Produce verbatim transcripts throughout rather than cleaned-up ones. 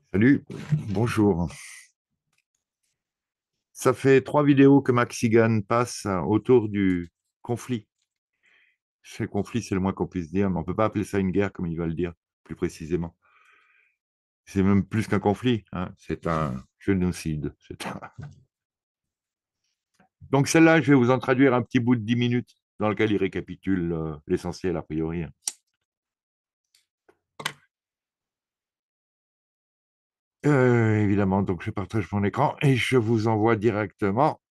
Salut, bonjour. Ça fait trois vidéos que Maxigan passe autour du conflit. Ce conflit, c'est le moins qu'on puisse dire, mais on ne peut pas appeler ça une guerre comme ils veulent dire, plus précisément. C'est même plus qu'un conflit, hein. C'est un génocide. C'est un- Donc celle-là, je vais vous en traduire un petit bout de dix minutes dans lequel il récapitule euh, l'essentiel a priori. Euh, évidemment, donc je partage mon écran et je vous envoie directement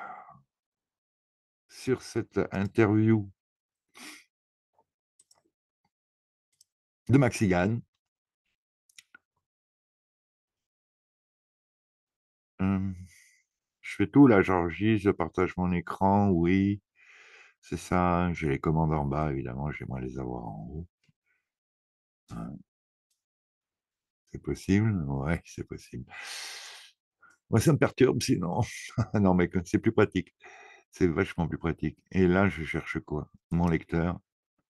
sur cette interview de Maxigan. Euh, Je fais tout là, j'enregistre, je partage mon écran, oui, c'est ça. J'ai les commandes en bas, évidemment, j'aimerais les avoir en haut. Hein, c'est possible? Ouais, c'est possible. Moi, ça me perturbe sinon. Non, mais que- c'est plus pratique. C'est vachement plus pratique. Et là, je cherche quoi? Mon lecteur.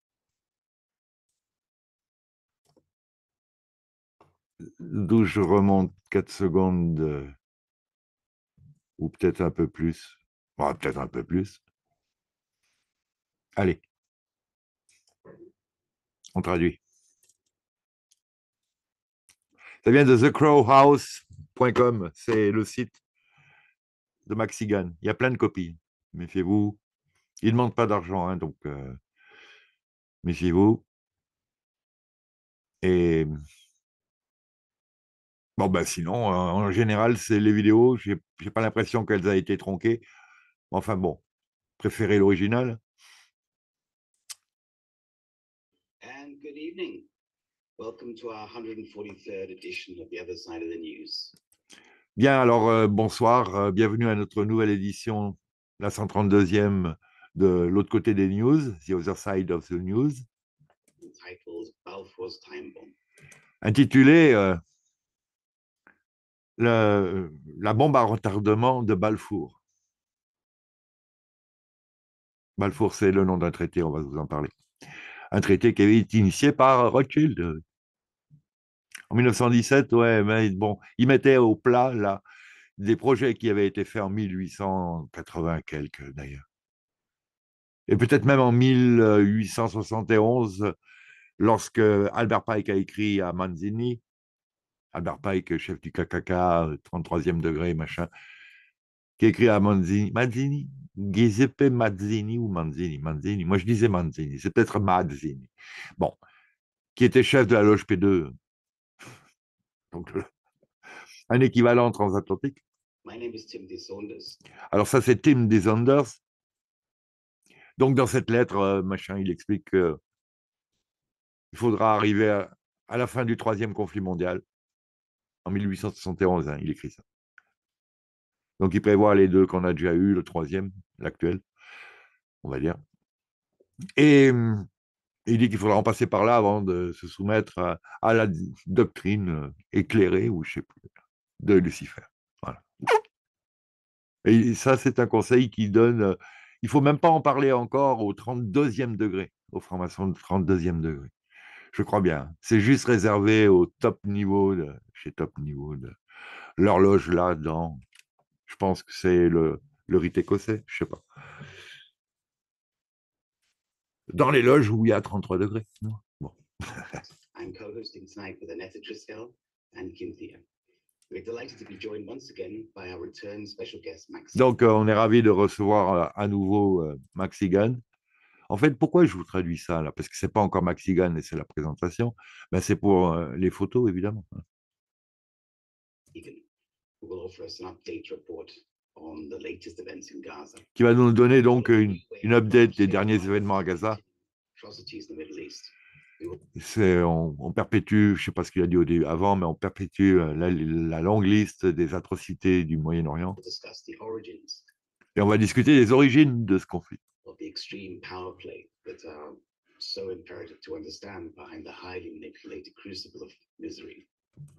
D'où je remonte quatre secondes, euh, ou peut-être un peu plus. Bon, peut-être un peu plus. Allez, on traduit. Ça vient de the crow house point com. C'est le site de Maxigan. Il y a plein de copies. Méfiez-vous. Il ne demande pas d'argent, hein, donc euh, méfiez-vous. Et bon, ben sinon, euh, en général, c'est les vidéos. J'ai j'ai pas l'impression qu'elles aient été tronquées. Enfin bon, préférez l'original. And good evening. Welcome to our one hundred forty-third edition of The Other Side of the News. Bien, alors euh, bonsoir, euh, bienvenue à notre nouvelle édition, la cent trente-deuxième de l'autre côté des news, The Other Side of the News, Entitled Balfour's Time Bomb. intitulée euh, le- La bombe à retardement de Balfour. Balfour, c'est le nom d'un traité, on va vous en parler. Un traité qui avait été initié par Rothschild. En mille neuf cent dix-sept, ouais, mais bon, il mettait au plat là, des projets qui avaient été faits en mille huit cent quatre-vingts quelques d'ailleurs. Et peut-être même en mille huit cent soixante et onze, lorsque Albert Pike a écrit à Manzini, Albert Pike, chef du K K K, trente-troisième degré, machin, qui a écrit à Manzini, Manzini, Giuseppe Mazzini ou Manzini, Manzini, moi je disais Manzini, c'est peut-être Mazzini, bon, qui était chef de la loge P deux, donc un équivalent transatlantique. My name is Timothy Saunders. Alors ça, c'est Tim Desanders. Donc dans cette lettre, euh, machin, il explique qu'il faudra arriver à, à, la fin du troisième conflit mondial, en mille huit cent soixante et onze, hein, il écrit ça. Donc il prévoit les deux qu'on a déjà eu, le troisième, l'actuel, on va dire. Et il dit qu'il faudra en passer par là avant de se soumettre à, à la doctrine éclairée, ou je sais plus, de Lucifer. Voilà. Et ça, c'est un conseil qui donne. Euh, il ne faut même pas en parler encore au trente-deuxième degré, aux francs-maçons de trente-deuxième degré. Je crois bien. C'est juste réservé au top niveau, de, chez top niveau, de l'horloge là, dans. Je pense que c'est le, le rite écossais, je ne sais pas. Dans les loges où il y a trente-trois degrés. Non. Bon. I'm co-hosting tonight with Annette Driscoll and Cynthia. We're delighted to be joined once again by our return special guest, Max. Donc, euh, on est ravis de recevoir euh, à nouveau euh, Maxigan. En fait, pourquoi je vous traduis ça là? Parce que c'est pas encore Maxigan et c'est la présentation. Ben, c'est pour euh, les photos, évidemment. Egan, who will offer us an update report on the latest events in Gaza. Qui va nous donner donc une, une update des derniers événements à Gaza. Atrocities in the Middle East. We will C'est, on, on perpétue, je ne sais pas ce qu'il a dit au début, avant, mais on perpétue euh, la, la longue liste des atrocités du Moyen-Orient. discuss the origins Et on va discuter des origines de ce conflit. of the extreme power play that are so imperative to understand behind the highly manipulated crucible of misery.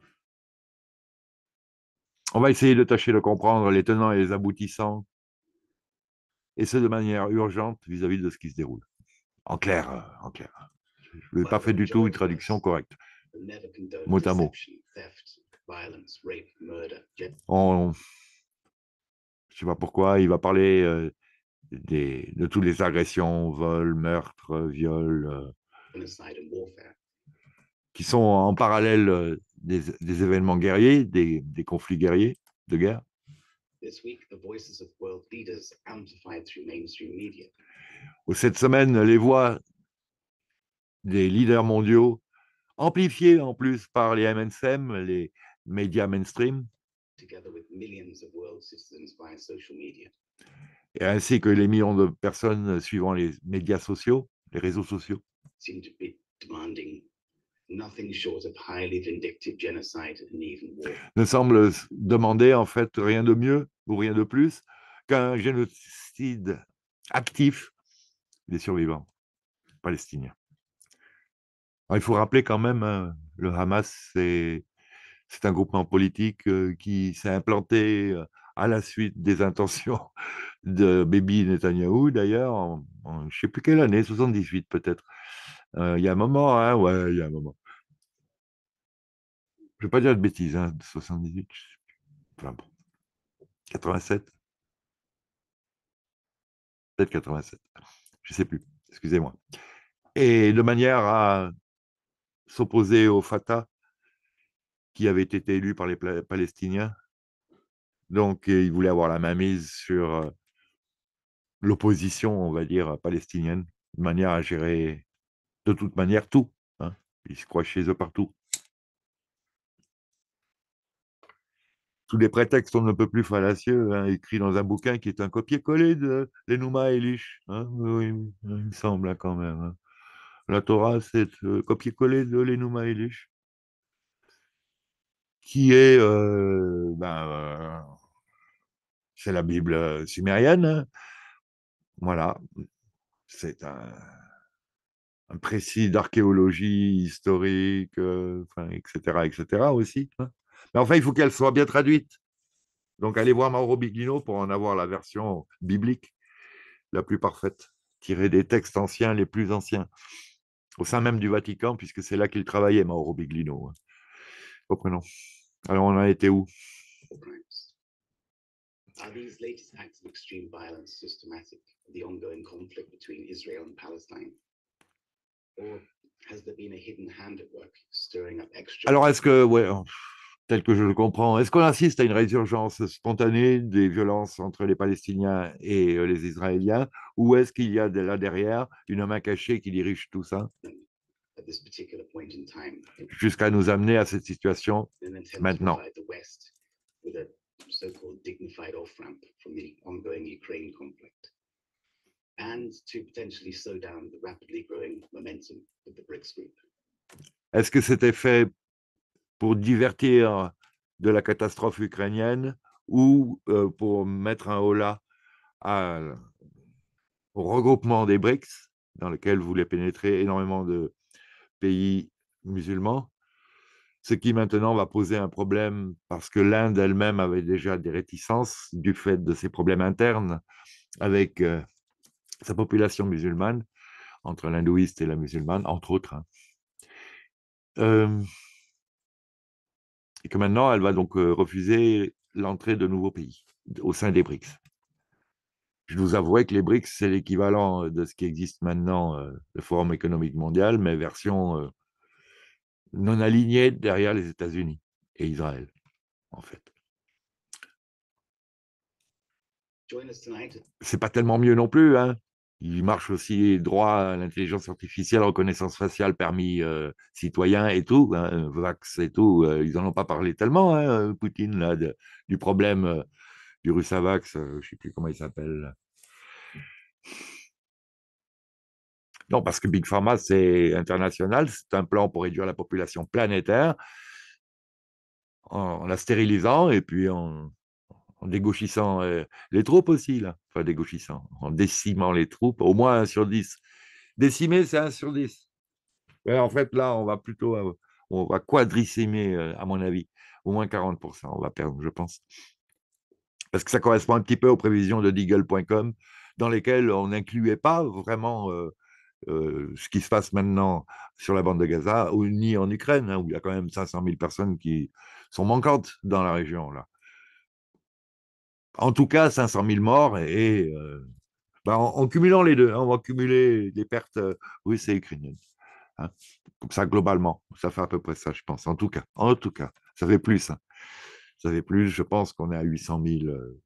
On va essayer de tâcher de comprendre les tenants et les aboutissants, et ce de manière urgente vis-à-vis de ce qui se déroule. En clair, euh, en clair. Je n'ai pas fait du tout une traduction correcte, Will never condone mot à mot. deception, theft, violence, rape, murder, gen- On, je ne sais pas pourquoi, il va parler euh, des, de toutes les agressions, vols, meurtres, viols, euh, genocide, and warfare. qui sont en parallèle euh, des, des événements guerriers, des, des conflits guerriers, de guerre. This week, the voices of world leaders amplified through mainstream media Cette semaine, les voix des leaders mondiaux, amplifiées en plus par les M S M, les médias mainstream, together with millions of world citizens via social media, et ainsi que les millions de personnes suivant les médias sociaux, les réseaux sociaux, seem to be demanding nothing short of highly vindictive genocide and even war. ne semblent demander en fait rien de mieux ou rien de plus qu'un génocide actif des survivants palestiniens. Alors, il faut rappeler quand même, hein, le Hamas, c'est c'est un groupement politique euh, qui s'est implanté euh, à la suite des intentions de Bibi Netanyahou, d'ailleurs, en, en je ne sais plus quelle année, soixante-dix-huit peut-être. Euh, il y a un moment, hein, ouais, il y a un moment. Je ne vais pas dire de bêtises, hein, soixante-dix-huit, enfin bon, quatre-vingt-sept, peut-être quatre-vingt-sept, je ne sais plus, excusez-moi. Et de manière à s'opposer au Fatah, qui avait été élu par les Palestiniens. Donc, il voulait avoir la mainmise sur euh, l'opposition, on va dire, palestinienne, de manière à gérer de toute manière tout. Hein. Ils se croient chez eux partout. Tous les prétextes, on ne peut plus fallacieux, hein, écrits dans un bouquin qui est un copier-coller de l'Enuma Elish. Hein, oui, il me semble hein, quand même. Hein. La Torah, c'est euh, copier-coller de l'Enuma Elish, qui est, euh, ben, euh, c'est la Bible sumérienne. Hein. Voilà, c'est un, un précis d'archéologie historique, euh, enfin, et cetera, et cetera aussi. Hein. Mais enfin, il faut qu'elle soit bien traduite. Donc, allez voir Mauro Biglino pour en avoir la version biblique la plus parfaite, tirée des textes anciens les plus anciens, au sein même du Vatican, puisque c'est là qu'il travaillait, Mauro Biglino. Reprenons. Alors, on a été où? crimes. Are these latest acts of extreme violence systematic of the ongoing conflict between Israel and Palestine? Or has there been a hidden hand at work stirring up extra? Alors, est-ce que, ouais, tel que je le comprends, est-ce qu'on assiste à une résurgence spontanée des violences entre les Palestiniens et euh, les Israéliens, ou est-ce qu'il y a de là derrière une main cachée qui dirige tout ça At this particular point in time, jusqu'à nous amener à cette situation in an attempt maintenant? to provide the West with a so-called dignified off-ramp from the ongoing Ukraine conflict, and to potentially slow down the rapidly growing momentum of the BRICS group. Est-ce que c'était fait pour divertir de la catastrophe ukrainienne ou euh, pour mettre un holà à, au regroupement des BRICS, dans lequel voulaient pénétrer énormément de pays musulmans, ce qui maintenant va poser un problème parce que l'Inde elle-même avait déjà des réticences du fait de ses problèmes internes avec euh, sa population musulmane, entre l'hindouiste et la musulmane, entre autres. Hein. Euh, et que maintenant, elle va donc euh, refuser l'entrée de nouveaux pays au sein des BRICS. Je vous avouerai que les BRICS, c'est l'équivalent de ce qui existe maintenant, euh, le Forum économique mondial, mais version euh, non alignée derrière les États-Unis et Israël, en fait. C'est pas tellement mieux non plus, hein. Il marche aussi droit à l'intelligence artificielle, reconnaissance faciale, permis euh, citoyen et tout, hein, Vax et tout. Euh, ils n'en ont pas parlé tellement, hein, Poutine, là, de, du problème euh, du Russavax, euh, je ne sais plus comment il s'appelle. Non, parce que Big Pharma, c'est international, c'est un plan pour réduire la population planétaire en, en la stérilisant et puis en, en dégauchissant euh, les troupes aussi, là. Enfin, dégauchissant, en décimant les troupes, au moins un sur dix. Décimer, c'est un sur dix. Et en fait, là, on va plutôt, euh, on va quadricimer, euh, à mon avis, au moins quarante pour cent, on va perdre, je pense. Parce que ça correspond un petit peu aux prévisions de Deagle point com, dans lesquelles on n'incluait pas vraiment euh, euh, ce qui se passe maintenant sur la bande de Gaza, ou ni en Ukraine, hein, où il y a quand même cinq cent mille personnes qui sont manquantes dans la région, là. En tout cas, cinq cent mille morts et, euh, bah, en, en, cumulant les deux, hein, on va cumuler les pertes euh, russes et ukrainiennes. Hein. Comme ça, globalement, ça fait à peu près ça, je pense. En tout cas, en tout cas, ça fait plus. Hein. Ça fait plus, je pense qu'on est à huit cent mille. Euh,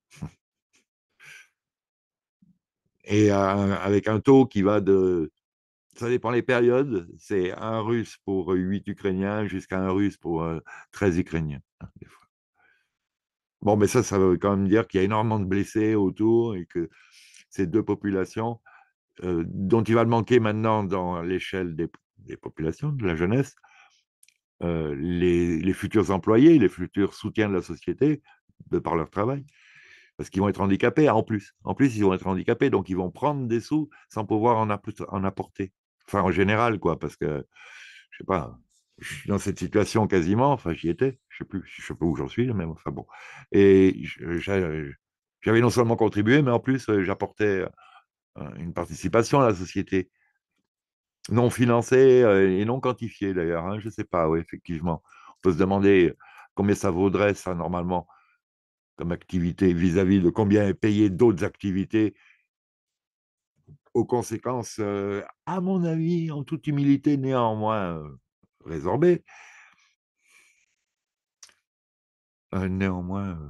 et euh, avec un taux qui va de... Ça dépend les périodes. C'est un russe pour huit Ukrainiens jusqu'à un russe pour euh, treize Ukrainiens. Hein, des fois. Bon, mais ça, ça veut quand même dire qu'il y a énormément de blessés autour et que ces deux populations, euh, dont il va le manquer maintenant dans l'échelle des, des populations, de la jeunesse, euh, les, les futurs employés, les futurs soutiens de la société, de par leur travail, parce qu'ils vont être handicapés en plus. En plus, ils vont être handicapés, donc ils vont prendre des sous sans pouvoir en, en apporter. Enfin, en général, quoi, parce que, je sais pas, je suis dans cette situation quasiment, enfin, j'y étais, je sais plus, je sais pas où j'en suis, mais enfin bon. Et j'avais non seulement contribué, mais en plus, j'apportais une participation à la société. Non financée euh, et non quantifiée d'ailleurs, hein, je ne sais pas, oui, effectivement. On peut se demander combien ça vaudrait, ça, normalement, comme activité vis-à-vis de combien est payé d'autres activités aux conséquences, euh, à mon avis, en toute humilité, néanmoins euh, résorbées. Euh, néanmoins, euh,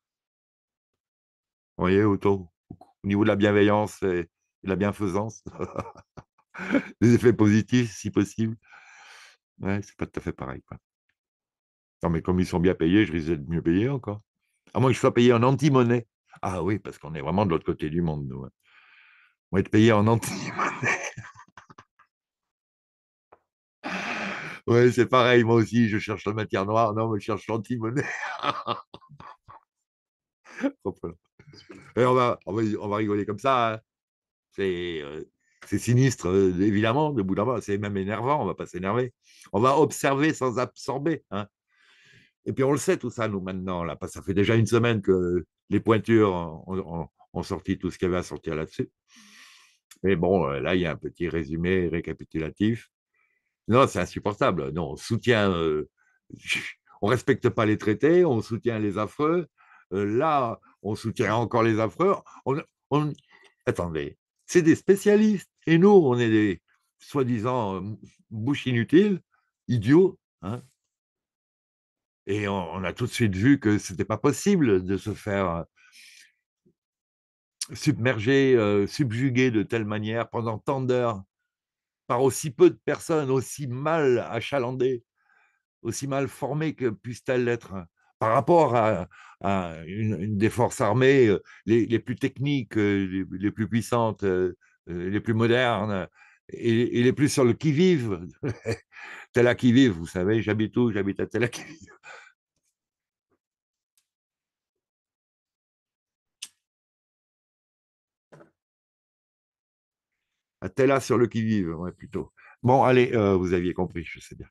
vous voyez, auto, au niveau de la bienveillance et de la bienfaisance, des effets positifs, si possible, ouais, c'est pas tout à fait pareil, quoi. Non, mais comme ils sont bien payés, je risque d'être mieux payé encore. À moins que je sois payé en anti-monnaie. Ah oui, parce qu'on est vraiment de l'autre côté du monde, nous. Hein. On va être payé en anti-monnaie. Oui, c'est pareil, moi aussi, je cherche la matière noire. Non, mais je cherche l'anti-monnaie. Et on va, on, va, on va rigoler comme ça. Hein. C'est euh, c'est sinistre, euh, évidemment, de bout d'un moment. C'est même énervant, on ne va pas s'énerver. On va observer sans absorber. Hein. Et puis on le sait tout ça, nous, maintenant. Là, parce que ça fait déjà une semaine que les pointures ont, ont, ont sorti tout ce qu'il y avait à sortir là-dessus. Mais bon, euh, là, il y a un petit résumé récapitulatif. Non, c'est insupportable. Non, on soutient, euh, on respecte pas les traités, on soutient les affreux. Euh, là, on soutient encore les affreux. On, on... Attendez, c'est des spécialistes. Et nous, on est des soi-disant euh, bouches inutiles, idiots. Hein. Et on, on, a tout de suite vu que ce n'était pas possible de se faire submerger, euh, subjuguer de telle manière pendant tant d'heures par aussi peu de personnes, aussi mal achalandées, aussi mal formées que puissent-elles l'être, hein, par rapport à, à une, une, des forces armées euh, les, les, plus techniques, euh, les, les, plus puissantes, euh, les plus modernes et, et, les plus sur le qui-vive. Tel à qui-vive, vous savez, j'habite où? J'habite à tel à qui-vive. À tel à sur le qui-vive, ouais, plutôt. Bon, allez, euh, vous aviez compris, je sais bien.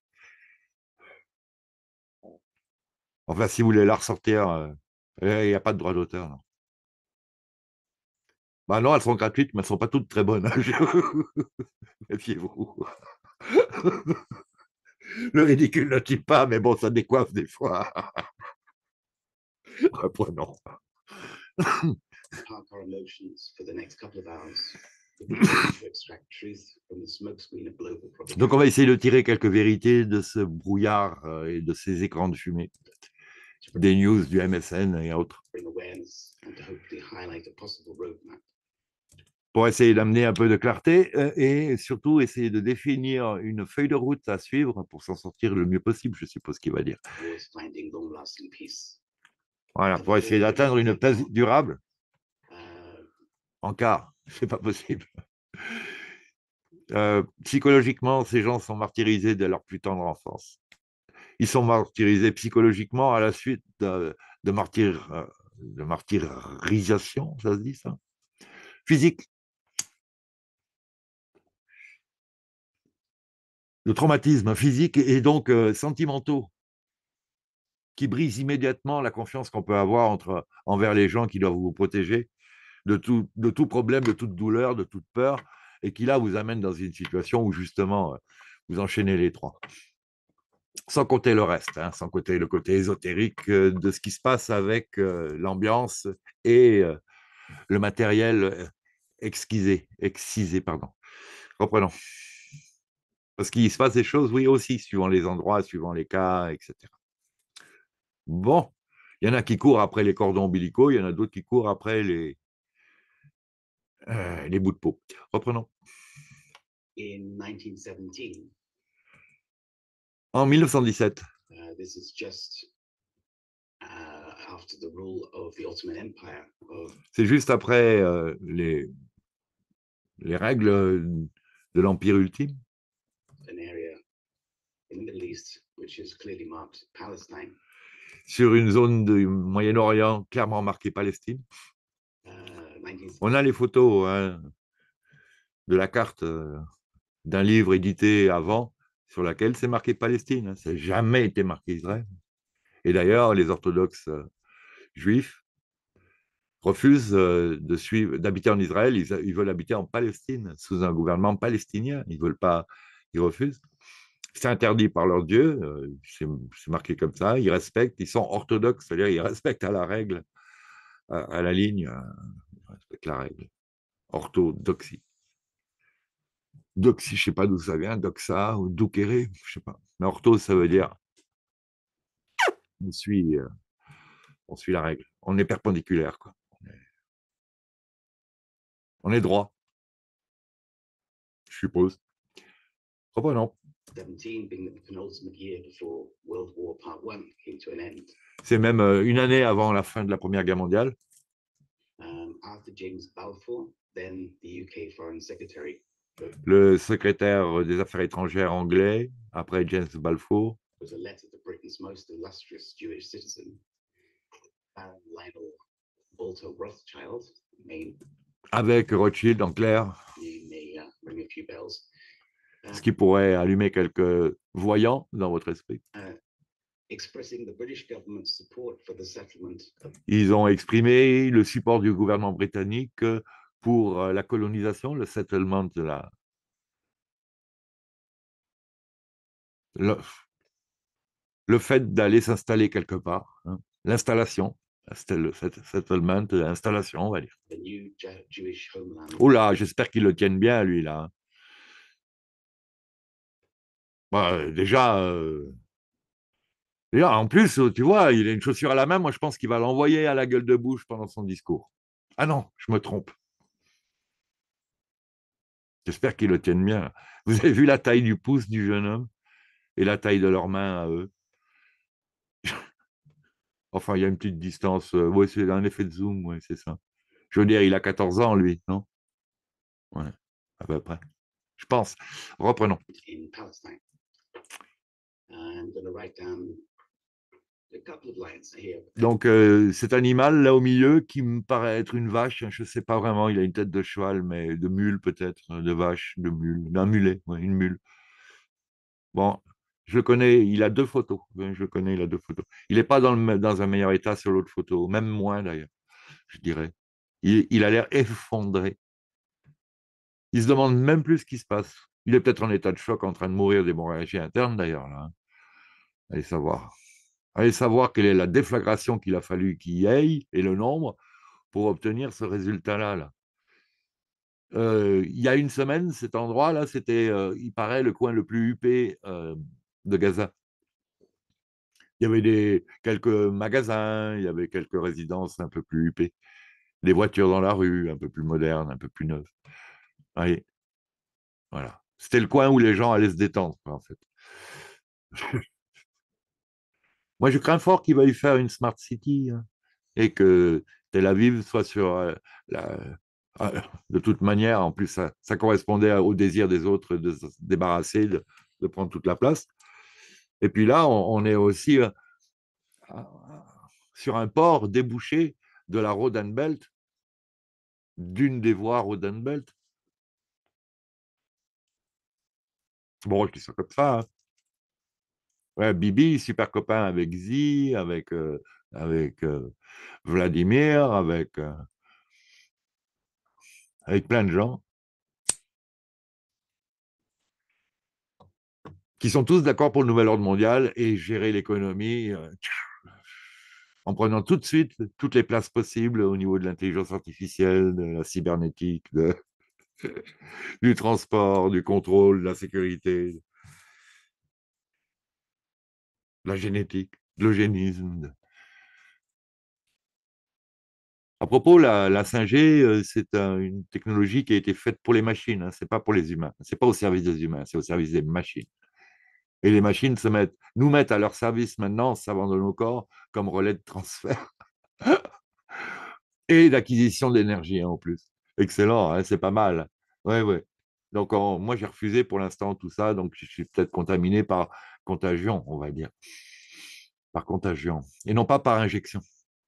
Enfin, si vous voulez la ressortir, il euh, n'y a pas de droit d'auteur, non. Bah non, elles sont gratuites, mais elles ne sont pas toutes très bonnes. Méfiez-vous. Le ridicule ne tue pas, mais bon, ça décoiffe des fois. Reprenons. Park our emotions for the next couple of hours. Donc, on va essayer de tirer quelques vérités de ce brouillard euh, et de ces écrans de fumée, des news du M S N et autres, pour essayer d'amener un peu de clarté euh, et surtout essayer de définir une feuille de route à suivre pour s'en sortir le mieux possible, je suppose qu'il va dire. Voilà, pour essayer d'atteindre une paix durable. En cas, c'est pas possible. Euh, psychologiquement, ces gens sont martyrisés dès leur plus tendre enfance. Ils sont martyrisés psychologiquement à la suite de, de, martyr, de martyrisation, ça se dit ça? Physique. De traumatismes physiques et donc euh, sentimentaux qui brisent immédiatement la confiance qu'on peut avoir entre, envers les gens qui doivent vous protéger de tout, de tout problème, de toute douleur, de toute peur. et qui là vous amène dans une situation où justement vous enchaînez les trois. Sans compter le reste, hein, sans compter le côté ésotérique euh, de ce qui se passe avec euh, l'ambiance et euh, le matériel euh, exquisé, excisé, pardon. Reprenons. Parce qu'il se passe des choses, oui, aussi, suivant les endroits, suivant les cas, et cetera. Bon, il y en a qui courent après les cordons ombilicaux, il y en a d'autres qui courent après les, euh, les bouts de peau. Reprenons. In nineteen seventeen, En mille neuf cent dix-sept, uh, this is just uh, after the rule of the Ottoman Empire of c'est juste après euh, les, les règles de l'Empire ultime, an area in the Middle East which is clearly marked Palestine. sur une zone du Moyen-Orient clairement marquée Palestine. Uh, nineteen On a les photos hein, de la carte euh, d'un livre édité avant sur laquelle c'est marqué Palestine. Hein. Ça n'a jamais été marqué Israël. Et d'ailleurs, les orthodoxes euh, juifs refusent euh, de suivre, d'habiter en Israël. Ils, ils veulent habiter en Palestine, sous un gouvernement palestinien. Ils veulent pas, ils refusent. C'est interdit par leur Dieu, euh, c'est marqué comme ça. Ils respectent, ils sont orthodoxes, c'est-à-dire ils respectent à la règle, à, à la ligne, euh, ils respectent la règle. Orthodoxie. Doxie, je ne sais pas d'où ça vient, doxa ou doukéré, je ne sais pas. Mais ortho, ça veut dire on suit, euh, on suit la règle. On est perpendiculaire, quoi. On est, on est droit, je suppose. Reprenons. seventeen being the penultimate year before World War Part One came to an end. C'est même euh, une année avant la fin de la Première Guerre mondiale. Um, after James Balfour, then the U K Foreign Secretary, Le secrétaire des Affaires étrangères anglais, après James Balfour, was a letter to Britain's most illustrious Jewish citizen, Baron Lionel Walter Rothschild, name, avec Rothschild en clair, name may uh, ring a few bells. Uh, ce qui pourrait allumer quelques voyants dans votre esprit. uh, expressing the British government's support for the settlement of Ils ont exprimé le support du gouvernement britannique pour la colonisation, le settlement de la... Le, le fait d'aller s'installer quelque part, hein, l'installation, le settlement, l'installation, on va dire. the new Ju- Jewish homeland. Oula, j'espère qu'ils le tiennent bien, lui, là. Bah, déjà, euh, déjà, en plus, tu vois, il a une chaussure à la main, moi je pense qu'il va l'envoyer à la gueule de bouche pendant son discours. Ah non, je me trompe. J'espère qu'ils le tiennent bien. Vous avez vu la taille du pouce du jeune homme et la taille de leurs mains à eux. Enfin, il y a une petite distance. Euh, ouais, c'est un effet de zoom, ouais, c'est ça. Je veux dire, il a quatorze ans, lui, non? Ouais, à peu près. Je pense. Reprenons. In Palestine. I'm going to write down a couple of lines here. Donc, euh, cet animal, là au milieu, qui me paraît être une vache, hein, je ne sais pas vraiment, il a une tête de cheval, mais de mule peut-être, de vache, de mule, d'un mulet, ouais, une mule. Bon, je le connais, il a deux photos. Je le connais, il a deux photos. Il n'est pas dans, le, dans un meilleur état sur l'autre photo, même moins d'ailleurs, je dirais. Il, il a l'air effondré. Il se demande même plus ce qui se passe. Il est peut-être en état de choc, en train de mourir d'hémorragie interne d'ailleurs. Là. Allez savoir. Allez savoir quelle est la déflagration qu'il a fallu qu'il y ait et le nombre pour obtenir ce résultat-là. Là. Euh, il y a une semaine, cet endroit-là, c'était, euh, il paraît, le coin le plus huppé euh, de Gaza. Il y avait des, quelques magasins, il y avait quelques résidences un peu plus huppées, des voitures dans la rue, un peu plus modernes, un peu plus neuves. Allez, voilà. C'était le coin où les gens allaient se détendre, en fait. Moi, je crains fort qu'il va y faire une smart city hein, et que Tel Aviv soit sur euh, la, euh, de toute manière, en plus, ça, ça correspondait au désir des autres de se débarrasser, de, de prendre toute la place. Et puis là, on, on est aussi euh, sur un port débouché de la Rodenbelt, d'une des voies Rodenbelt. Bon, je dis ça comme ça. Hein. Ouais, Bibi, super copain avec Zi, avec, euh, avec euh, Vladimir, avec, euh, avec plein de gens. qui sont tous d'accord pour le nouvel ordre mondial et gérer l'économie euh, en prenant tout de suite toutes les places possibles au niveau de l'intelligence artificielle, de la cybernétique, de, du transport, du contrôle, de la sécurité, de la génétique, de l'eugénisme. À propos, la, la cinq G, euh, c'est un- une technologie qui a été faite pour les machines, hein, c'est pas pour les humains. C'est pas au service des humains, c'est au service des machines. Et les machines se mettent, nous mettent à leur service maintenant en se servant de nos corps comme relais de transfert et d'acquisition d'énergie hein, en plus. Excellent, hein, c'est pas mal. Ouais, ouais. Donc, en- moi, j'ai refusé pour l'instant tout ça, donc je suis peut-être contaminé par contagion, on va dire, par contagion, et non pas par injection.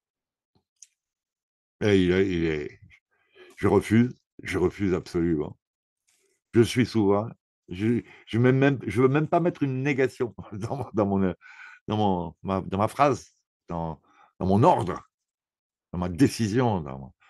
Et il est, il est- Je refuse, je refuse absolument. Je suis souverain. Je je veux même, je veux même pas mettre une négation dans, mon, dans, mon, dans, mon, ma, dans ma phrase, dans, dans mon ordre, dans ma décision. Dans mon...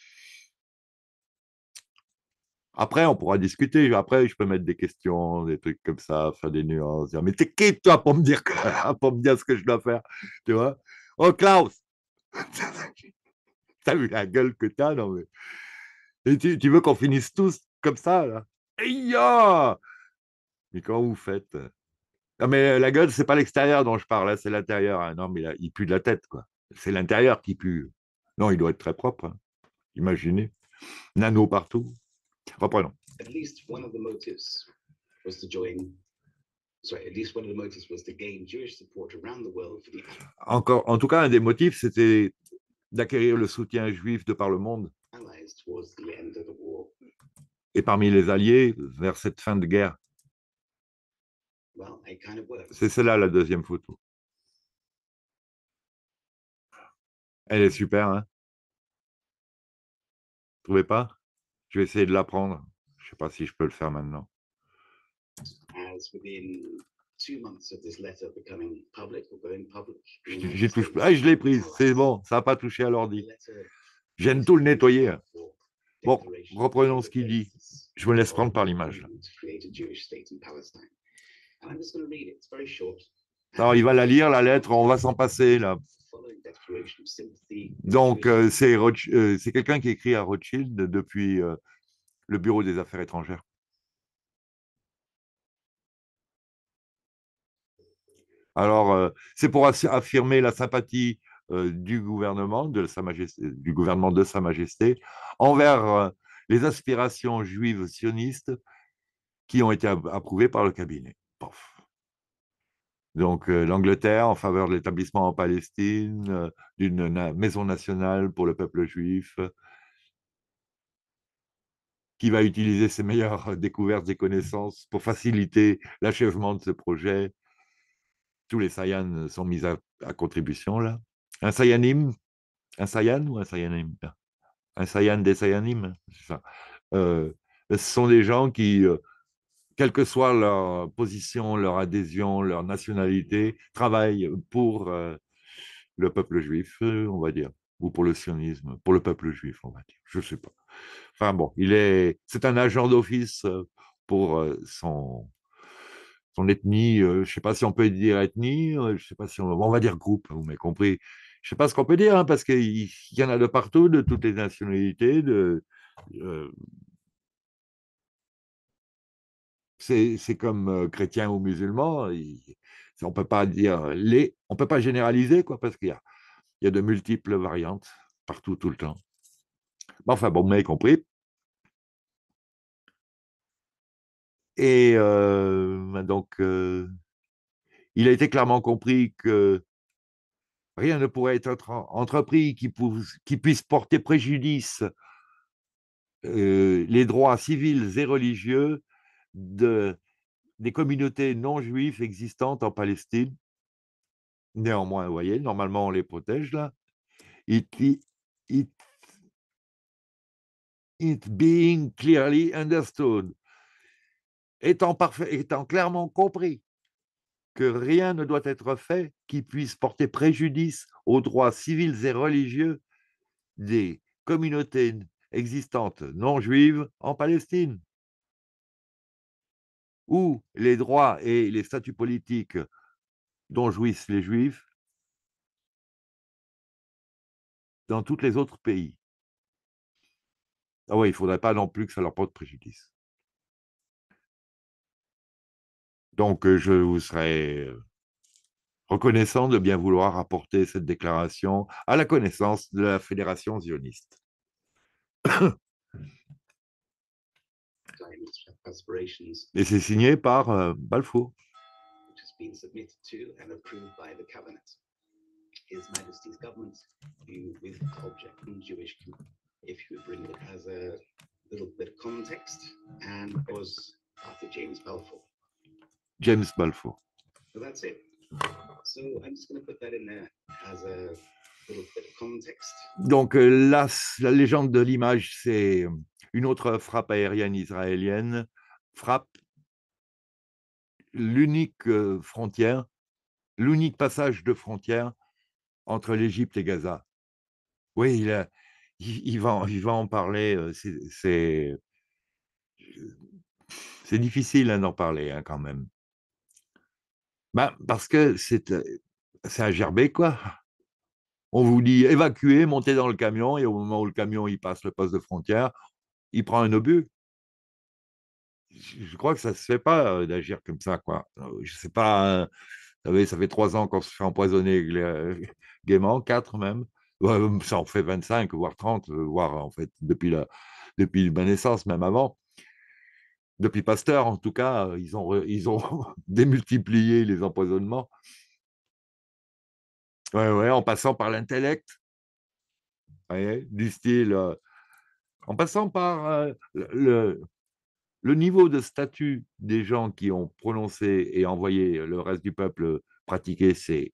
Après, on pourra discuter. Après, je peux mettre des questions, des trucs comme ça, faire des nuances. Dire, mais t'es qui, toi, pour me dire, quoi, pour me dire ce que je dois faire? Tu vois? Oh, Klaus, t'as vu la gueule que t'as? Non, mais... Et tu, tu veux qu'on finisse tous comme ça, là? Hey, ya mais comment vous faites? Non, mais la gueule, c'est pas l'extérieur dont je parle, là, c'est l'intérieur. Hein. Non, mais là, il pue de la tête, quoi. C'est l'intérieur qui pue. Non, il doit être très propre. Hein. Imaginez. Nano partout. Reprenons. At least one of the motives was to join. Sorry, at least one of the motives was to gain Jewish support around the world for the Encore, en tout cas, un des motifs, c'était d'acquérir le soutien juif de par le monde Allies towards the end of the war. et parmi les alliés vers cette fin de guerre. Well, it kind of works. C'est celle-là la deuxième photo. Elle est super, hein? Vous trouvez pas? Je vais essayer de la prendre. Je sais pas si je peux le faire maintenant. As within two months of this letter becoming public or going public, the J'y United j'y touche States pas. Ah, je l'ai prise. allies- C'est bon. Ça n'a pas touché à l'ordi. the letter Je viens de tout le nettoyer. hein. for Bon, declaration reprenons of ce the qu'il dit. basis Je me laisse of prendre par the l'image. là. agreement to create a Jewish state in Palestine. And I'm just going to read it. It's very short. Alors, il va la lire, la lettre, on va s'en passer là. Following declaration of sympathy with Donc, Jewish euh, c'est Roth- euh, c'est quelqu'un qui écrit à Rothschild depuis euh, le Bureau des Affaires étrangères. Alors, euh, c'est pour assi- affirmer la sympathie euh, du gouvernement, de sa majesté, du gouvernement de Sa Majesté envers euh, les aspirations juives sionistes qui ont été ab- approuvées par le cabinet. Pof. Donc, euh, l'Angleterre en faveur de l'établissement en Palestine, euh, d'une na- maison nationale pour le peuple juif, qui va utiliser ses meilleures découvertes et connaissances pour faciliter l'achèvement de ce projet. Tous les Saiyans sont mis à, à contribution là. Un Saiyanim, un Saiyan ou un Saiyanim? Un Saiyan des Saiyanim, c'est ça. Euh, ce sont des gens qui, euh, quelle que soit leur position, leur adhésion, leur nationalité, travaillent pour euh, le peuple juif, euh, on va dire, ou pour le sionisme, pour le peuple juif, on va dire. Je ne sais pas. Enfin bon, il est, c'est un agent d'office euh, pour euh, son, son ethnie. Euh, je ne sais pas si on peut dire ethnie, euh, je ne sais pas si on, on va dire groupe, vous m'avez compris. Je ne sais pas ce qu'on peut dire, hein, parce qu'il il y en a de partout, de toutes les nationalités. De, euh, c'est, c'est comme euh, chrétien ou musulman. Il, on peut pas dire les, on peut pas généraliser, quoi, parce qu'il y a, il y a de multiples variantes partout, tout le temps. Bon, enfin, bon, vous m'avez compris. Et euh, donc, euh, il a été clairement compris que rien ne pourrait être entrepris qui, qui puisse porter préjudice euh, les droits civils et religieux de, des communautés non juives existantes en Palestine. Néanmoins, vous voyez, normalement, on les protège là. It, it, it, it being clearly understood. Étant, parfait, étant clairement compris que rien ne doit être fait qui puisse porter préjudice aux droits civils et religieux des communautés existantes non juives en Palestine. ou les droits et les statuts politiques dont jouissent les Juifs dans tous les autres pays. Ah oui, il ne faudrait pas non plus que ça leur porte préjudice. Donc, euh, je vous serais euh, reconnaissant de bien vouloir apporter cette déclaration à la connaissance de la Fédération zioniste. Zionist aspirations, Et c'est signé par euh, Balfour. which has been submitted to and approved by the cabinet. His Majesty's government view with object on Jewish com- if you would bring it as a little bit of context, and was Arthur James Balfour. James Balfour. So that's it. So I'm just going to put that in there as a little bit of context. Donc euh, là, la légende de l'image, c'est une autre frappe aérienne israélienne, frappe l'unique euh, frontière, l'unique passage de frontière entre l'Égypte et Gaza. Oui, il, a, il, il, va, il va en parler, euh, c'est, c'est, c'est difficile hein, d'en parler hein, quand même. Ben, parce que c'est, euh, c'est un gerbet, quoi. On vous dit évacuez, montez dans le camion, et au moment où le camion il passe le poste de frontière, il prend un obus. Je crois que ça ne se fait pas euh, d'agir comme ça, quoi. Euh, Je sais pas, euh, vous savez, ça fait trois ans qu'on se fait empoisonner euh, gaiement, quatre même. Ouais, ça en fait vingt-cinq, voire trente, euh, voire en fait depuis, la, depuis ma naissance, même avant. Depuis Pasteur, en tout cas, euh, ils ont, re- ils ont démultiplié les empoisonnements. Ouais, ouais, en passant par l'intellect, ouais, du style, euh, en passant par euh, le, le niveau de statut des gens qui ont prononcé et envoyé le reste du peuple pratiquer ces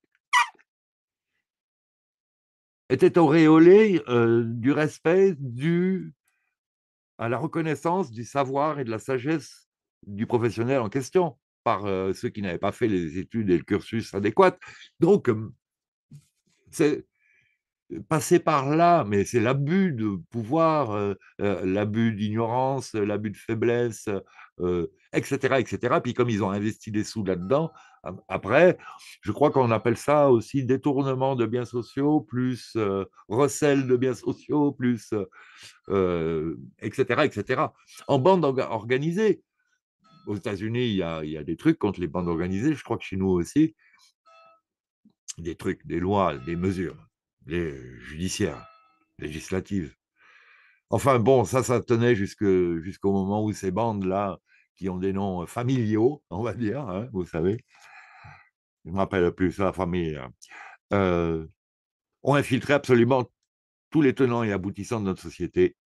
était auréolé euh, du respect dû à la reconnaissance du savoir et de la sagesse du professionnel en question par euh, ceux qui n'avaient pas fait les études et le cursus adéquat. Donc, euh, c'est passer par là, mais c'est l'abus de pouvoir, euh, euh, l'abus d'ignorance, l'abus de faiblesse, euh, et cetera, et cetera. Puis comme ils ont investi des sous là-dedans, après, je crois qu'on appelle ça aussi détournement de biens sociaux, plus euh, recel de biens sociaux, plus, euh, et cetera, et cetera. En bande organisée. Aux États-Unis, il y a, il y a des trucs contre les bandes organisées, je crois que chez nous aussi, des trucs, des lois, des mesures, les judiciaires, législatives. Enfin bon, ça, ça tenait jusque, jusqu'au moment où ces bandes-là, qui ont des noms familiaux, on va dire, hein, vous savez, je ne me rappelle plus ça, famille, euh, ont infiltré absolument tous les tenants et aboutissants de notre société.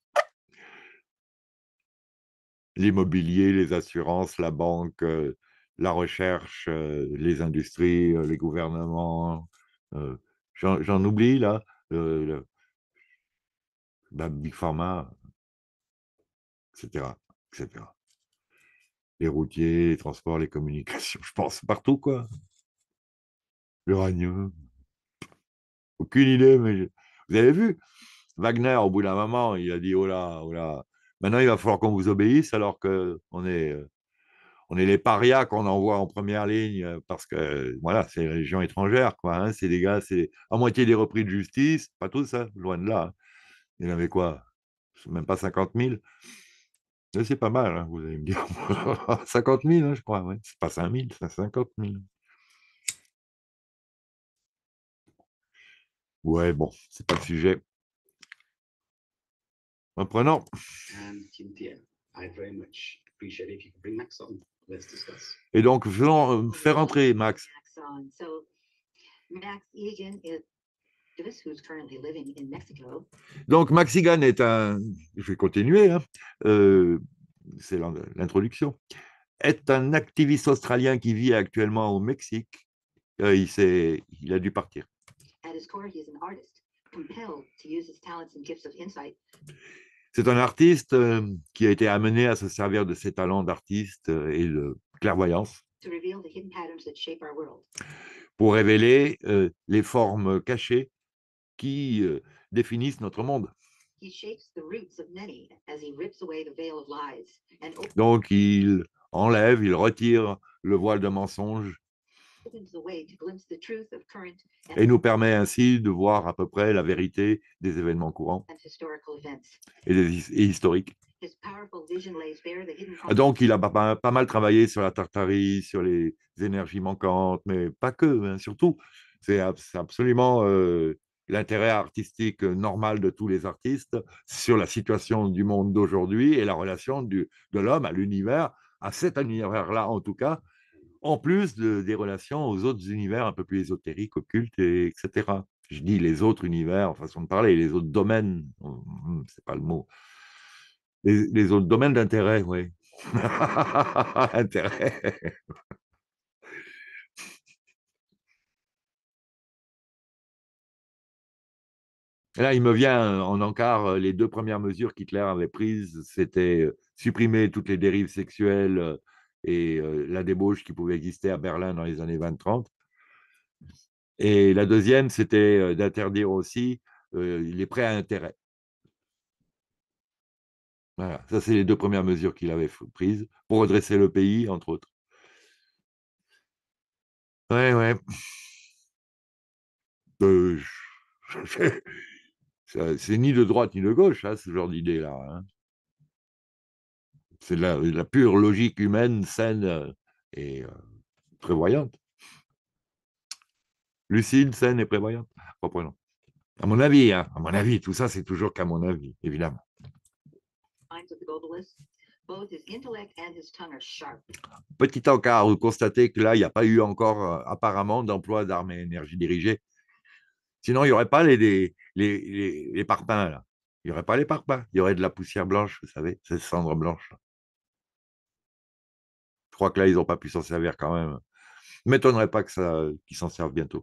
L'immobilier, les assurances, la banque, euh, la recherche, euh, les industries, euh, les gouvernements. Euh, j'en, j'en oublie là, euh, le, la Big Pharma, et cetera, et cetera. Les routiers, les transports, les communications, je pense partout, quoi. L'uranium. Aucune idée, mais je- vous avez vu, Wagner, au bout d'un moment, il a dit, oh là, oh là, maintenant il va falloir qu'on vous obéisse alors qu'on est, euh, on est les parias qu'on envoie en première ligne euh, parce que, euh, voilà, c'est les régions étrangères, quoi. Hein, c'est des gars, c'est à moitié des repris de justice, pas tous, hein, loin de là. Hein. Il y en avait quoi? Même pas cinquante mille. Mais c'est pas mal, hein, vous allez me dire. cinquante mille, hein, je crois, ouais. C'est pas cinq mille, c'est cinquante mille. Ouais, bon, c'est pas le sujet. Reprenons. And Cynthia, I very much appreciate if you could bring Max on. Let's discuss. Et donc, faisons euh, faire entrer Max. Max on. So Max Egan is who's currently living in Mexico. Donc, Max Egan est un, je vais continuer, hein, euh, c'est l'in- l'introduction, est un activiste australien qui vit actuellement au Mexique. Euh, il, s'est- il a dû partir. At his core, he is an artist, compelled to use his talents and gifts of insight C'est un artiste euh, qui a été amené à se servir de ses talents d'artiste euh, et de clairvoyance to reveal the hidden patterns that shape our world. pour révéler euh, les formes cachées qui euh, définissent notre monde. He shapes the roots of many as he rips away the veil of lies and opens Donc, il enlève, il retire le voile de mensonge opens the way to glimpse the truth of current et nous permet ainsi de voir à peu près la vérité des événements courants and historical events. et, des, et historiques. His powerful vision lays bare the hidden Donc, il a pas, pas mal travaillé sur la Tartarie, sur les énergies manquantes, mais pas que, hein, surtout. C'est absolument euh, l'intérêt artistique normal de tous les artistes sur la situation du monde d'aujourd'hui et la relation du, de l'homme à l'univers, à cet univers-là en tout cas, en plus de, des relations aux autres univers un peu plus ésotériques, occultes, et, etc. Je dis les autres univers, en façon de parler, les autres domaines, c'est pas le mot. Les, les autres domaines d'intérêt, oui. Intérêt. Et là, il me vient en encart les deux premières mesures qu'Hitler avait prises, c'était supprimer toutes les dérives sexuelles et la débauche qui pouvait exister à Berlin dans les années vingt trente. Et la deuxième, c'était d'interdire aussi les prêts à intérêt. Voilà, ça, c'est les deux premières mesures qu'il avait prises pour redresser le pays, entre autres. Ouais, ouais. Euh, c'est ni de droite ni de gauche, hein, ce genre d'idée-là. Hein. C'est de la, de la, pure logique humaine, saine et euh, prévoyante. Lucide, saine et prévoyante. Reprenons. À mon avis, hein, à mon avis, tout ça, c'est toujours qu'à mon avis, évidemment. Petit encart, vous constatez que là, il n'y a pas eu encore, euh, apparemment, d'emploi d'armes et énergie dirigées. Sinon, il n'y aurait pas les, les, les, les, les parpaings, là. Il n'y aurait pas les parpaings. Il y aurait de la poussière blanche, vous savez, cette cendre blanche. Je crois que là, ils n'ont pas pu s'en servir quand même. Ne m'étonnerait pas que ça, qu'ils s'en servent bientôt.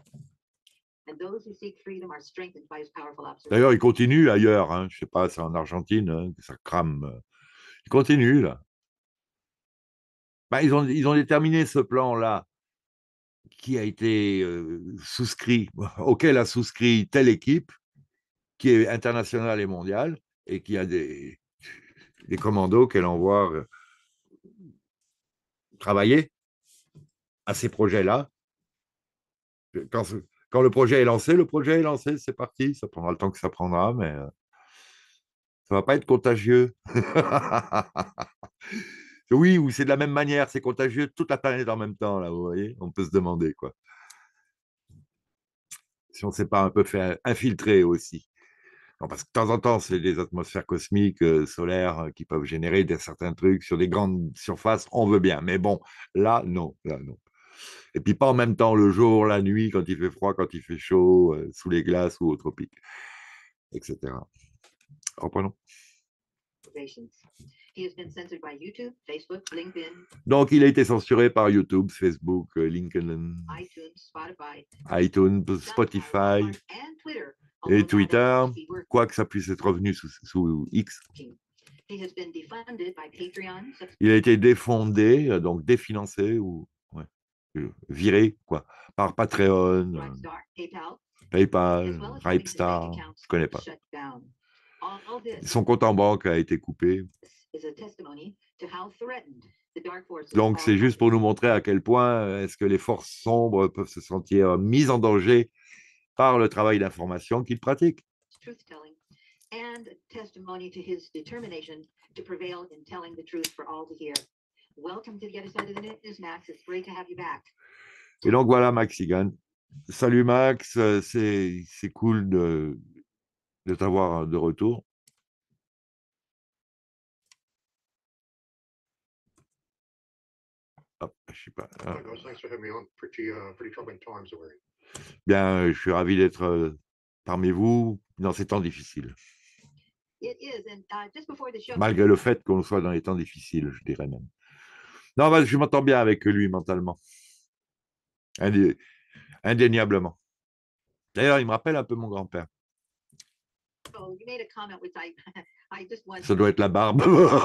D'ailleurs, ils continuent ailleurs. Hein. Je ne sais pas, c'est en Argentine, hein, ça crame. Ils continuent, là. Ben, ils, ont, ils ont déterminé ce plan-là qui a été euh, souscrit, auquel a souscrit telle équipe, qui est internationale et mondiale, et qui a des, des commandos qu'elle envoie euh, travailler à ces projets-là. Quand, quand le projet est lancé, le projet est lancé, c'est parti. Ça prendra le temps que ça prendra, mais euh, ça ne va pas être contagieux. Oui, ou c'est de la même manière, c'est contagieux toute la planète en même temps, là, vous voyez, on peut se demander, quoi. Si on ne s'est pas un peu fait infiltrer aussi. Non, parce que de temps en temps, c'est des atmosphères cosmiques, euh, solaires, euh, qui peuvent générer des, certains trucs sur des grandes surfaces, on veut bien. Mais bon, là, non, là, non. Et puis pas en même temps le jour, la nuit, quand il fait froid, quand il fait chaud, euh, sous les glaces ou au tropique, et cetera. Reprenons. Donc, il a été censuré par YouTube, Facebook, LinkedIn, iTunes, Spotify et Twitter, quoique ça puisse être revenu sous, sous X. Il a été défondé, donc définancé ou ouais, viré quoi, par Patreon, PayPal, Ripstar, je ne connais pas. Son compte en banque a été coupé. Donc, c'est juste pour nous montrer à quel point est-ce que les forces sombres peuvent se sentir mises en danger par le travail d'information qu'ils pratiquent. Et donc, voilà, Max Igan. Salut, Max. C'est cool de, de t'avoir de retour. Oh, je sais pas. Ah. Bien, je suis ravi d'être parmi vous dans ces temps difficiles. Malgré le fait qu'on soit dans les temps difficiles, je dirais même. Non, bah, je m'entends bien avec lui mentalement. Indé indéniablement. D'ailleurs, il me rappelle un peu mon grand-père. Ça doit être la barbe.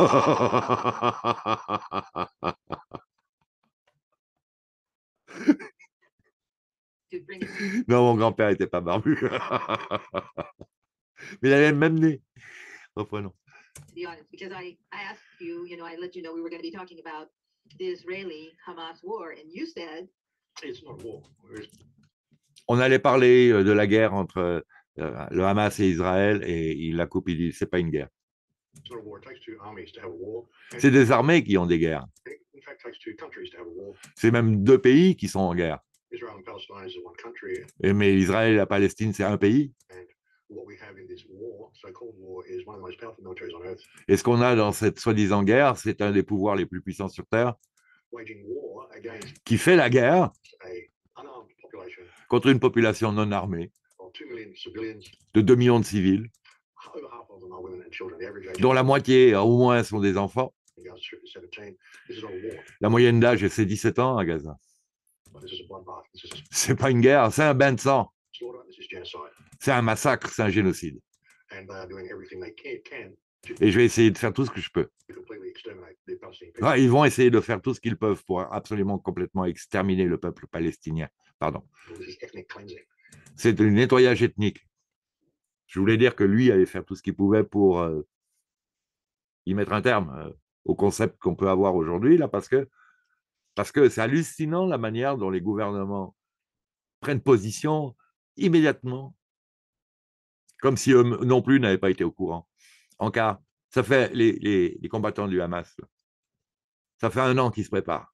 Non, mon grand-père n'était pas barbu. Mais il avait le même nez. Reprenons. to be honest, because I, I asked you, you know, I let you know we were going to be talking about the Israeli-Hamas war, and you said It's not a war. On allait parler de la guerre entre euh, le Hamas et Israël, et il la coupe, il dit c'est pas une guerre. It's not a war. It takes two armies to have a war. And C'est des armées qui ont des guerres. in fact, it takes two countries to have a war. C'est même deux pays qui sont en guerre. Israel and Palestine is one country, Et, mais Israël et la Palestine, c'est un pays. and what we have in this war, so-called war, is one of the most powerful militaries on earth, Et ce qu'on a dans cette soi-disant guerre, c'est un des pouvoirs les plus puissants sur Terre, waging war against qui fait la guerre a unarmed population contre une population non armée of two million civilians. de deux millions de civils, Over half of them are women and children. The average age dont la moitié au moins sont des enfants. goes to seventeen. This is not a war, La moyenne d'âge, c'est dix-sept ans à Gaza. but this is a bloodbath. This is a C'est pas une guerre, c'est un bain de sang. slaughter. This is genocide, C'est un massacre, c'est un génocide. and they are doing everything they can, can Et je vais essayer de faire tout ce que je peux. to completely exterminate the Palestinian people. Ah, ils vont essayer de faire tout ce qu'ils peuvent pour absolument complètement exterminer le peuple palestinien. Pardon. This is ethnic cleansing. C'est un nettoyage ethnique. Je voulais dire que lui allait faire tout ce qu'il pouvait pour euh, y mettre un terme euh, au concept qu'on peut avoir aujourd'hui, là, parce que parce que c'est hallucinant la manière dont les gouvernements prennent position immédiatement, comme si eux non plus n'avaient pas été au courant. En cas, ça fait les, les, les combattants du Hamas, là, ça fait un an qu'ils se préparent.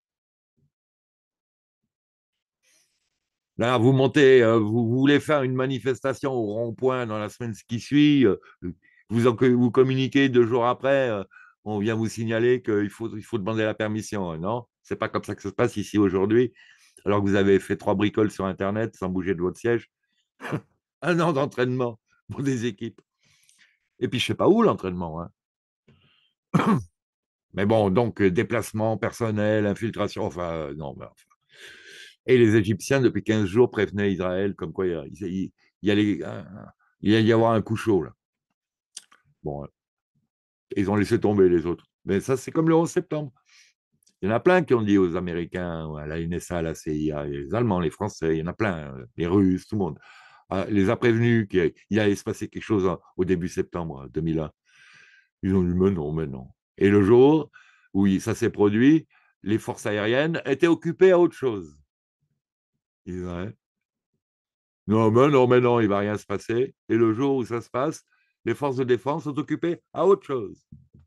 Là, vous montez, euh, vous, vous voulez faire une manifestation au rond-point dans la semaine qui suit, euh, vous, en- vous communiquez deux jours après, euh, on vient vous signaler qu'il faut, il faut demander la permission. Non, c'est pas comme ça que ça se passe ici aujourd'hui, alors que vous avez fait trois bricoles sur Internet sans bouger de votre siège. Un an d'entraînement pour des équipes. Et puis, je sais pas où l'entraînement, hein. Mais bon, donc, euh, déplacement personnel, infiltration, enfin, euh, non. Ben, enfin. Et les Égyptiens, depuis quinze jours, prévenaient Israël comme quoi il, il, il allait, euh, il allait y avoir un coup chaud, là. Bon, euh, ils ont laissé tomber les autres. Mais ça, c'est comme le onze septembre. Il y en a plein qui ont dit aux Américains, à la N S A, à la C I A, les Allemands, les Français, il y en a plein, euh, les Russes, tout le monde, euh, les a prévenus qu'il allait se passer quelque chose en- au début septembre deux mille un. Ils ont dit, mais non, mais non. Et le jour où il- ça s'est produit, les forces aériennes étaient occupées à autre chose. Ils disaient, ouais. Non, mais non, mais non, il ne va rien se passer. Et le jour où ça se passe, les forces de défense sont occupées à autre chose.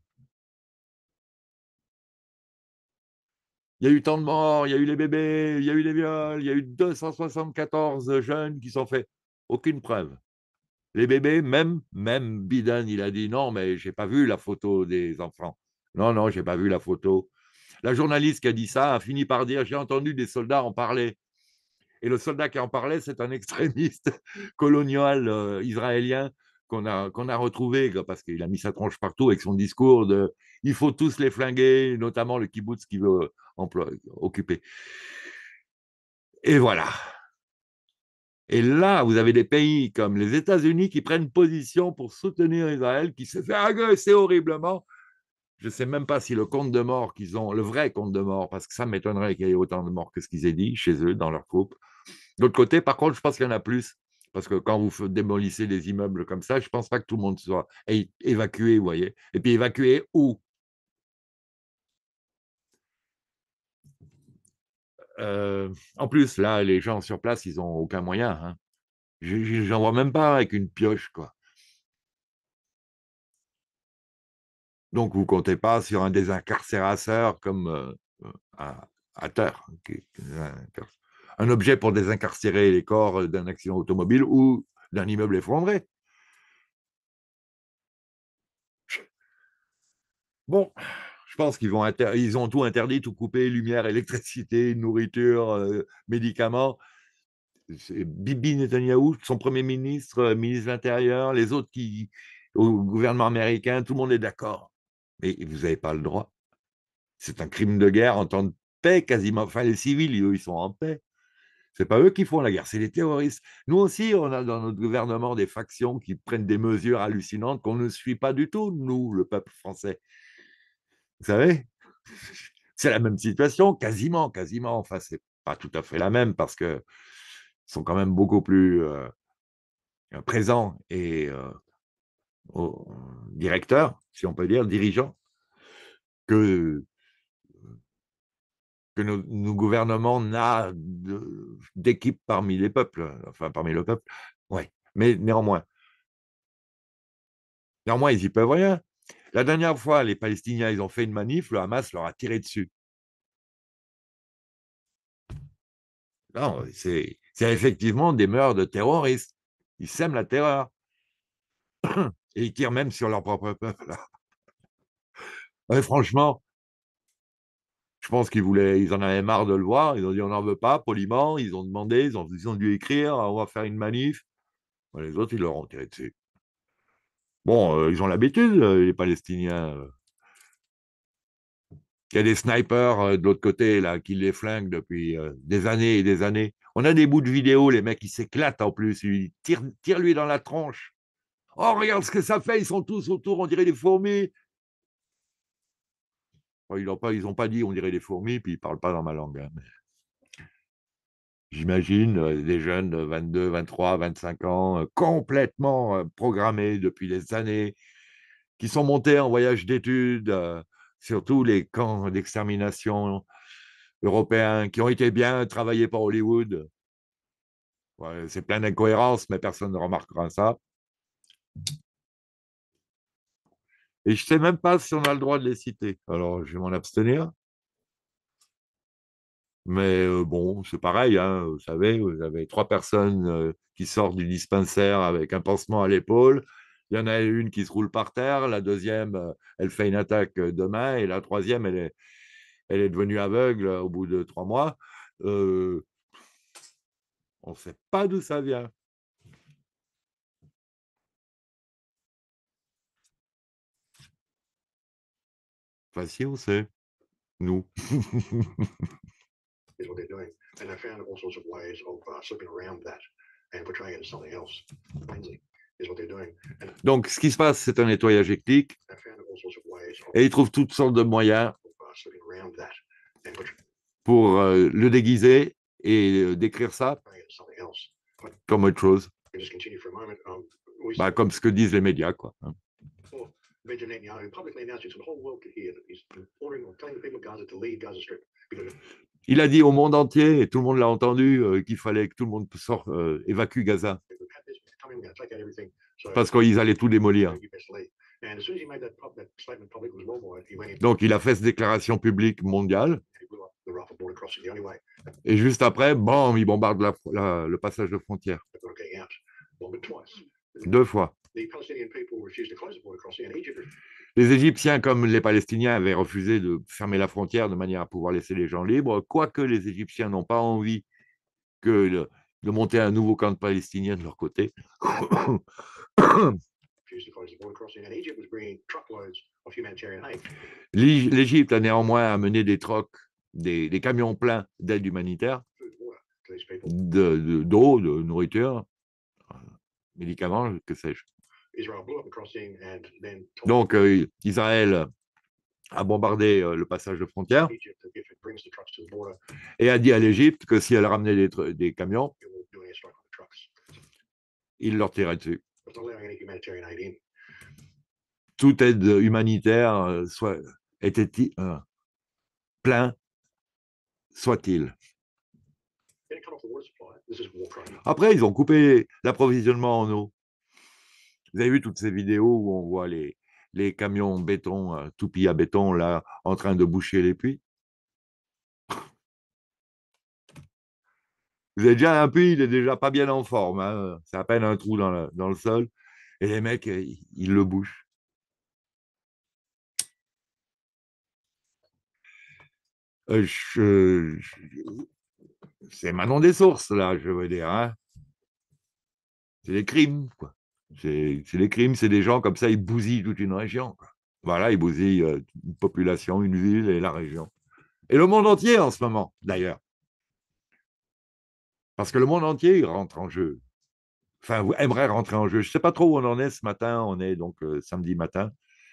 Il y a eu tant de morts, il y a eu les bébés, il y a eu les viols, il y a eu deux cent soixante-quatorze jeunes qui sont faits. Aucune preuve. Les bébés, même, même Biden, il a dit non, mais je n'ai pas vu la photo des enfants. Non, non, je n'ai pas vu la photo. La journaliste qui a dit ça a fini par dire j'ai entendu des soldats en parler. Et le soldat qui en parlait, c'est un extrémiste colonial euh, israélien qu'on a, qu'on a retrouvé parce qu'il a mis sa tronche partout avec son discours de il faut tous les flinguer, notamment le kibbutz qu'il veut employer, occuper. Et voilà. Et là, vous avez des pays comme les États-Unis qui prennent position pour soutenir Israël, qui se fait agresser horriblement. Je ne sais même pas si le compte de morts qu'ils ont, le vrai compte de morts, parce que ça m'étonnerait qu'il y ait autant de morts que ce qu'ils aient dit chez eux, dans leur troupe. D'autre côté, par contre, je pense qu'il y en a plus. Parce que quand vous démolissez des immeubles comme ça, je ne pense pas que tout le monde soit évacué, vous voyez. Et puis évacué où? euh, En plus, là, les gens sur place, ils n'ont aucun moyen. Hein. J'en vois même pas avec une pioche, quoi. Donc, vous ne comptez pas sur un désincarcérateur comme euh, à, à terre. Un objet pour désincarcérer les corps d'un accident automobile ou d'un immeuble effondré. Bon, je pense qu'ils vont inter... ils ont tout interdit, tout coupé, lumière, électricité, nourriture, euh, médicaments. C'est Bibi Netanyahou, son premier ministre, euh, ministre de l'Intérieur, les autres qui, au gouvernement américain, tout le monde est d'accord. Mais vous n'avez pas le droit. C'est un crime de guerre en temps de paix quasiment. Enfin, les civils, eux, ils sont en paix. C'est pas eux qui font la guerre, c'est les terroristes. Nous aussi, on a dans notre gouvernement des factions qui prennent des mesures hallucinantes qu'on ne suit pas du tout, nous, le peuple français. Vous savez, c'est la même situation, quasiment, quasiment. Enfin, c'est pas tout à fait la même parce que sont quand même beaucoup plus euh, présents et, euh, aux directeurs, si on peut dire, dirigeants, que, que nos, nos gouvernements n'a d'équipe parmi les peuples, enfin parmi le peuple, ouais. Mais néanmoins, néanmoins, ils y peuvent rien. La dernière fois, les Palestiniens, ils ont fait une manif, le Hamas leur a tiré dessus. Non, c'est effectivement des meurtres de terroristes. Ils sèment la terreur. Et ils tirent même sur leur propre peuple. Ouais, franchement, je pense qu'ils voulaient, ils en avaient marre de le voir. Ils ont dit on n'en veut pas, poliment. Ils ont demandé, ils ont, ils ont dû écrire, on va faire une manif. Bon, les autres, ils leur ont tiré dessus. Bon, euh, ils ont l'habitude, les Palestiniens. Il y a des snipers euh, de l'autre côté là qui les flinguent depuis euh, des années et des années. On a des bouts de vidéo, les mecs, ils s'éclatent en plus. Ils tirent, tire-lui dans la tronche. Oh, regarde ce que ça fait, ils sont tous autour, on dirait des fourmis. Bon, ils n'ont pas, ils ont pas dit on dirait des fourmis, puis ils ne parlent pas dans ma langue. Hein, mais... J'imagine euh, des jeunes de vingt-deux, vingt-trois, vingt-cinq ans, euh, complètement euh, programmés depuis des années, qui sont montés en voyage d'études, euh, surtout les camps d'extermination européens, qui ont été bien travaillés par Hollywood. Ouais, c'est plein d'incohérences, mais personne ne remarquera ça. Et je ne sais même pas si on a le droit de les citer. Alors, je vais m'en abstenir. Mais euh, bon, c'est pareil, hein, vous savez, vous avez trois personnes euh, qui sortent du dispensaire avec un pansement à l'épaule. Il y en a une qui se roule par terre, la deuxième, euh, elle fait une attaque euh, demain, et la troisième, elle est, elle est devenue aveugle euh, au bout de trois mois. Euh, on ne sait pas d'où ça vient. Enfin, si, on sait. Nous. Is what they're doing. And I found all sorts of ways of uh, slipping around that and portraying it as something else. Mainly is what they're doing. And Donc, ce qui se passe, c'est un nettoyage ethnique, I found all sorts of ways of, et ils trouvent toutes sortes de moyens of uh, slipping around that and portraying pour euh, le déguiser et euh, décrire ça it as something else. But comme autre chose. we just continue for a moment. Um, we Bah, comme ce que disent les médias, quoi. saw Benjamin Netanyahu publicly announcing so the whole world could hear that he's ordering or telling the people of Gaza to leave Gaza Strip because Il a dit au monde entier, et tout le monde l'a entendu, euh, qu'il fallait que tout le monde sorte, euh, évacue Gaza, we've had this coming, we're going to take out everything. So parce qu'ils allaient tout démolir. you best leave. And as soon as he made that, pub- that statement public, it was worldwide. He went in. Donc, il a fait cette déclaration publique mondiale, He blew up the Rafah border crossing the only way et juste après, bam, il bombarde la, la, le passage de frontière. that we're getting out. Well, but twice. Deux fois. The Palestinian people refused to close the border crossing, and Egypt Les Égyptiens, comme les Palestiniens, avaient refusé de fermer la frontière de manière à pouvoir laisser les gens libres, quoique les Égyptiens n'ont pas envie que le, de monter un nouveau camp de Palestiniens de leur côté. refused to close the border crossing, and Egypt was bringing truckloads of humanitarian aid. L'Égypte a néanmoins amené des trocs, des, des camions pleins d'aide humanitaire, Food, water to these people. de, de, d'eau, de nourriture, médicaments, que sais-je. Israel blew up the crossing and then told Donc, euh, Israël a bombardé euh, le passage de frontière Egypt that if it brings the trucks to the border, et a dit à l'Égypte que si elle ramenait des, tr- des camions, it will do an airstrike on the trucks. il leur tirait dessus. It's not allowing any humanitarian aid in. Toute aide humanitaire euh, soit, était euh, plein soit-il. Then it cut off the water supply. This is war crime. Après, ils ont coupé l'approvisionnement en eau. Vous avez vu toutes ces vidéos où on voit les, les camions béton, euh, toupies à béton, là, en train de boucher les puits? Vous avez déjà un puits, il est déjà pas bien en forme. Hein. C'est à peine un trou dans le, dans le sol. Et les mecs, ils, ils le bouchent. Euh, je, je, c'est Manon des sources, là, je veux dire. Hein. C'est des crimes, quoi. C'est des crimes, c'est des gens comme ça, ils bousillent toute une région. Quoi. Voilà, ils bousillent euh, une population, une ville et la région. Et le monde entier en ce moment, d'ailleurs. Parce que le monde entier il rentre en jeu. Enfin, aimerait rentrer en jeu. Je ne sais pas trop où on en est ce matin. On est donc euh, samedi matin.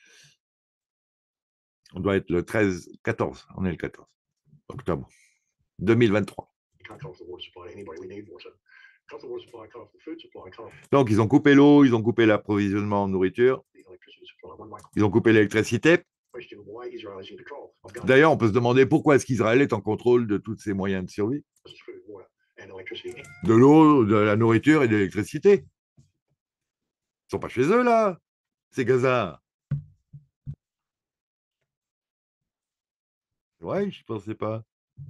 On doit être le treize, quatorze. On est le quatorze octobre deux mille vingt-trois. You can't cut off the water supply to anybody. We need water. cut off the water supply, cut off the food supply, cut off Donc, ils ont coupé l'eau, ils ont coupé l'approvisionnement en nourriture, the electricity supply. One might ils ont coupé l'électricité. question why Israel is in control of Gaza. D'ailleurs, on peut se demander pourquoi est-ce qu'Israël est en contrôle de tous ces moyens de survie, Food, water, and electricity. de l'eau, de la nourriture et de l'électricité. Ils sont pas chez eux, là, c'est Gaza. Ouais, je pensais pas.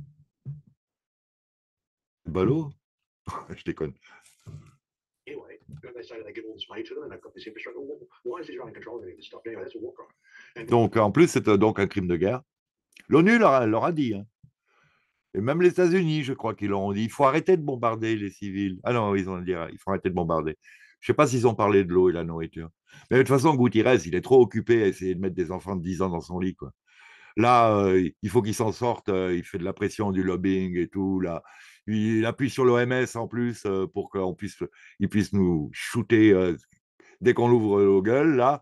Ballot. Je déconne. Anyway, they say they give all this money to them and they've got this infrastructure. Well, why is Israel in control of any of this stuff? Anyway, that's a war crime. And Donc, en plus, c'est euh, donc un crime de guerre. L'ONU leur, a- leur a dit, hein. Et même les États-Unis, je crois qu'ils leur ont dit, il faut arrêter de bombarder les civils. Ah non, ils ont dit, il faut arrêter de bombarder. Je ne sais pas s'ils ont parlé de l'eau et de la nourriture. Mais de toute façon, Guterres, il est trop occupé à essayer de mettre des enfants de dix ans dans son lit, quoi. Là, euh, il faut qu'il s'en sorte. euh, il fait de la pression, du lobbying et tout. Là. Il appuie sur l'O M S en plus euh, pour qu'on puisse, il puisse nous shooter euh, dès qu'on l'ouvre aux gueules. Là,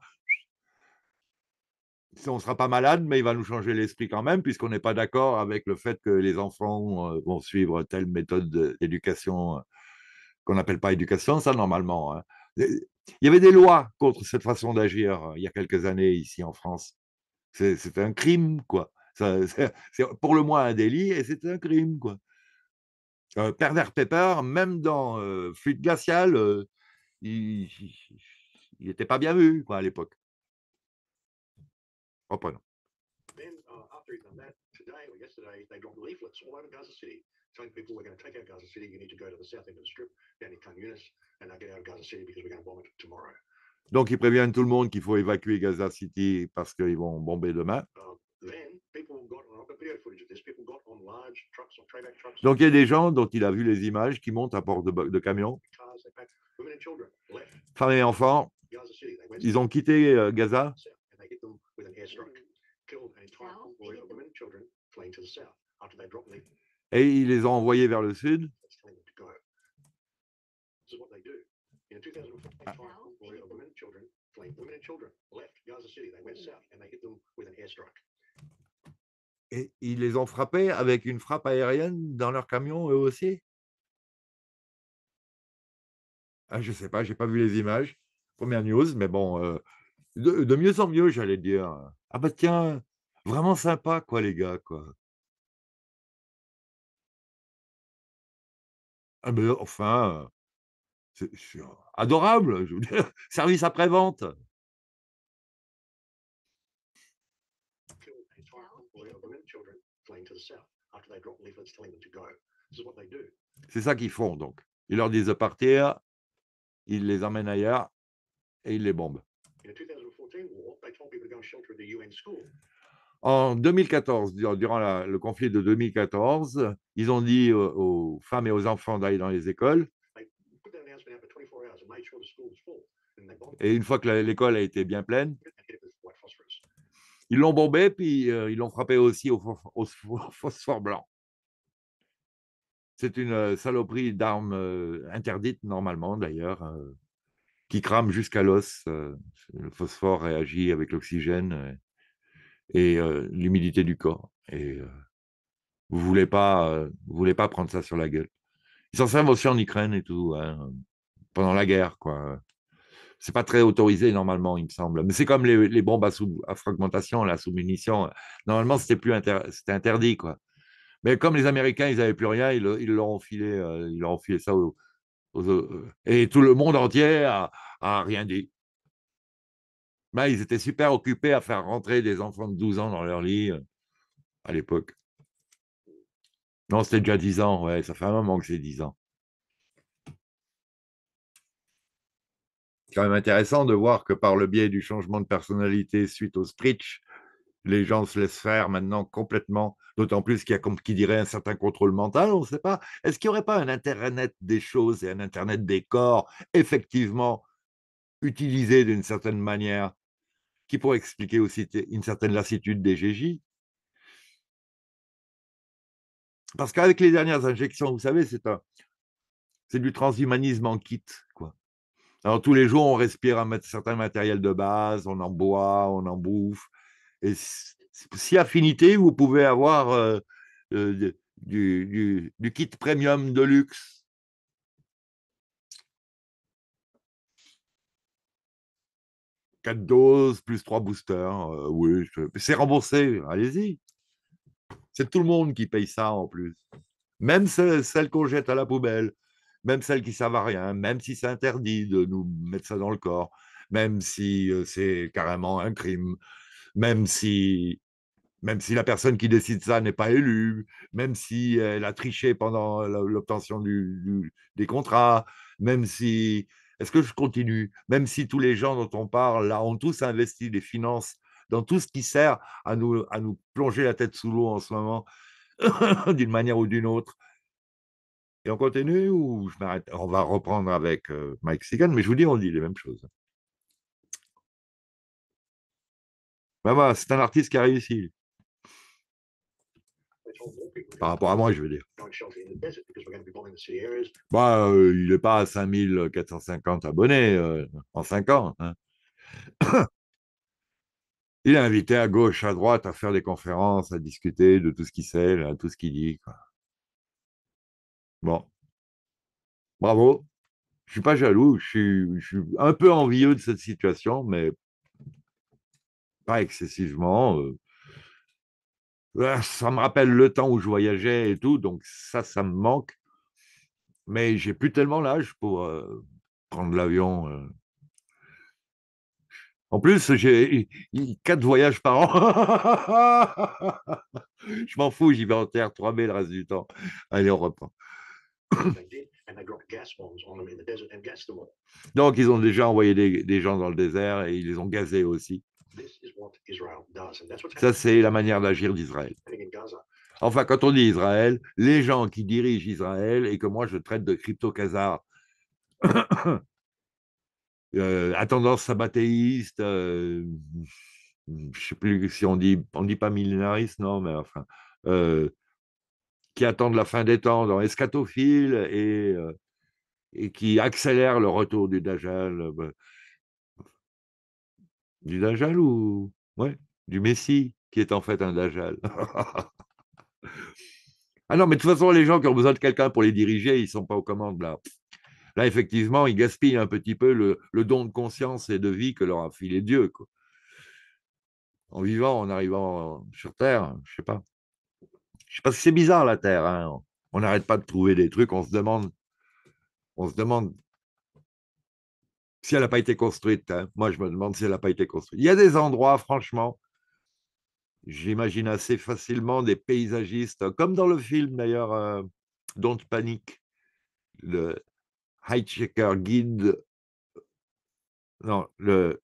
on ne sera pas malade, mais il va nous changer l'esprit quand même, puisqu'on n'est pas d'accord avec le fait que les enfants euh, vont suivre telle méthode d'éducation euh, qu'on n'appelle pas éducation, ça normalement. Hein. Il y avait des lois contre cette façon d'agir euh, il y a quelques années ici en France. C'est un crime, quoi. C'est pour le moins un délit et c'est un crime, quoi. Euh, Pervers Pepper, même dans euh, Fluide glacial, euh, il n'était pas bien vu, quoi, à l'époque. Reprenons. then uh, after he'd done that, today or yesterday, they dropped leaflets all over Gaza City telling people we're going to take out Gaza City. You need to go to the south end of the strip down in Khan Yunis and uh, get out of Gaza City because we're going to bomb it tomorrow. Donc, ils préviennent tout le monde qu'il faut évacuer Gaza City parce qu'ils vont bomber demain. Uh, then people got, I've got video footage of this, people got on large trucks or trayback trucks, Donc, il y a des gens dont il a vu les images qui montent à bord de, de camions, cars, they packed women and children, left femmes et enfants. Gaza City. They went Ils ont quitté euh, Gaza south and they hit them with an airstrike, killed an entire South, convoy hit of them. women and children fleeing to the south after they dropped leaflets et ils les ont envoyés vers le sud. telling them to go. This is what they do. In a two thousand fourteen Ah. entire convoy of women and children fleeing, women and children left Gaza City. They went south and they hit them with an airstrike. Et ils les ont frappés avec une frappe aérienne dans leur camion, eux aussi. Ah, je ne sais pas, je n'ai pas vu les images. Première news, mais bon, euh, de, de mieux en mieux, j'allais dire. Ah bah tiens, vraiment sympa, quoi, les gars, quoi. Ah mais enfin, c'est c'est adorable, je veux dire, service après-vente. Killed an entire convoy of women and children fleeing to the south after they dropped leaflets telling them to go. This is what they do. C'est ça qu'ils font, donc. Ils leur disent de partir, ils les emmènent ailleurs et ils les bombent. In a two thousand fourteen war, they told people to go and shelter at the U N school. En deux mille quatorze, dur- durant la- le conflit de deux mille quatorze, ils ont dit aux, aux femmes et aux enfants d'aller dans les écoles. They put that announcement out for twenty-four hours and made sure the school was full. And they bombed Et une fois que la- l'école a été bien pleine, it and hit it with white phosphorus. ils l'ont bombé, puis euh, ils l'ont frappé aussi au, pho- au pho- phosphore blanc. C'est une euh, saloperie d'arme euh, interdite normalement d'ailleurs, euh, qui crame jusqu'à l'os. euh, le phosphore réagit avec l'oxygène euh, et euh, l'humidité du corps. Et euh, vous ne voulez pas, euh, vous voulez pas prendre ça sur la gueule. Ils s'en servent aussi en Ukraine et tout, hein, pendant la guerre, quoi. C'est pas très autorisé normalement, il me semble. Mais c'est comme les, les bombes à, sous, à fragmentation, là, sous munitions. Normalement, c'était plus inter, c'était interdit, quoi. Mais comme les Américains, ils n'avaient plus rien, ils, ils leur ont filé, euh, ils leur ont filé ça aux, aux- euh, et tout le monde entier a, a rien dit. Mais ils étaient super occupés à faire rentrer des enfants de douze ans dans leur lit euh, à l'époque. Non, c'était déjà dix ans, ouais, ça fait un moment que c'est dix ans. C'est quand même intéressant de voir que par le biais du changement de personnalité suite au Screech, les gens se laissent faire maintenant complètement, d'autant plus qu'il y a comme qui dirait un certain contrôle mental, on ne sait pas. Est-ce qu'il n'y aurait pas un Internet des choses et un Internet des corps effectivement utilisé d'une certaine manière qui pourrait expliquer aussi une certaine lassitude des G J? Parce qu'avec les dernières injections, vous savez, c'est un, c'est du transhumanisme en kit, quoi. Alors tous les jours, on respire un certain matériel de base, on en boit, on en bouffe. Et si affinité, vous pouvez avoir euh, euh, du, du, du kit premium de luxe quatre doses, plus trois boosters. Euh, oui, je... c'est remboursé, allez-y. C'est tout le monde qui paye ça en plus. Même celles, celles qu'on jette à la poubelle, même celles qui ne servent à rien, même si c'est interdit de nous mettre ça dans le corps, même si euh, c'est carrément un crime, même si, même si la personne qui décide ça n'est pas élue, même si elle a triché pendant l'obtention du, du, des contrats, même si... Est-ce que je continue? Même si tous les gens dont on parle, là, ont tous investi des finances dans tout ce qui sert à nous, à nous plonger la tête sous l'eau en ce moment, d'une manière ou d'une autre. Et on continue ou je m'arrête? On va reprendre avec euh, Mike Segan, mais je vous dis, on dit les mêmes choses. Ben voilà, c'est un artiste qui a réussi. They told more people to Par go rapport à moi, je veux dire. go and shelter in the desert because we're going to be bombing the city areas. Bah, euh, il n'est pas à cinq mille quatre cent cinquante abonnés euh, en cinq ans. Hein. Il est invité à gauche, à droite, à faire des conférences, à discuter de tout ce qu'il sait, de tout ce qu'il dit. Quoi. Bon, bravo. Je suis pas jaloux, je suis, je suis un peu envieux de cette situation, mais pas excessivement. Euh, ça me rappelle le temps où je voyageais et tout, donc ça, ça me manque. Mais j'ai plus tellement l'âge pour euh, prendre l'avion. Euh. En plus, j'ai quatre voyages par an. Je m'en fous, j'y vais en terre trois B le reste du temps. Allez, on reprend. They did, and they dropped gas bombs on them in the desert and gassed them all. Donc, ils ont déjà envoyé des, des gens dans le désert et ils les ont gazés aussi. This is what Israel does, and that's what's Ça, c'est la manière d'agir d'Israël. happening in Gaza. Enfin, quand on dit Israël, les gens qui dirigent Israël et que moi je traite de crypto-khazars euh, à tendance sabbatéiste, euh, je ne sais plus si on dit, on dit pas millénariste, non, mais enfin, euh, qui attendent la fin des temps dans eschatophile et, euh, et qui accélèrent le retour du Dajjal. Euh, du Dajjal ou ouais, du Messie, qui est en fait un Dajjal. Ah non, mais de toute façon, les gens qui ont besoin de quelqu'un pour les diriger, ils ne sont pas aux commandes là. Là, effectivement, ils gaspillent un petit peu le, le don de conscience et de vie que leur a filé Dieu. Quoi. En vivant, en arrivant sur Terre, je sais pas. Je sais pas si c'est bizarre la Terre. Hein. On n'arrête pas de trouver des trucs. On se demande, on se demande si elle n'a pas été construite. Hein. Moi, je me demande si elle n'a pas été construite. Il y a des endroits, franchement, j'imagine assez facilement des paysagistes, comme dans le film d'ailleurs, euh, Don't Panic, le Hitchhiker Guide. Non, le,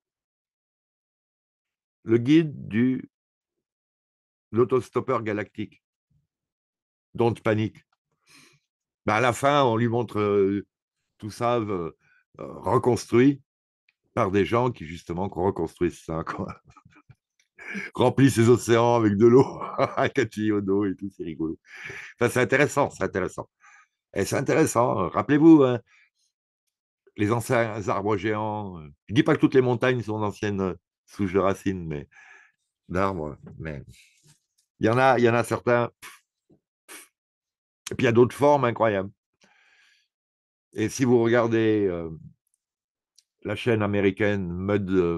le guide du l'autostoppeur galactique. Don't Panic. Ben à la fin, on lui montre euh, tout ça euh, reconstruit par des gens qui, justement, reconstruisent ça, quoi. Remplissent ces océans avec de l'eau, avec un tuyau d'eau et tout, c'est rigolo. Enfin, c'est intéressant, c'est intéressant. Et c'est intéressant, rappelez-vous, hein, les anciens arbres géants. Je ne dis pas que toutes les montagnes sont d'anciennes euh, souches de racines, mais d'arbres, mais il y en a, il y en a certains. Et puis il y a d'autres formes incroyables. Et si vous regardez euh, la chaîne américaine Mud, euh,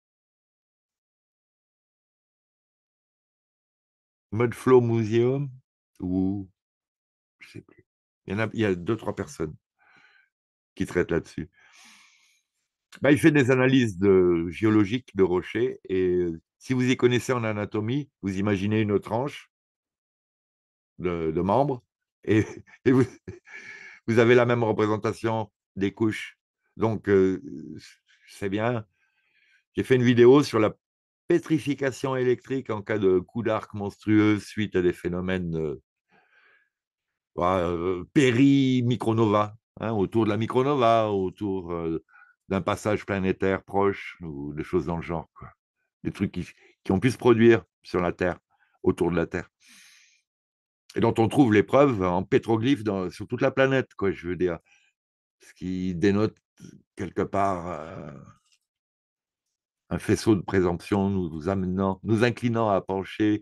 Mudflow Museum, ou je sais plus, il y en a, il y a deux, trois personnes qui traitent là-dessus. Bah, il fait des analyses de, géologiques de rochers et euh, si vous y connaissez en anatomie, vous imaginez une tranche de, de membres et, et vous, vous, avez la même représentation des couches. Donc, euh, c'est bien. J'ai fait une vidéo sur la pétrification électrique en cas de coup d'arc monstrueux suite à des phénomènes euh, euh, péri-micronova, hein, autour de la micronova, autour euh, d'un passage planétaire proche ou des choses dans le genre. Quoi. Des trucs qui, qui ont pu se produire sur la Terre, autour de la Terre. Et dont on trouve les preuves en pétroglyphes dans, sur toute la planète, quoi, je veux dire. Ce qui dénote quelque part euh, un faisceau de présomption nous amenant, nous inclinant à pencher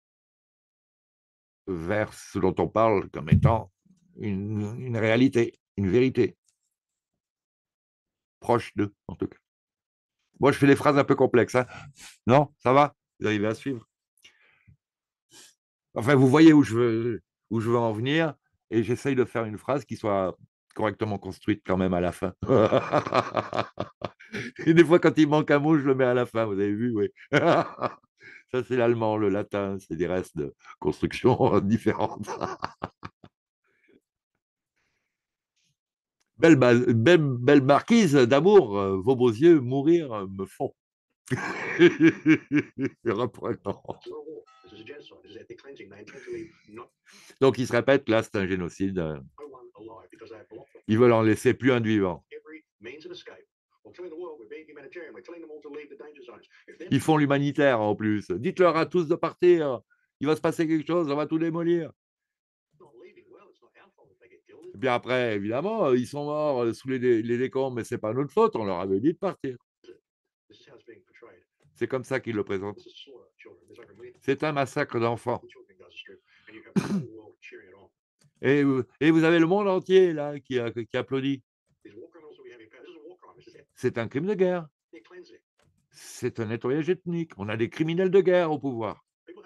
vers ce dont on parle comme étant une, une réalité, une vérité. Proche d'eux, en tout cas. Moi, je fais des phrases un peu complexes. Hein. Non, ça va? Vous arrivez à suivre? Enfin, vous voyez où je veux, où je veux en venir, et j'essaye de faire une phrase qui soit correctement construite quand même à la fin. Et des fois, quand il manque un mot, je le mets à la fin, vous avez vu, oui. Ça, c'est l'allemand, le latin, c'est des restes de construction différentes. Belle, belle, belle marquise d'amour, vos beaux yeux mourir me font. Reprenons. Donc, il se répète, là, c'est un génocide. Ils veulent en laisser plus un de vivant. Ils font l'humanitaire, en plus. Dites-leur à tous de partir. Il va se passer quelque chose, on va tout démolir. Et puis après, évidemment, ils sont morts sous les, les décombres, mais ce n'est pas notre faute, on leur avait dit de partir. C'est comme ça qu'ils le présentent. C'est un massacre d'enfants. Et, et vous avez le monde entier là qui, qui applaudit. C'est un crime de guerre. C'est un nettoyage ethnique. On a des criminels de guerre au pouvoir.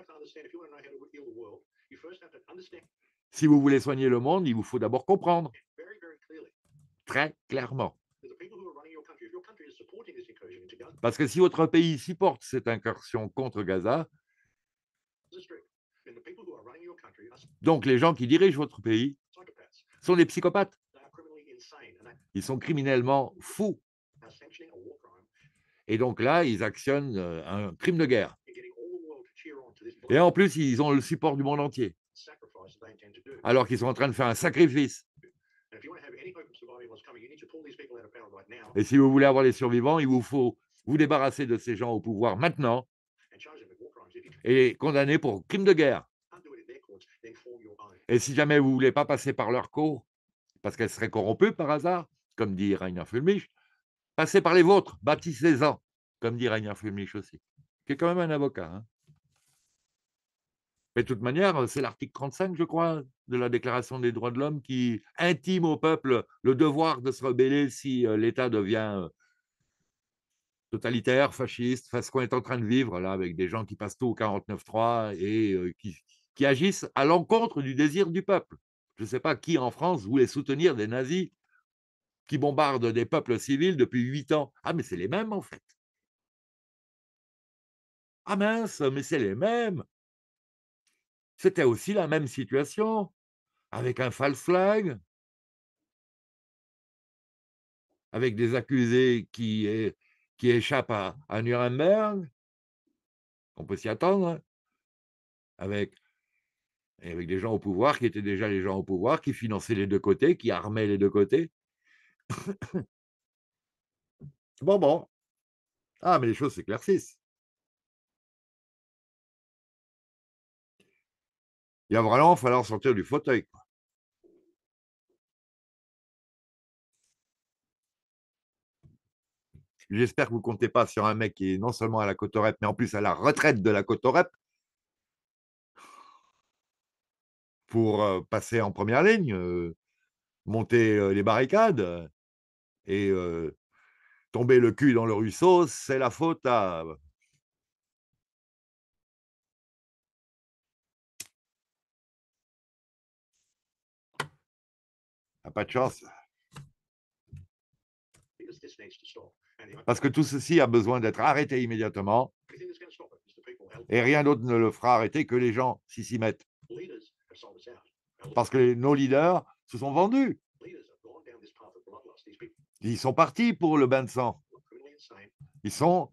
Si vous voulez soigner le monde, il vous faut d'abord comprendre. Très clairement. Parce que si votre pays supporte cette incursion contre Gaza, donc les gens qui dirigent votre pays sont des psychopathes. Ils sont criminellement fous. Et donc là, ils actionnent un crime de guerre. Et en plus, ils ont le support du monde entier. Alors qu'ils sont en train de faire un sacrifice. Et si vous voulez avoir des survivants, il vous faut vous débarrasser de ces gens au pouvoir maintenant et les condamner pour crime de guerre. Et si jamais vous ne voulez pas passer par leur cour, parce qu'elles seraient corrompues par hasard, comme dit Rainer Fulmich, passez par les vôtres, bâtissez-en, comme dit Rainer Fulmich aussi, qui est quand même un avocat. Hein. Mais de toute manière, c'est l'article trente-cinq, je crois, de la Déclaration des droits de l'homme qui intime au peuple le devoir de se rebeller si euh, l'État devient euh, totalitaire, fasciste, enfin, ce qu'on est en train de vivre là avec des gens qui passent tout au quarante-neuf trois et euh, qui, qui agissent à l'encontre du désir du peuple. Je ne sais pas qui en France voulait soutenir des nazis qui bombardent des peuples civils depuis huit ans. Ah, mais c'est les mêmes en fait. Ah mince, mais c'est les mêmes. C'était aussi la même situation, avec un false flag, avec des accusés qui, est, qui échappent à, à Nuremberg, on peut s'y attendre, hein, avec, avec des gens au pouvoir qui étaient déjà les gens au pouvoir, qui finançaient les deux côtés, qui armaient les deux côtés. Bon, bon. Ah, mais les choses s'éclaircissent. Il va vraiment falloir sortir du fauteuil. Quoi. J'espère que vous ne comptez pas sur un mec qui est non seulement à la Cotorep, mais en plus à la retraite de la Cotorep pour euh, passer en première ligne, euh, monter euh, les barricades euh, et euh, tomber le cul dans le ruisseau, c'est la faute à... à pas de chance. Parce que tout ceci a besoin d'être arrêté immédiatement et rien d'autre ne le fera arrêter que les gens s'y s'y mettent. Parce que les, nos leaders se sont vendus. Ils sont partis pour le bain de sang. Ils sont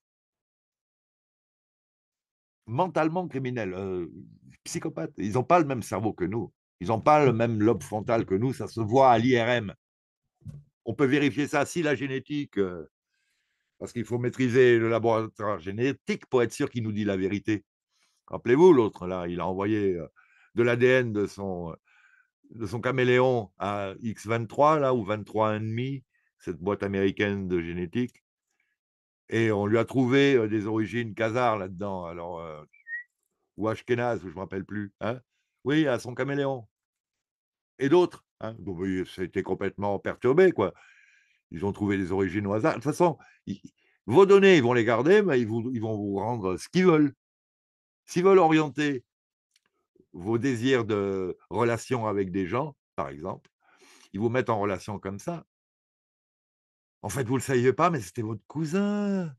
mentalement criminels, euh, psychopathes. Ils n'ont pas le même cerveau que nous. Ils n'ont pas le même lobe frontal que nous. Ça se voit à l'I R M. On peut vérifier ça si la génétique, euh, parce qu'il faut maîtriser le laboratoire génétique pour être sûr qu'il nous dit la vérité. Rappelez-vous, l'autre, là, il a envoyé euh, de l'A D N de son, de son caméléon à X vingt-trois, là, ou vingt-trois virgule cinq, cette boîte américaine de génétique. Et on lui a trouvé euh, des origines khazars là-dedans, alors, euh, ou ashkénazes, je ne me rappelle plus. Hein, oui, à son caméléon. Et d'autres. hein. Donc oui, ça a été complètement perturbé, quoi. Ils ont trouvé les origines au hasard. De toute façon, ils vos données, ils vont les garder, mais ils vous ils vont vous rendre ce qu'ils veulent. S'ils veulent orienter vos désirs de relation avec des gens, par exemple, ils vous mettent en relation comme ça. En fait, vous le saviez pas, mais c'était votre cousin.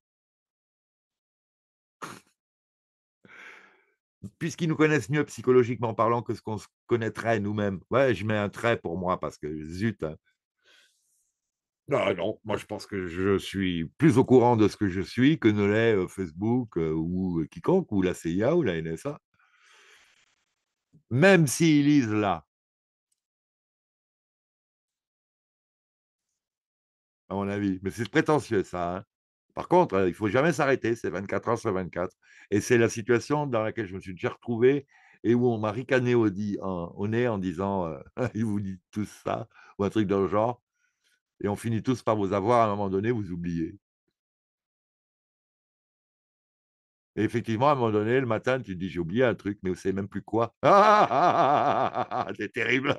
Puisqu'ils nous connaissent mieux psychologiquement parlant que ce qu'on se connaîtrait nous-mêmes. Ouais, je mets un trait pour moi parce que zut, hein. Non, non, moi je pense que je suis plus au courant de ce que je suis que ne l'est, heu, Facebook, heu, ou euh, quiconque, ou la C I A ou la N S A. Même s'ils lisent là, à mon avis. Mais c'est prétentieux ça, hein. Par contre, heu, il faut jamais s'arrêter, c'est vingt-quatre heures sur vingt-quatre et c'est la situation dans laquelle je me suis déjà retrouvé et où on m'a ricané au dit en au nez en disant, heu: «Ils vous disent tous ça» ou un truc dans le genre et on finit tous par vous avoir à un moment donné, vous oubliez. Et effectivement, à un moment donné, le matin, tu te dis: «J'ai oublié un truc», mais on sait même plus quoi. C'est terrible.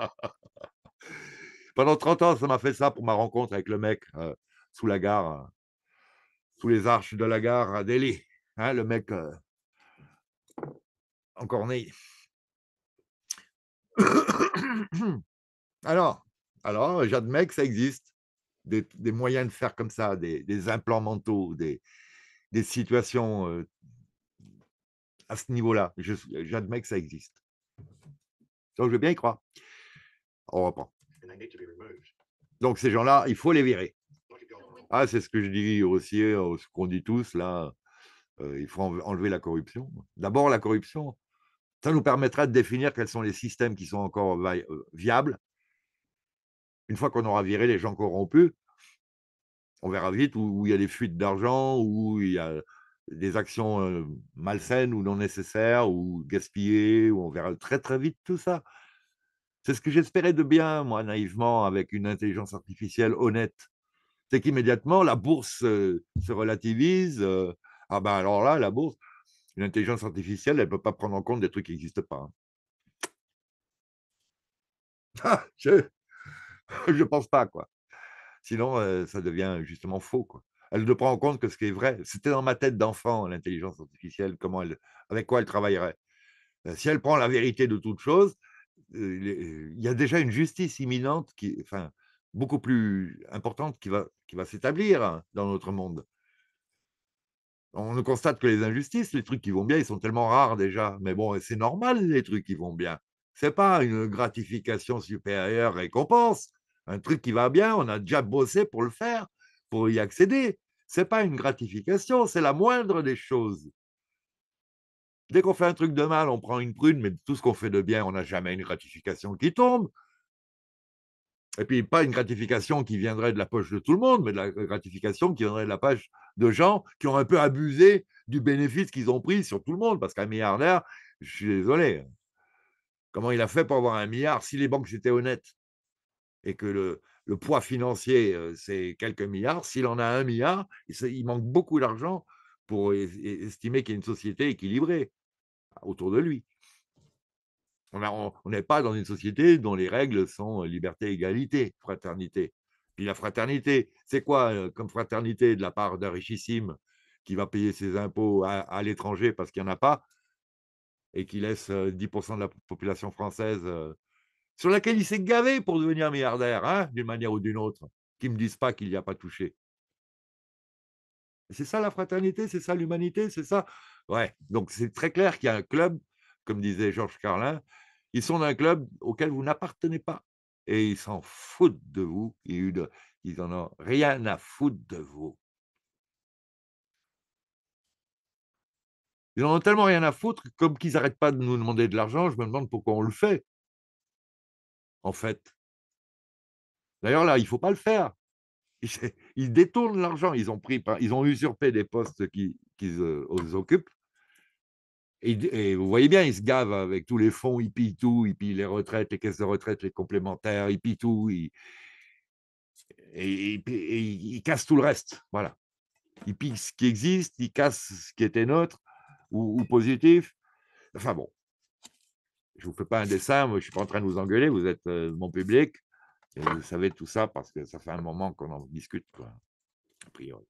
Pendant trente ans, ça m'a fait ça pour ma rencontre avec le mec, heu, sous la gare, heu, sous les arches de la gare à Delhi, hein, le mec, heu, encorné. Alors alors, j'admets que ça existe, des des moyens de faire comme ça, des des implants mentaux, des des situations, heu, à ce niveau-là. Je j'admets que ça existe. Donc je veux bien y croire. On reprend. and they need to be removed. Donc ces gens-là, il faut les virer. Like a gold. Ah, c'est ce que je dis aussi, heu, ce qu'on dit tous là, heu, il faut enl enlever la corruption. D'abord la corruption, ça nous permettra de définir quels sont les systèmes qui sont encore vaille heu, viables. Une fois qu'on aura viré les gens corrompus, on verra vite où où il y a des fuites d'argent, où il y a des actions, heu, malsaines ou non nécessaires ou gaspillées, où on verra très, très vite tout ça. C'est ce que j'espérais de bien, moi, naïvement, avec une intelligence artificielle honnête. C'est qu'immédiatement la bourse, heu, se relativise, heu, ah ben, alors là, la bourse, une intelligence artificielle, elle peut pas prendre en compte des trucs qui existent pas, hein. Ah, je je pense pas, quoi. Sinon, heu, ça devient justement faux, quoi. Elle ne prend en compte que ce qui est vrai. C'était dans ma tête d'enfant, l'intelligence artificielle, comment elle avec quoi elle travaillerait. Heu, si elle prend la vérité de toute chose, heu, les il y a déjà une justice imminente qui enfin, beaucoup plus importante qui va qui va s'établir hein, dans notre monde. On ne constate que les injustices, les trucs qui vont bien, ils sont tellement rares déjà. Mais bon, c'est normal les trucs qui vont bien. C'est pas une gratification supérieure récompense. Un truc qui va bien, on a déjà bossé pour le faire, pour y accéder. C'est pas une gratification, c'est la moindre des choses. Dès qu'on fait un truc de mal, on prend une prune, mais tout ce qu'on fait de bien, on n'a jamais une gratification qui tombe. Et puis pas une gratification qui viendrait de la poche de tout le monde, mais de la gratification qui viendrait de la poche de gens qui ont un peu abusé du bénéfice qu'ils ont pris sur tout le monde. Parce qu'un milliardaire, je suis désolé, comment il a fait pour avoir un milliard si les banques étaient honnêtes et que le, le poids financier, euh, c'est quelques milliards, s'il en a un milliard, il, il manque beaucoup d'argent pour es- estimer qu'il y a une société équilibrée autour de lui. On n'est pas dans une société dont les règles sont liberté, égalité, fraternité. Puis la fraternité, c'est quoi euh, comme fraternité de la part d'un richissime qui va payer ses impôts à, à l'étranger parce qu'il n'y en a pas et qui laisse euh, dix pour cent de la population française euh, sur laquelle il s'est gavé pour devenir milliardaire, hein, d'une manière ou d'une autre, qui ne me disent pas qu'il n'y a pas touché. C'est ça la fraternité, c'est ça l'humanité, c'est ça. Ouais, donc c'est très clair qu'il y a un club, comme disait Georges Carlin, ils sont d'un club auquel vous n'appartenez pas et ils s'en foutent de vous, ils ils en ont rien à foutre de vous. Ils en ont tellement rien à foutre, comme qu'ils n'arrêtent pas de nous demander de l'argent, je me demande pourquoi on le fait, en fait. D'ailleurs là, il ne faut pas le faire. Ils ils détournent l'argent, ils ont pris ils ont usurpé des postes qui qu'ils, heu, occupent. Et d et vous voyez bien, ils se gavent avec tous les fonds, ils pillent tout, ils pillent les retraites, les caisses de retraite, les complémentaires, ils pillent tout, ils et et puis et ils ils cassent tout le reste, voilà. Ils pillent ce qui existe, ils cassent ce qui était neutre ou ou positif. Enfin bon, Je ne vous fais pas un dessin, moi, je ne suis pas en train de vous engueuler, vous êtes euh, mon public, et vous savez tout ça parce que ça fait un moment qu'on en discute, quoi, a priori.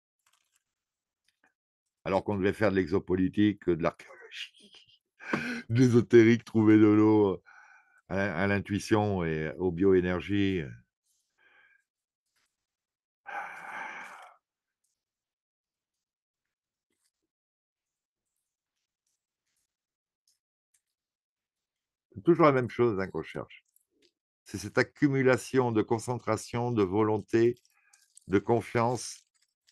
Alors qu'on devait faire de l'exopolitique, de l'archéologie, de l'ésotérique, trouver de l'eau à, à l'intuition et aux bioénergies. C'est toujours la même chose hein, qu'on cherche. C'est cette accumulation de concentration, de volonté, de confiance.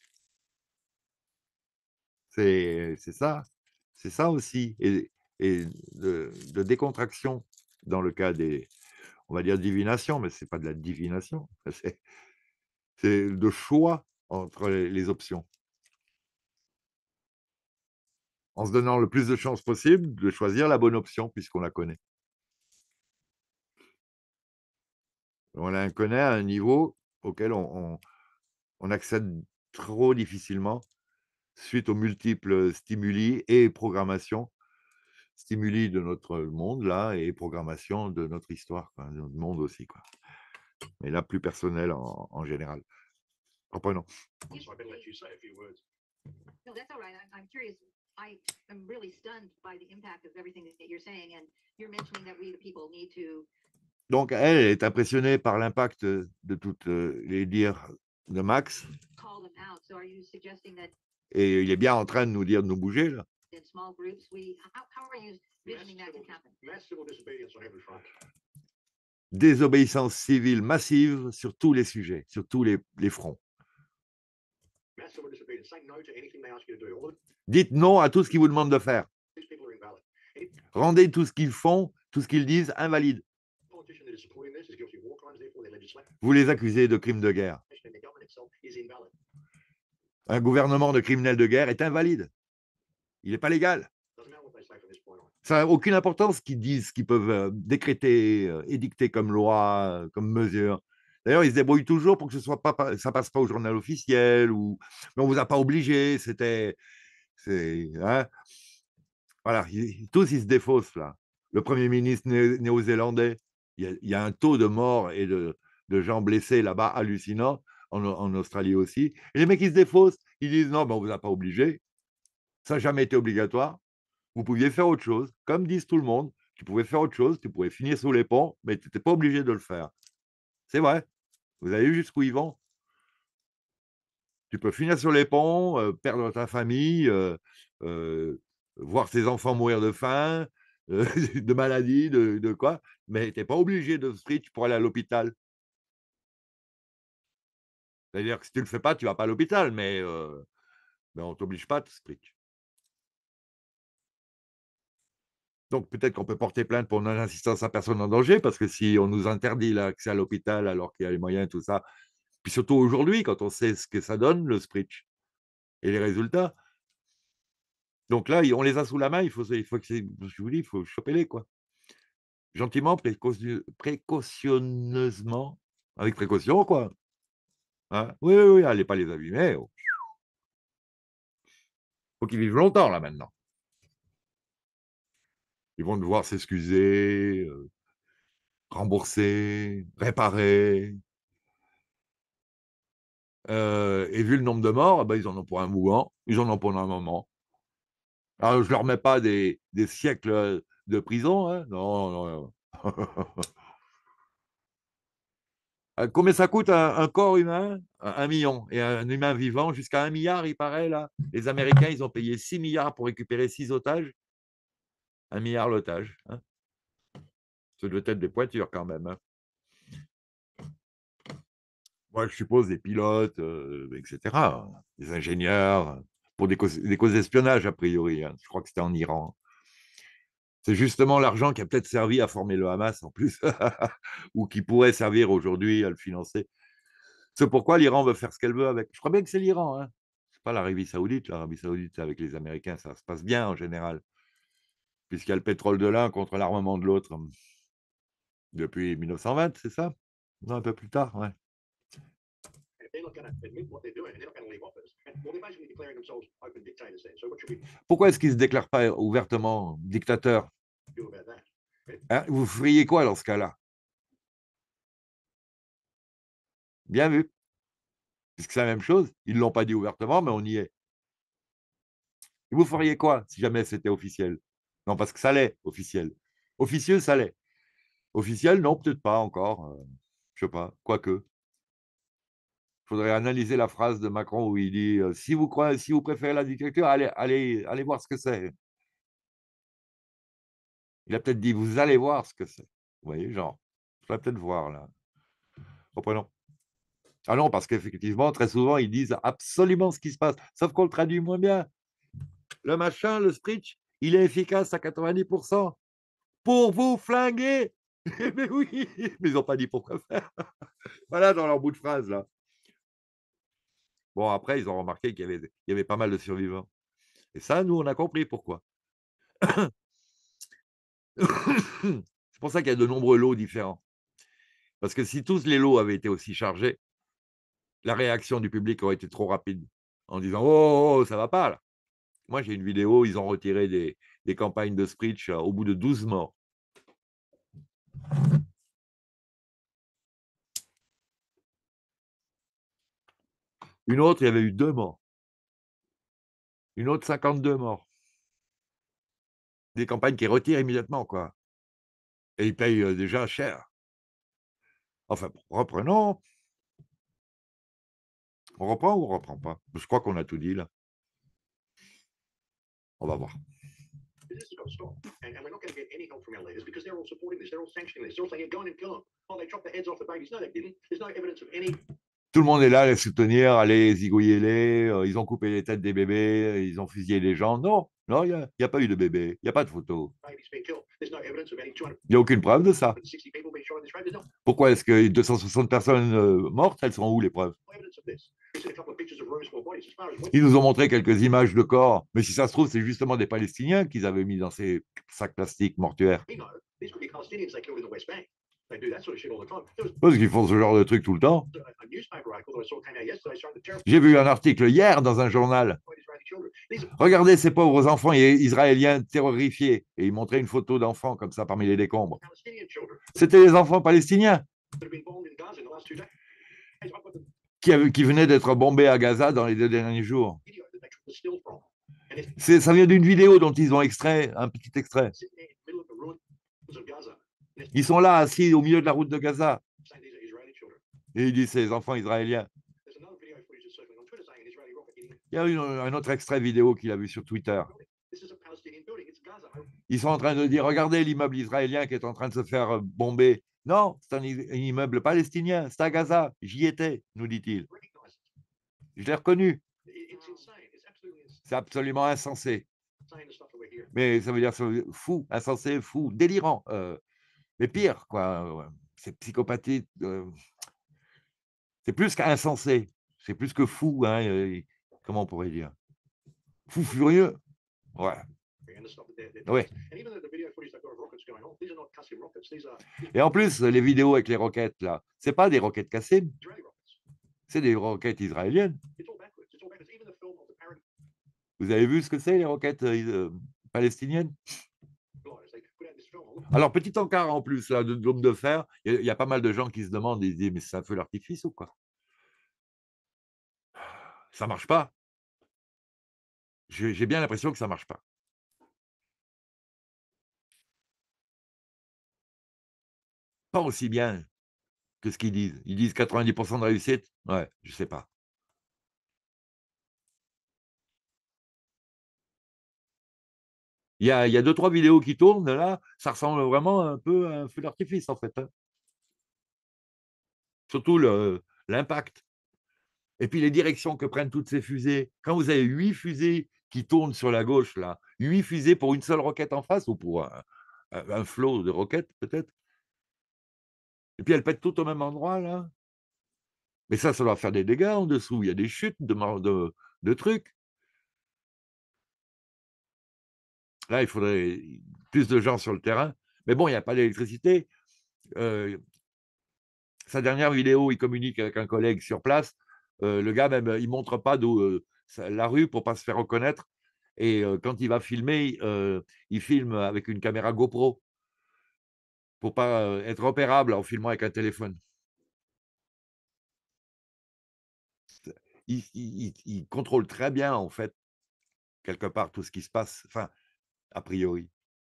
C'est ça. C'est ça aussi. Et, et de, de décontraction dans le cas des, on va dire divination, mais ce n'est pas de la divination. C'est de choix entre les, les options. En se donnant le plus de chances possible de choisir la bonne option puisqu'on la connaît. On la connaît à un niveau auquel on, on, on accède trop difficilement suite aux multiples stimuli et programmations, stimuli de notre monde là et programmation de notre histoire, quoi, de notre monde aussi, quoi. Mais là, plus personnel en, en général. Reprenons. So I better let you say a few words. No, that's all right. I'm, I'm curious. I am really stunned by the impact of everything that you're saying, and you're mentioning that we, the people, need to. Donc, elle est impressionnée par l'impact de toutes les dires de Max. Call them out. So are you suggesting that Et il est bien en train de nous dire de nous bouger, là. in small groups, we how, how are you visioning that can happen? Mass civil disobedience on every front. Désobéissance civile massive sur tous les sujets, sur tous les, les fronts. Mass civil disobedience. Say no to anything they ask you to do. All Dites non à tout ce qu'ils vous demandent de faire. these people are invalid. Any Rendez tout ce qu'ils font, tout ce qu'ils disent, invalide. politician that is supporting this is guilty of war crimes, therefore their legislation Vous les accusez de crimes de guerre. and their government itself is invalid. Un gouvernement de criminels de guerre est invalide. Il n'est pas légal. Doesn't matter what they say from this point on. Ça n'a aucune importance ce qu'ils disent, ce qu'ils peuvent euh, décréter, euh, édicter comme loi, euh, comme mesure. D'ailleurs, ils se débrouillent toujours pour que ce soit pas, pas- ça passe pas au journal officiel ou, mais on vous a pas obligé. C'était, c'est, hein. Voilà, ils- tous ils se défaussent là. Le premier ministre né- néo-zélandais, il y, a, il y a un taux de morts et de, de gens blessés là-bas hallucinant, en, en Australie aussi. Et les mecs ils se défaussent, ils disent non, ben, on vous a pas obligé. Ça n'a jamais été obligatoire. Vous pouviez faire autre chose, comme disent tout le monde. Tu pouvais faire autre chose, tu pouvais finir sous les ponts, mais tu n'étais pas obligé de le faire. C'est vrai. Vous avez vu jusqu'où ils vont. Tu peux finir sur les ponts, euh, perdre ta famille, euh, euh, voir tes enfants mourir de faim, euh, de maladie, de, de quoi, mais tu n'es pas obligé de switch pour aller à l'hôpital. C'est-à-dire que si tu ne le fais pas, tu ne vas pas à l'hôpital, mais, euh, mais on ne t'oblige pas de switch. Donc, peut-être qu'on peut porter plainte pour non-assistance à personne en danger, parce que si on nous interdit l'accès à l'hôpital alors qu'il y a les moyens, tout ça, puis surtout aujourd'hui, quand on sait ce que ça donne, le Spritch, et les résultats. Donc là, on les a sous la main, il faut, il faut que je vous dis, il faut choper les, quoi. Gentiment, précaution, précautionneusement, avec précaution, quoi. Hein, oui, oui, oui, allez pas les abîmer. Oh. Faut qu'ils vivent longtemps, là, maintenant. Ils vont devoir s'excuser, euh, rembourser, réparer. Euh, et vu le nombre de morts, ben, ils en ont pour un mouvement, ils en ont pour un moment. Alors, je ne leur mets pas des, des siècles de prison, hein. Non, non, non. Combien ça coûte un, un corps humain? Un, un million. Et un humain vivant, jusqu'à un milliard, il paraît, là. Les Américains, ils ont payé six milliards pour récupérer six otages. Un milliard l'otage. Hein. Ça doit être des pointures quand même. Hein. Moi, je suppose des pilotes, euh, et cetera. Des ingénieurs, pour des causes, des causes d'espionnage, a priori. Hein. Je crois que c'était en Iran. C'est justement l'argent qui a peut-être servi à former le Hamas en plus, ou qui pourrait servir aujourd'hui à le financer. C'est pourquoi l'Iran veut faire ce qu'elle veut avec. Je crois bien que c'est l'Iran. Hein. Ce n'est pas l'Arabie Saoudite. L'Arabie Saoudite, c'est avec les Américains, ça se passe bien en général, puisqu'il y a le pétrole de l'un contre l'armement de l'autre depuis mille neuf cent vingt, c'est ça? Non, un peu plus tard, ouais. Pourquoi est-ce qu'ils ne se déclarent pas ouvertement dictateurs? Hein, vous feriez quoi dans ce cas-là? Bien vu. Puisque c'est la même chose. Ils ne l'ont pas dit ouvertement, mais on y est. Et vous feriez quoi si jamais c'était officiel? Non, parce que ça l'est, officiel. Officieux, ça l'est. Officiel, non, peut-être pas encore. euh, je sais pas, quoique. Il faudrait analyser la phrase de Macron où il dit euh, si vous croyez, si vous préférez la dictature, allez, allez, allez voir ce que c'est. Il a peut-être dit vous allez voir ce que c'est. Vous voyez, genre, je vais peut-être voir là. Reprenons. Ah non, parce qu'effectivement, très souvent, ils disent absolument ce qui se passe, sauf qu'on le traduit moins bien. Le machin, le Screech, il est efficace à quatre-vingt-dix pour cent pour vous flinguer. Mais oui, mais ils n'ont pas dit pourquoi faire. Voilà dans leur bout de phrase là. Bon, après, ils ont remarqué qu'il y avait, il y avait pas mal de survivants. Et ça, nous, on a compris pourquoi. C'est pour ça qu'il y a de nombreux lots différents. Parce que si tous les lots avaient été aussi chargés, la réaction du public aurait été trop rapide en disant oh, oh, oh, ça va pas là. Moi, j'ai une vidéo, ils ont retiré des, des campagnes de Screech euh, au bout de douze morts. Une autre, il y avait eu deux morts. Une autre, cinquante-deux morts. Des campagnes qui retirent immédiatement, quoi. Et ils payent euh, déjà cher. Enfin, reprenons. On reprend ou on reprend pas? Je crois qu'on a tout dit là. On va voir. This is going to stop. And, and we're not going to get any help from our leaders because they're all supporting this. They're all sanctioning this. They're all saying, yeah, go on and kill them. Oh, they chopped the heads off the babies. No, they didn't. There's no evidence of any. Tout le monde est là à les soutenir, à les zigouiller-les. euh, Ils ont coupé les têtes des bébés, ils ont fusillé les gens. Non, non, il n'y a, y a pas eu de bébé. Il n'y a pas de photo. Babies being killed. There's no evidence of any two hundred Il n'y a aucune preuve de ça. sixty people being shot in this raid. There's no Pourquoi est-ce que deux cent soixante personnes euh, mortes, elles sont où les preuves? evidence of this. We've seen a couple of pictures of rooms full of bodies. As far as we Ils nous ont montré quelques images de corps, mais si ça se trouve, c'est justement des Palestiniens qu'ils avaient mis dans ces sacs plastiques mortuaires. know, these could be Palestinians they killed in the West Bank. They do that sort of shit all the time. There was Parce qu'ils font ce genre de truc tout le temps. a, a newspaper article that I saw came out yesterday showing the terrible J'ai vu un article hier dans un journal. Israeli children. These are Regardez ces pauvres enfants israéliens terrorifiés. Et ils montraient une photo d'enfants comme ça parmi les décombres. Palestinian children C'était les enfants palestiniens that have been bombed in Gaza in the last two days. I've got the qui, avaient- qui venaient d'être bombés à Gaza dans les deux derniers jours. video that they took the still from. And it's C'est- Ça vient d'une vidéo dont ils ont extrait, un petit extrait. sitting there in the middle of the ruins of Gaza. And it's Ils sont là, assis au milieu de la route de Gaza. saying these are Israeli children. Et ils disent, c'est les enfants israéliens. There's another video footage that's circling on Twitter saying an Israeli rocket hitting. Il y a eu un autre extrait vidéo qu'il a vu sur Twitter. This is a Palestinian building. It's Gaza. Ils sont en train de dire, regardez l'immeuble israélien qui est en train de se faire euh, bomber. Non, c'est un, i- un immeuble palestinien, c'est à Gaza. J'y étais, nous dit-il. Recognize Je l'ai reconnu. it. It- It's insane. It's absolutely C'est absolument insensé. insane the stuff that we're hearing. Mais ça veut dire c'est fou, insensé, fou, délirant. euh, mais pire, quoi. euh, C'est psychopathie. euh, c'est plus qu'insensé. C'est plus que fou. Hein, euh, comment on pourrait dire? Fou furieux. Ouais. And the stuff that they're, they're Ouais. And even the, the video footage they've got of rockets going off, these are not custom rockets. These are Et en plus, les vidéos avec les roquettes, là, c'est pas des roquettes cassées, Israeli rockets. c'est des roquettes israéliennes. It's all backwards. It's all backwards. Even the film of the parody Vous avez vu ce que c'est, les roquettes euh, palestiniennes? guys, they put out this film. Look, Alors, petit encart en plus, là, de l'homme de fer, il y, a- il y a pas mal de gens qui se demandent, ils se disent, mais c'est un feu d'artifice ou quoi? Ça marche pas. J'ai j'ai bien l'impression que ça marche pas. Pas aussi bien que ce qu'ils disent. Ils disent quatre-vingt-dix pour cent de réussite. Ouais, je sais pas. Il y a, il y a deux, trois vidéos qui tournent là, ça ressemble vraiment un peu à un feu d'artifice en fait. hein. Surtout le- l'impact. Et puis les directions que prennent toutes ces fusées. Quand vous avez huit fusées qui tournent sur la gauche, là, huit fusées pour une seule roquette en face ou pour un, un- un flot de roquettes peut-être. Et puis elles pètent toutes au même endroit là. Mais ça, ça doit faire des dégâts en dessous. Il y a des chutes de, mor- de, de trucs. Là, il faudrait plus de gens sur le terrain. Mais bon, il n'y a pas d'électricité. Euh, sa dernière vidéo, il communique avec un collègue sur place. Euh, le gars, même, il ne montre pas d'où, euh, ça- la rue pour ne pas se faire reconnaître. Et euh, quand il va filmer, euh, il filme avec une caméra GoPro. pour pas euh, être repérable en filmant avec un téléphone. Ils, ils, ils contrôlent très bien, en fait, quelque part, tout ce qui se passe, enfin, a priori.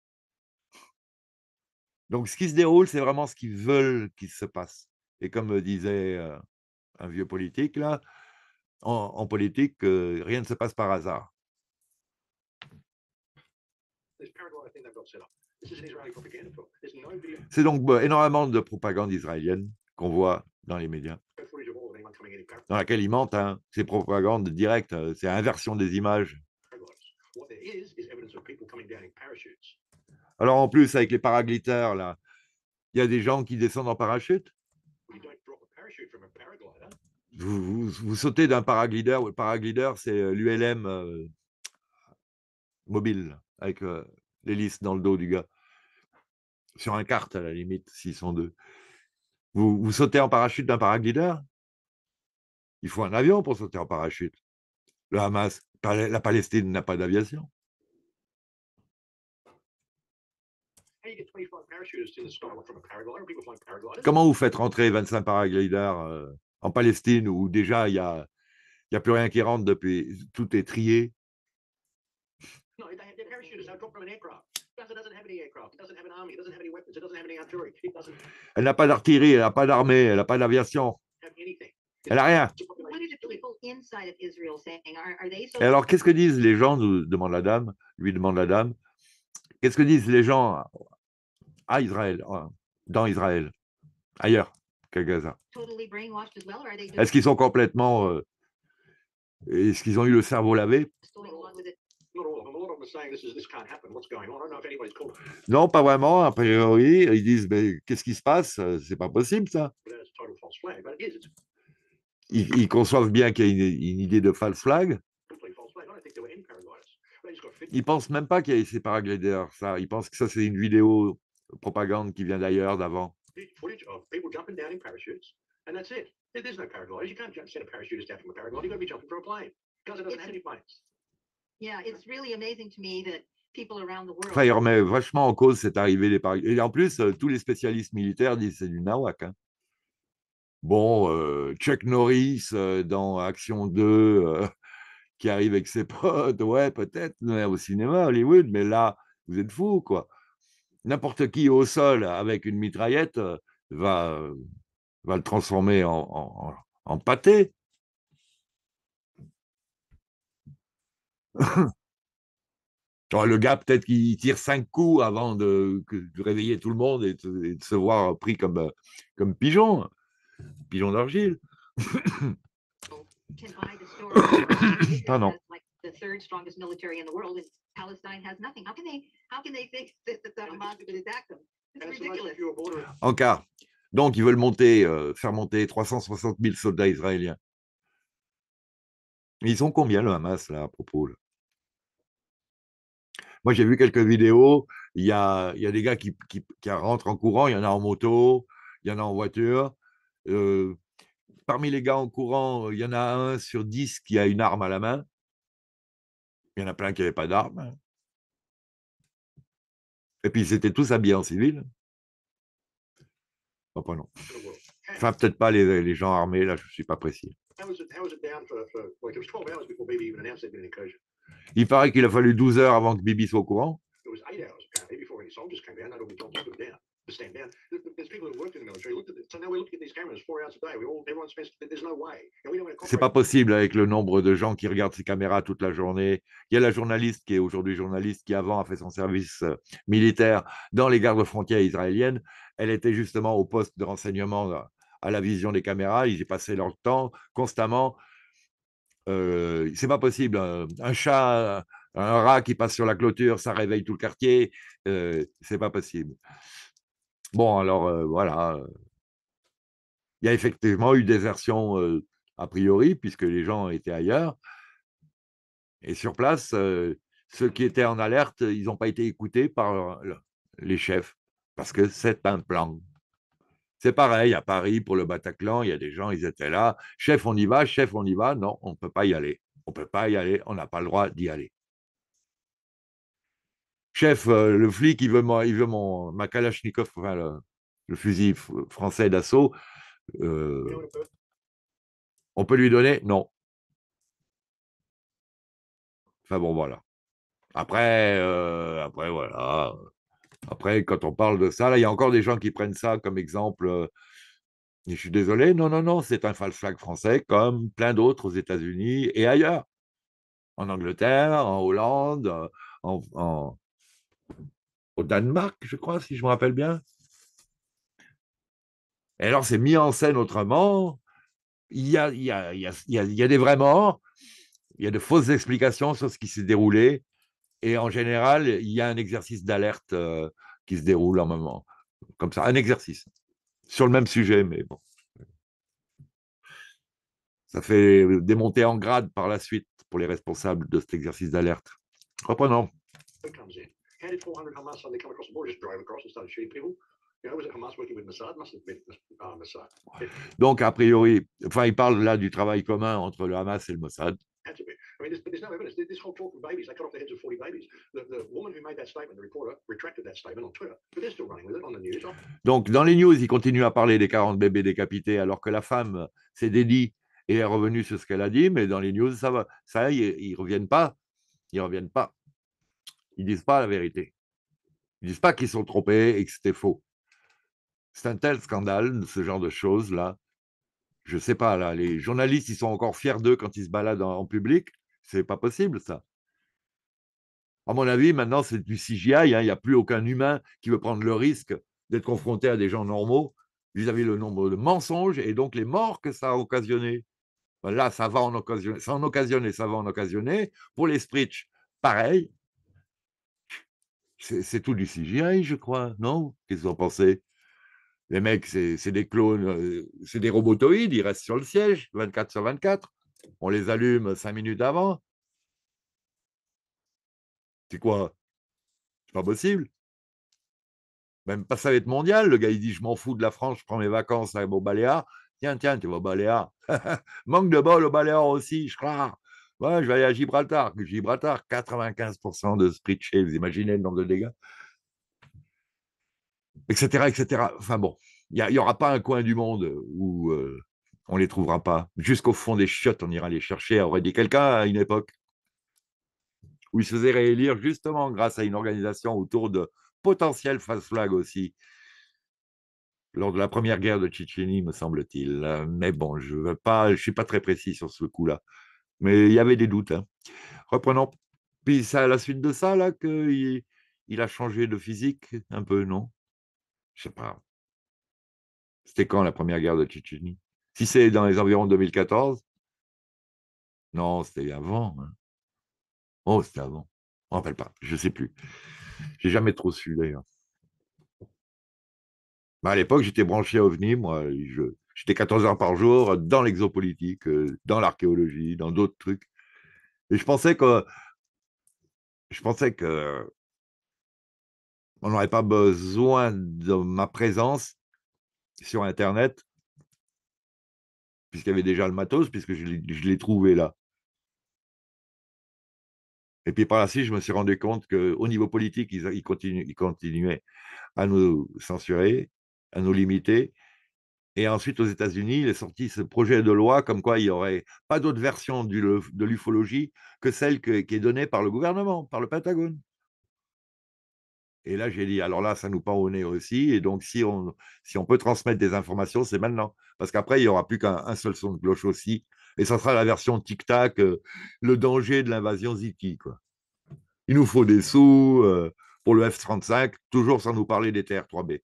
Donc, ce qui se déroule, c'est vraiment ce qu'ils veulent qu'il se passe. Et comme me disait euh, un vieux politique, là, en, en politique, euh, rien ne se passe par hasard. This paraglide thing they've got set up. This is an Israeli propaganda film. There's no video C'est donc bah, énormément de propagande israélienne qu'on voit dans les médias, footage of all of anyone coming in in paraglides. dans laquelle ils mentent, hein. C'est propagande directe, euh, c'est inversion des images. What there is is evidence of people coming down in parachutes. Alors en plus, avec les paragliders, là, il y a des gens qui descendent en parachute. You don't drop a parachute from a paraglider. Vous, vous, vous sautez d'un paraglider. Le paraglider, c'est l'U L M euh, mobile, avec euh, l'hélice dans le dos du gars. Sur un kart, à la limite, s'ils sont deux. Vous, vous sautez en parachute d'un paraglider. Il faut un avion pour sauter en parachute. Le Hamas, la Palestine n'a pas d'aviation. How you get twenty-five parachutists in the sky from a paraglider? People flying paragliders. Comment vous faites rentrer vingt-cinq paragliders euh, en Palestine où déjà il n'y a, y a plus rien qui rentre depuis, tout est trié? No, they have their parachutists. They drop from an aircraft. Gaza doesn't have any aircraft. It doesn't have an army. It doesn't have any weapons. It doesn't have any artillery. It doesn't Elle n'a pas d'artillerie, elle n'a pas d'armée, elle n'a pas d'aviation, have anything. elle n'a rien. It's a What population are the people inside of Israel saying? Are, are they so? Et alors, qu'est-ce que disent les gens, nous demande la dame, lui demande la dame, qu'est-ce que disent les gens à Israël, dans Israël, ailleurs qu'à Gaza? Totally brainwashed as well, or are they Est-ce qu'ils sont complètement... Euh, est-ce qu'ils ont eu le cerveau lavé? just going along with it? Not all of them. A lot of them are saying this is this can't happen. What's going on? I don't know if anybody's called Non, pas vraiment, a priori. Ils disent, mais qu'est-ce qui se passe? C'est pas possible, ça. it as total false flag, but it is. It's a Ils, ils conçoivent bien qu'il y a une, une idée de false flag. complete false flag. I don't think there were any paragliders. They just got fit. Ils pensent même pas qu'il y ait ces paragliders, ça. Ils pensent que ça, c'est une vidéo propagande qui vient d'ailleurs, d'avant. Footage of people jumping down in parachutes, and that's it. There- There's no paragliders. You can't jump, send a parachutist down from a paraglider. You've got to be jumping from a plane. Gaza doesn't have any planes. Yeah, it's really amazing to me that people around the world. Enfin, il remet vachement en cause cette arrivée des paragliders. Et en plus, euh, tous les spécialistes militaires disent que c'est du nawak. Hein. Bon, euh, Chuck Norris euh, dans Action deux, euh, qui arrive avec ses potes, ouais, peut-être, au cinéma, Hollywood, mais là, vous êtes fous, quoi. N'importe qui au sol avec une mitraillette euh, va, euh, va le transformer en, en, en- en pâté. Alors, le gars, peut-être qu'il tire cinq coups avant de, que- de réveiller tout le monde et de, et de se voir pris comme, euh, comme pigeon, pigeon d'argile. Can buy the story. Israel Pardon. has, like, the third strongest military in the world, and Palestine has nothing. How can they? How can they think that the Hamas could attack them? It's And it's the most ridiculous. secure border. En cas. Donc, ils veulent monter, euh, faire monter trois cent soixante mille soldats israéliens. Ils sont combien, le Hamas, là, à propos là? Moi, j'ai vu quelques vidéos. Il y a, il y a des gars qui, qui, qui rentrent en courant. Il y en a en moto, il y en a en voiture. Euh, parmi les gars en courant, il y en a un sur dix qui a une arme à la main. Il y en a plein qui n'avaient pas d'arme. Et puis, ils étaient tous habillés en civil. Enfin, non. of the world. Enfin, peut-être pas les, les gens armés, là, je ne suis pas précis. How was it? How was it down for, for like it was twelve hours before Bibi even announced there'd been an incursion. Il paraît qu'il a fallu douze heures avant que Bibi soit au courant. It was eight hours apparently before any soldiers came down. They'd all been told to put down, to stand down. There's people who worked in the military looked at it. So now we're looking at these cameras four hours a day. We all, everyone spends. There's no way. And we don't want to C'est pas possible avec le nombre de gens qui regardent ces caméras toute la journée. Il y a la journaliste qui est aujourd'hui journaliste, qui avant a fait son service euh, militaire dans les gardes-frontières israéliennes. Elle était justement au poste de renseignement à, à la vision des caméras. Ils y passaient leur temps constamment. Euh, c'est pas possible. Un, un chat, un rat qui passe sur la clôture, ça réveille tout le quartier. Euh, c'est pas possible. Bon, alors euh, voilà. Il y a effectivement eu désertion euh, a priori, puisque les gens étaient ailleurs. Et sur place, euh, ceux qui étaient en alerte, ils n'ont pas été écoutés par euh, les chefs, parce que c'est un plan. C'est pareil à Paris pour le Bataclan, il y a des gens, ils étaient là. Chef, on y va, chef, on y va. Non, on ne peut pas y aller. On ne peut pas y aller, on n'a pas le droit d'y aller. chef, euh, le flic, il veut, mon, il veut mon, ma Kalachnikov, enfin, le, le fusil f- français d'assaut. Euh, You know, in a on peut lui donner? Non. Enfin bon, voilà. Après, euh, après, voilà. Après, quand on parle de ça, là, il y a encore des gens qui prennent ça comme exemple. euh, et je suis désolé, non, non, non, c'est un false flag français comme plein d'autres aux États-Unis et ailleurs. En Angleterre, en Hollande, euh, en, en- au Danemark, je crois, si je me rappelle bien. Et alors, c'est mis en scène autrement. Il y a, il y a, il y a, il y a, il y a des vrais morts, il y a de fausses explications sur ce qui s'est déroulé. Et en général, il y a un exercice d'alerte euh, qui se déroule en moment. Comme ça, un exercice. Sur le même sujet, mais bon. Ça fait des montées en grade par la suite pour les responsables de cet exercice d'alerte. Reprenons. comes in. How did four hundred Hamas suddenly come across the border, just drove across and started shooting people? You know, was it Hamas working with Mossad? Must have been uh, Mossad. It Donc, a priori, enfin, il parle là du travail commun entre le Hamas et le Mossad. had to be. I mean, there's, but there's no evidence. This whole talk of babies, they cut off the heads of forty babies. The, the woman who made that statement, the reporter, retracted that statement on Twitter, but they're still running with it on the news. Donc, dans les news, il continue à parler des quarante bébés décapités, alors que la femme s'est dédie et est revenue sur ce qu'elle a dit, mais dans les news, ça va. Ça, ils, ils reviennent pas. Ils reviennent pas. Ils disent pas la vérité. Ils disent pas qu'ils sont trompés et que c'était faux. C'est un tel scandale, ce genre de choses-là. Je sais pas, là, les journalistes, ils sont encore fiers d'eux quand ils se baladent en, en public. C'est pas possible, ça. À mon avis, maintenant, c'est du C G I. Hein. Il n'y a plus aucun humain qui veut prendre le risque d'être confronté à des gens normaux vis-à-vis le nombre de mensonges et donc les morts que ça a occasionné. Là, ça va en occasionner, ça en occasionne et ça va en occasionner. Pour les Spritch, pareil. C'est tout du C G I, je crois, non? Qu'est-ce que vous en pensez? Les mecs, c'est des clones, euh, c'est des robotoïdes, ils restent sur le siège, vingt-quatre sur vingt-quatre. On les allume cinq minutes avant. C'est quoi? C'est pas possible. Même pas ça va être mondial. Le gars, il dit, je m'en fous de la France, je prends mes vacances à, au Baléares. Tiens, tiens, tu vas au Baléares. Manque de bol au Baléares aussi, je crois. Ouais, je vais aller à Gibraltar. Gibraltar, quatre-vingt-quinze pour cent de Spritch, vous imaginez le nombre de dégâts, et cetera, et cetera. Enfin bon, il n'y aura pas un coin du monde où euh, on ne les trouvera pas. Jusqu'au fond des chiottes, on ira les chercher, aurait dit quelqu'un à une époque, où il se faisait réélire justement grâce à une organisation autour de potentiels false flags aussi, lors de la première guerre de Tchétchénie, me semble-t-il. Mais bon, je ne pas, je suis pas très précis sur ce coup-là. Mais il y avait des doutes. Hein. Reprenons. Puis c'est à la suite de ça là qu'il il a changé de physique un peu, non? Je sais pas. C'était quand la première guerre de Tchétchénie? Si c'est dans les environs deux mille quatorze? Non, c'était avant. Hein. Oh, c'était avant. Je ne me rappelle pas. Je ne sais plus. J'ai jamais trop su d'ailleurs. Bah, à l'époque, j'étais branché à OVNI, moi. Je, j'étais quatorze heures par jour dans l'exopolitique, euh, dans l'archéologie, dans d'autres trucs. Et je pensais que, je pensais que on n'aurait pas besoin de ma présence sur Internet, puisqu'il y avait déjà le matos, puisque je l'ai trouvé là. Et puis par la suite, je me suis rendu compte qu'au niveau politique, ils, ils, continuent, ils continuaient à nous censurer, à nous limiter. Et ensuite, aux États-Unis, il est sorti ce projet de loi comme quoi il n'y aurait pas d'autre version du, de l'ufologie que celle que, qui est donnée par le gouvernement, par le Pentagone. Et là, j'ai dit, alors là, ça nous pend au nez aussi. Et donc, si on, si on peut transmettre des informations, c'est maintenant. Parce qu'après, il n'y aura plus qu'un seul son de cloche aussi. Et ça sera la version tic-tac, euh, le danger de l'invasion Ziki, quoi. Il nous faut des sous euh, pour le F trente-cinq, toujours sans nous parler des T R trois B.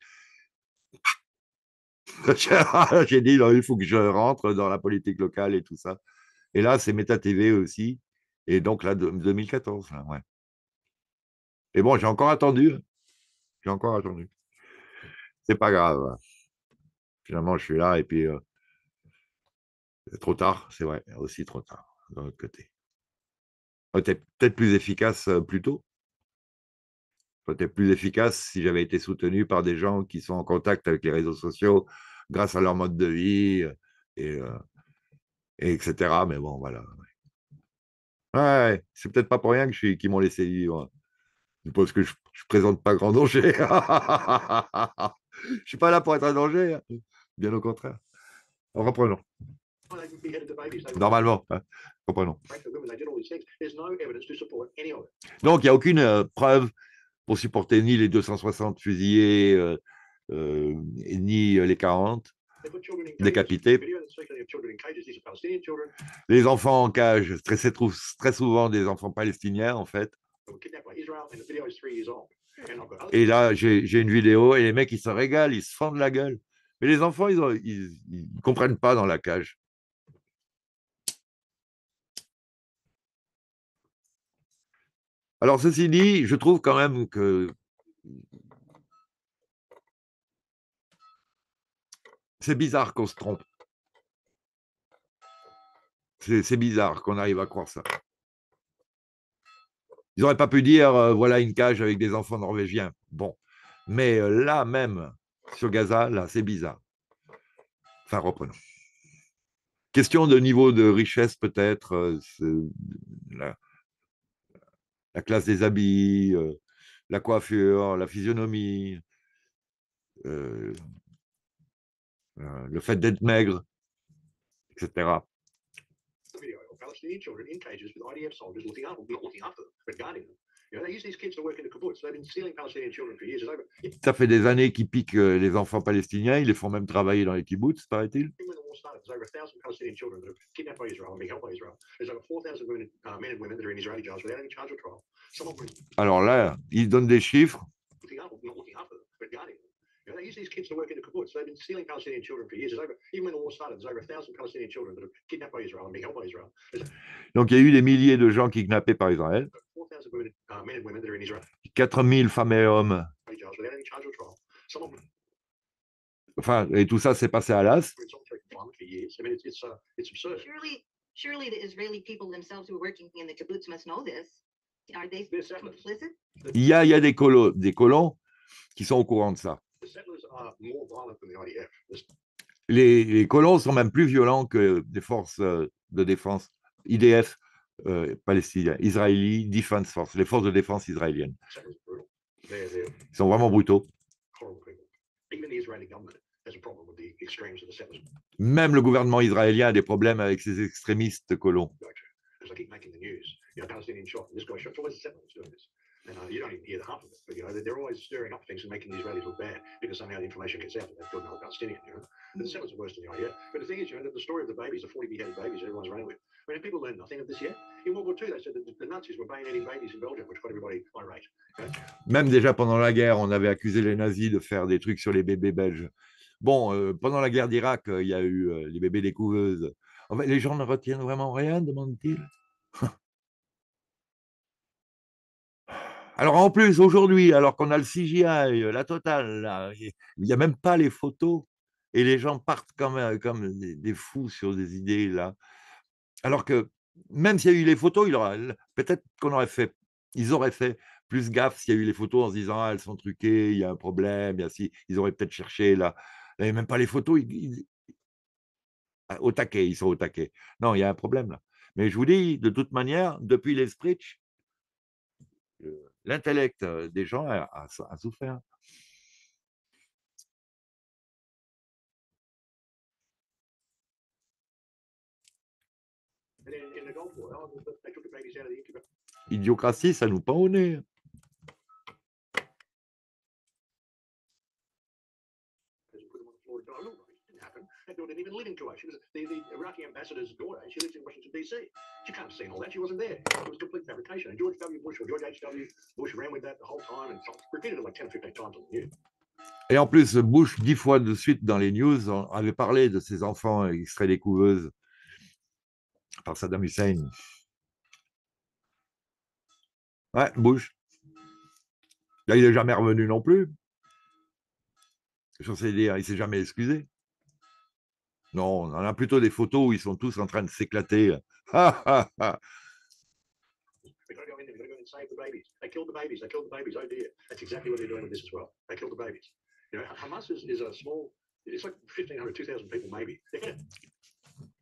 J'ai dit, non, il faut que je rentre dans la politique locale et tout ça. Et là, c'est Meta T V aussi. Et donc là, deux mille quatorze. Là, ouais. Et bon, j'ai encore attendu. J'ai encore attendu. C'est pas grave. Finalement, je suis là et puis euh, trop tard, c'est vrai, aussi trop tard, d'un autre côté. Peut-être peut-être plus efficace euh, plus tôt. Peut-être plus efficace si j'avais été soutenu par des gens qui sont en contact avec les réseaux sociaux grâce à leur mode de vie, euh, et, euh, et etc. Mais bon, voilà. Ouais, c'est peut-être pas pour rien que je suis, qu'ils m'ont laissé vivre. Parce que je ne présente pas grand danger. Je ne suis pas là pour être un danger, hein. Bien au contraire. Reprenons. They beheaded the babies. They Normalement, hein. Reprenons. raped the women. They did all these things. There's no evidence to support any of it. Donc, il n'y a aucune euh, preuve pour supporter ni les deux cent soixante fusillés, euh, euh, ni euh, les quarante They put children in cages. décapités. Video that says they have children in cages. These are Palestinian children Les enfants en cage, très, c'est trou- très souvent des enfants palestiniens, en fait. who were kidnapped by Israel, and the video is three years old. And I've got other Et là, j'ai j'ai une vidéo et les mecs, ils se régalent, ils se fendent la gueule. Mais les enfants, ils ne ils, ils comprennent pas dans la cage. Alors, ceci dit, je trouve quand même que c'est bizarre qu'on se trompe. C'est c'est bizarre qu'on arrive à croire ça. Ils n'auraient pas pu dire, euh, voilà une cage avec des enfants norvégiens. Bon. Mais euh, là même, sur Gaza, là, c'est bizarre. Enfin, reprenons. Question de niveau de richesse, peut-être. Euh, c'est la, la classe des habits, euh, la coiffure, la physionomie, euh, euh, le fait d'être maigre, et cetera. video of Palestinian children in cages with I D F soldiers looking up, not looking after them, but guarding them. You know, they use these kids to work in the kibbutz. They've been stealing Palestinian children for years. It's over. Ça fait des années qu'ils piquent euh, les enfants palestiniens, ils les font même travailler dans les kibbutz, paraît-il. Even when the war started, there's over a thousand Palestinian children that are kidnapped by Israel and being held by Israel. There's over four thousand women, uh, men and women that are in Israeli jails without any charge or trial. Some of them Alors là, ils donnent des chiffres. looking up, not looking after them, but guarding them. You know, they use these kids to work in the kibbutz. They've been stealing Palestinian children for years. There's over, even when the war started, there's over a thousand Palestinian children that are kidnapped by Israel and being held by Israel. There's Donc il y a eu des milliers de gens kidnappés par Israël, four thousand women, uh, men and women that are in Israeli quatre mille femmes et hommes. jails without any charge or trial. Some of them Enfin, et tout ça s'est passé à l'As. are in solitary confinement for years. I mean, it's it's uh, it's absurd. Surely, surely the Israeli people themselves who are working in the kibbutz must know this. Are they They're settlers. complicit? Il y a, il y a des, colo- des colons qui sont au courant de ça. The settlers are more violent than the I D F. The Les, les colons sont même plus violents que les forces euh, de défense, I D F, euh, palestiniens, Israeli Defense Force, les forces de défense israéliennes. settlers are brutal. They're they're Ils sont vraiment brutaux. horrible people. Even the Israeli government has a problem with the extremes of the settlers. Même le gouvernement israélien a des problèmes avec ces extrémistes colons. As I keep making the news, you know, Palestinian shot, this guy shot. It's always the settlers doing this. And uh, you don't even hear the half of it, but you know, they're, they're always stirring up things and making the Israelis look bad because somehow the information gets out that they've killed another Palestinian, you know. But the settlers are worse than the I D F. But the thing is, you know, the story of the babies, the forty beheaded babies everyone's running with. I mean, people learn nothing of this yet. In World War Two, they said that the, the Nazis were bayoneting babies in Belgium, which got everybody irate. Okay? Même déjà pendant la guerre, on avait accusé les nazis de faire des trucs sur les bébés belges. Bon, euh, pendant la guerre d'Irak, euh, il y a eu euh, les bébés des couveuses. En fait, les gens ne retiennent vraiment rien, demande-t-il. Alors en plus, aujourd'hui, alors qu'on a le C G I, la totale, là, il n'y a même pas les photos et les gens partent comme, comme des, des fous sur des idées là. Alors que même s'il y a eu les photos, il aura, peut-être qu'on aurait fait, ils auraient fait plus gaffe s'il y a eu les photos en se disant ah, elles sont truquées, il y a un problème, il y a si, ils auraient peut-être cherché là. Il n'y a même pas les photos, ils, ils, au taquet, ils sont au taquet. Non, il y a un problème là. Mais je vous dis, de toute manière, depuis les Spritch, l'intellect des gens a, a, a souffert. And in, in the Gulf War, oh, they took the babies out of the incubator. Idiocratie, ça nous pend au nez. Put them on the floor to die. Look, it didn't happen. That girl didn't even live in Kuwait. She was the, the Iraqi ambassador's daughter. She lives in Washington, D C. She can't have seen all that. She wasn't there. It was complete fabrication. And George W. Bush or George H W. Bush ran with that the whole time and repeated it like ten or fifteen times on the news. Et en plus, Bush, dix fois de suite dans les news, avait parlé de ses enfants extraits des couveuses par Saddam Hussein. Ouais, Bush. Là, il n'est jamais revenu non plus. Je sais dire, il ne s'est jamais excusé. Non, on en a plutôt des photos où ils sont tous en train de s'éclater. Ah, ah, ah. We've got to go in there. We've got to go in and save the babies. They killed the babies. They killed the babies. Oh dear. That's exactly what they're doing with this as well. They killed the babies. You know, Hamas is, is a small, it's like fifteen hundred, two thousand people maybe.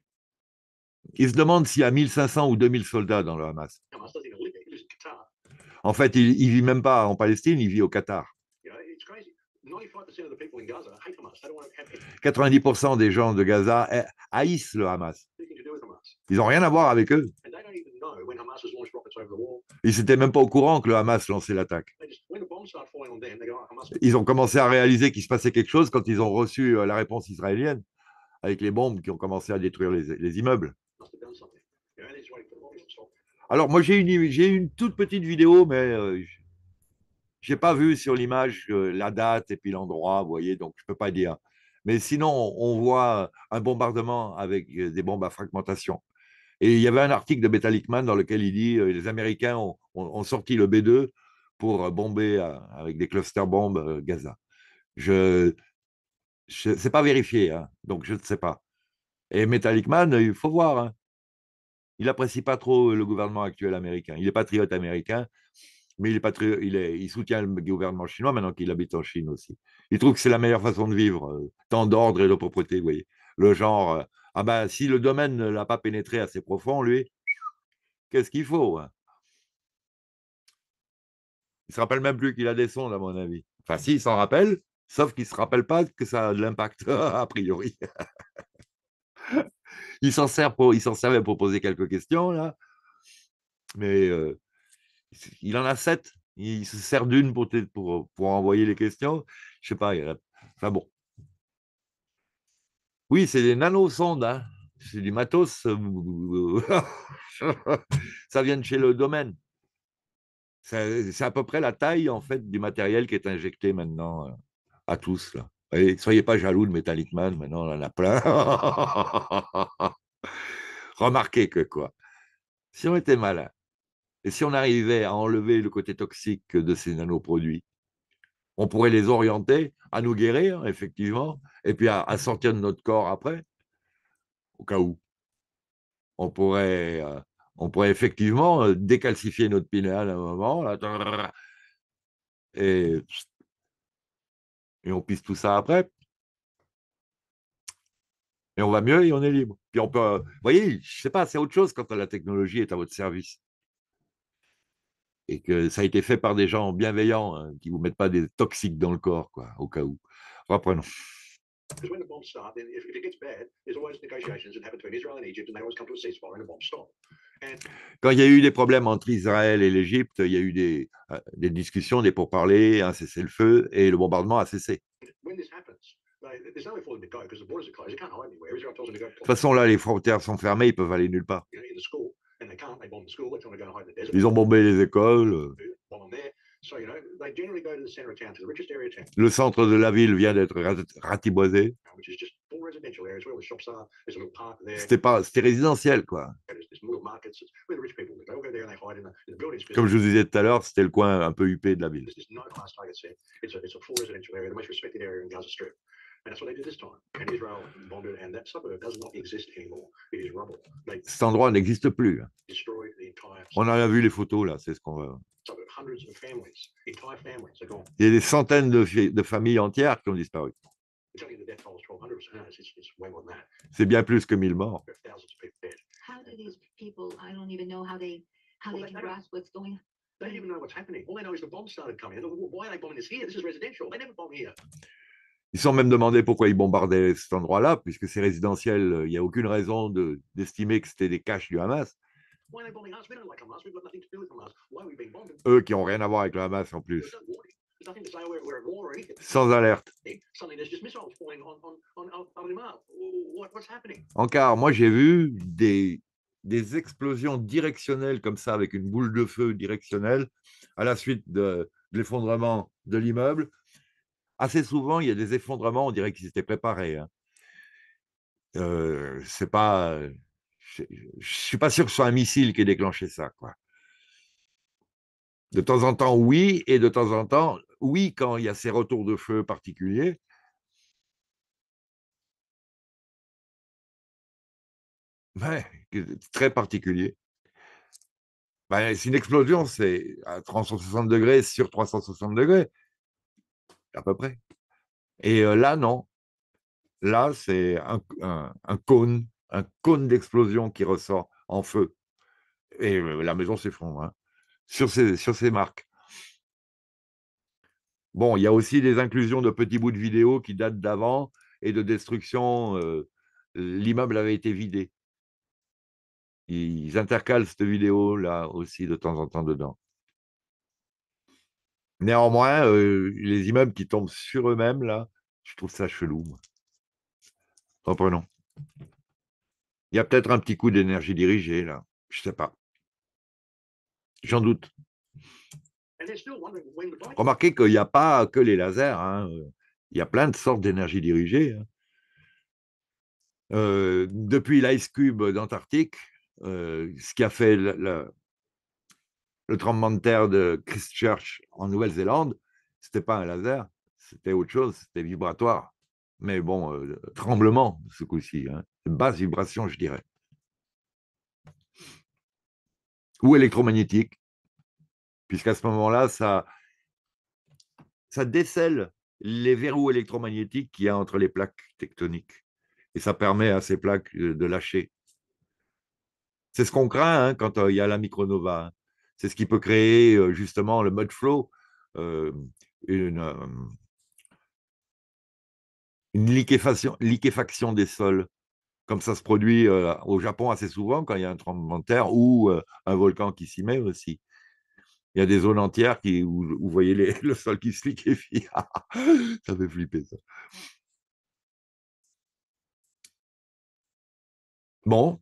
Ils se demandent s'il y a mille cinq cents ou deux mille soldats dans le Hamas. Hamas doesn't even live there. He lives in Qatar. En fait, il ne vit même pas en Palestine, il vit au Qatar. You know, it's crazy. ninety-five percent of the people in Gaza hate Hamas. They don't want to have anything quatre-vingt-dix pour cent des gens de Gaza ha- haïssent le Hamas. to do with Hamas. Ils n'ont rien à voir avec eux. And they don't even know when Hamas has launched rockets over the wall. Ils n'étaient même pas au courant que le Hamas lançait l'attaque. They just, when the bombs start falling on them, they go, oh, Hamas. Ils ont commencé à réaliser qu'il se passait quelque chose quand ils ont reçu euh, la réponse israélienne avec les bombes qui ont commencé à détruire les, les immeubles. Must have done something. You know, they're just waiting for the bombs to stop. Alors moi j'ai une, j'ai une toute petite vidéo, mais euh, j'ai pas vu sur l'image euh, la date et puis l'endroit, vous voyez, donc je peux pas dire. Mais sinon, on voit un bombardement avec euh, des bombes à fragmentation. Et il y avait un article de Metallic Man dans lequel il dit euh, les Américains ont, ont, ont sorti le B deux pour bomber euh, avec des cluster bombes euh, Gaza. Je, je c'est pas vérifié, hein, donc je ne sais pas. Et Metallic Man, il faut voir. Hein. Il n'apprécie pas trop le gouvernement actuel américain. Il est patriote américain, mais il, est patri... il, est... il soutient le gouvernement chinois maintenant qu'il habite en Chine aussi. Il trouve que c'est la meilleure façon de vivre, euh, tant d'ordre et de propreté, vous voyez. Le genre, euh, ah ben, si le domaine ne l'a pas pénétré assez profond, lui, qu'est-ce qu'il faut hein. Il ne se rappelle même plus qu'il a des sondes, à mon avis. Enfin, si, il s'en rappelle, sauf qu'il ne se rappelle pas que ça a de l'impact, a priori. il s'en sert pour... il s'en servait pour poser quelques questions, là, mais euh, il en a sept. Il se sert d'une pour, pour, pour envoyer les questions. Je sais pas. Il a... Enfin bon. Oui, c'est des nanosondes. Hein. C'est du matos. Ça vient de chez le domaine. C'est à peu près la taille en fait du matériel qui est injecté maintenant à tous. Là. Et soyez pas jaloux de Metallic Man. Maintenant, on en a plein. Remarquez que quoi. Si on était malin et si on arrivait à enlever le côté toxique de ces nanoproduits, on pourrait les orienter à nous guérir, effectivement, et puis à, à sortir de notre corps après, au cas où. On pourrait, euh, on pourrait effectivement euh, décalcifier notre pinéal à un moment, là, et, et on pisse tout ça après. Et on va mieux et on est libre. Puis on peut, euh, vous voyez, je sais pas, c'est autre chose quand la technologie est à votre service. Et que ça a été fait par des gens bienveillants hein, qui ne vous mettent pas des toxiques dans le corps, quoi, au cas où. Reprenons. Because when the bombs start, then if, if it gets bad, there's always negotiations that happen between Israel and Egypt, and they always come to a ceasefire and the bombs stop. And quand il y a eu des problèmes entre Israël et l'Égypte, il y a eu des, euh, des discussions, des pourparlers, un cessez-le-feu, et le bombardement a cessé. when this happens, they, there's nowhere for them to go because the borders are closed. They can't hide anywhere. Israel tells them to go. De toute façon, là, les frontières sont fermées, ils peuvent aller nulle part. You know, in the school, and they can't. They bomb the school. They tell them to go and hide in the desert. Ils ont bombé les écoles. euh, Bomb them there. So you know, they generally go to the center of town, to the richest area of town, Le centre de la ville vient d'être rat- ratiboisé. which is just full residential areas where all the shops are. There's a little park there. C'était pas, c'était résidentiel, quoi. There's, there's little markets. It's where the rich people live. They all go there and they hide in the, in the buildings. Comme je vous disais tout à l'heure, c'était le coin un peu huppé de la ville. There's just no class targets there. It's a, it's a full residential area, the most respected area in Gaza Strip. And that's what they did this time. And Israel bombed it, and that suburb does not exist anymore. It is rubble. They Cet endroit n'existe plus. destroyed the entire On en a vu les photos, là, c'est ce qu'on va. suburb. Hundreds of families, entire families are gone. Il y a des centaines de, fi- de familles entières qui ont disparu. They're telling you the death toll is twelve hundred. So no, it's, it's, it's way more than that. C'est bien plus que mille morts. There are thousands of people dead. How do these people, I don't even know how they, how Well, they they can don't- grasp what's going on. They don't even know what's happening. All they know is the bombs started coming in. Why are they bombing this here? This is residential. They never bomb here. Ils se sont même demandé pourquoi ils bombardaient cet endroit-là, puisque c'est résidentiel. Il n'y a aucune raison de- d'estimer que c'était des caches du Hamas. Why are they bombing us? We don't like Hamas. We've got nothing to do with Hamas. Why are we being bombed? Eux qui n'ont rien à voir avec le Hamas en There's plus. no warning. There's nothing to say we're, we're at war or anything. Sans alerte. Suddenly there's just missiles falling on on on Al Al What, what's happening? Encore, moi j'ai vu des, des explosions directionnelles comme ça, avec une boule de feu directionnelle, à la suite de, de l'effondrement de l'immeuble. Assez souvent, il y a des effondrements, on dirait qu'ils étaient préparés. Hein. Euh, c'est pas, je ne suis pas sûr que ce soit un missile qui ait déclenché ça, quoi. De temps en temps, oui, et de temps en temps, oui, quand il y a ces retours de feu particuliers. Ouais, très particulier. Ben, c'est une explosion, c'est à trois cent soixante degrés sur trois cent soixante degrés, à peu près. Et euh, là, non. Là, c'est un, un, un cône, un cône d'explosion qui ressort en feu. Et euh, la maison s'effondre. Hein. sur ces, sur ces marques. Bon, il y a aussi des inclusions de petits bouts de vidéo qui datent d'avant et de destruction. Euh, l'immeuble avait été vidé. Ils intercalent cette vidéo-là aussi de temps en temps dedans. Néanmoins, euh, les immeubles qui tombent sur eux-mêmes, là, je trouve ça chelou. Reprenons. Il y a peut-être un petit coup d'énergie dirigée, là. Je ne sais pas. J'en doute. Remarquez qu'il n'y a pas que les lasers. Hein. Il y a plein de sortes d'énergie dirigée. Hein. Euh, depuis l'Ice Cube d'Antarctique, euh, ce qui a fait le, le, le tremblement de terre de Christchurch en Nouvelle-Zélande, ce n'était pas un laser, c'était autre chose, c'était vibratoire. Mais bon, euh, tremblement ce coup-ci, hein. Basse vibration, je dirais. Ou électromagnétique, puisqu'à ce moment-là, ça, ça décèle les verrous électromagnétiques qu'il y a entre les plaques tectoniques. Et ça permet à ces plaques de lâcher. C'est ce qu'on craint hein, quand euh, il y a la micronova. Hein. C'est ce qui peut créer euh, justement le mud flow, euh, une, euh, une liquéfaction, liquéfaction des sols, comme ça se produit euh, au Japon assez souvent quand il y a un tremblement de terre ou euh, un volcan qui s'y met aussi. Il y a des zones entières qui, où, où vous voyez les, le sol qui se liquéfie. Ça fait flipper, ça. Bon.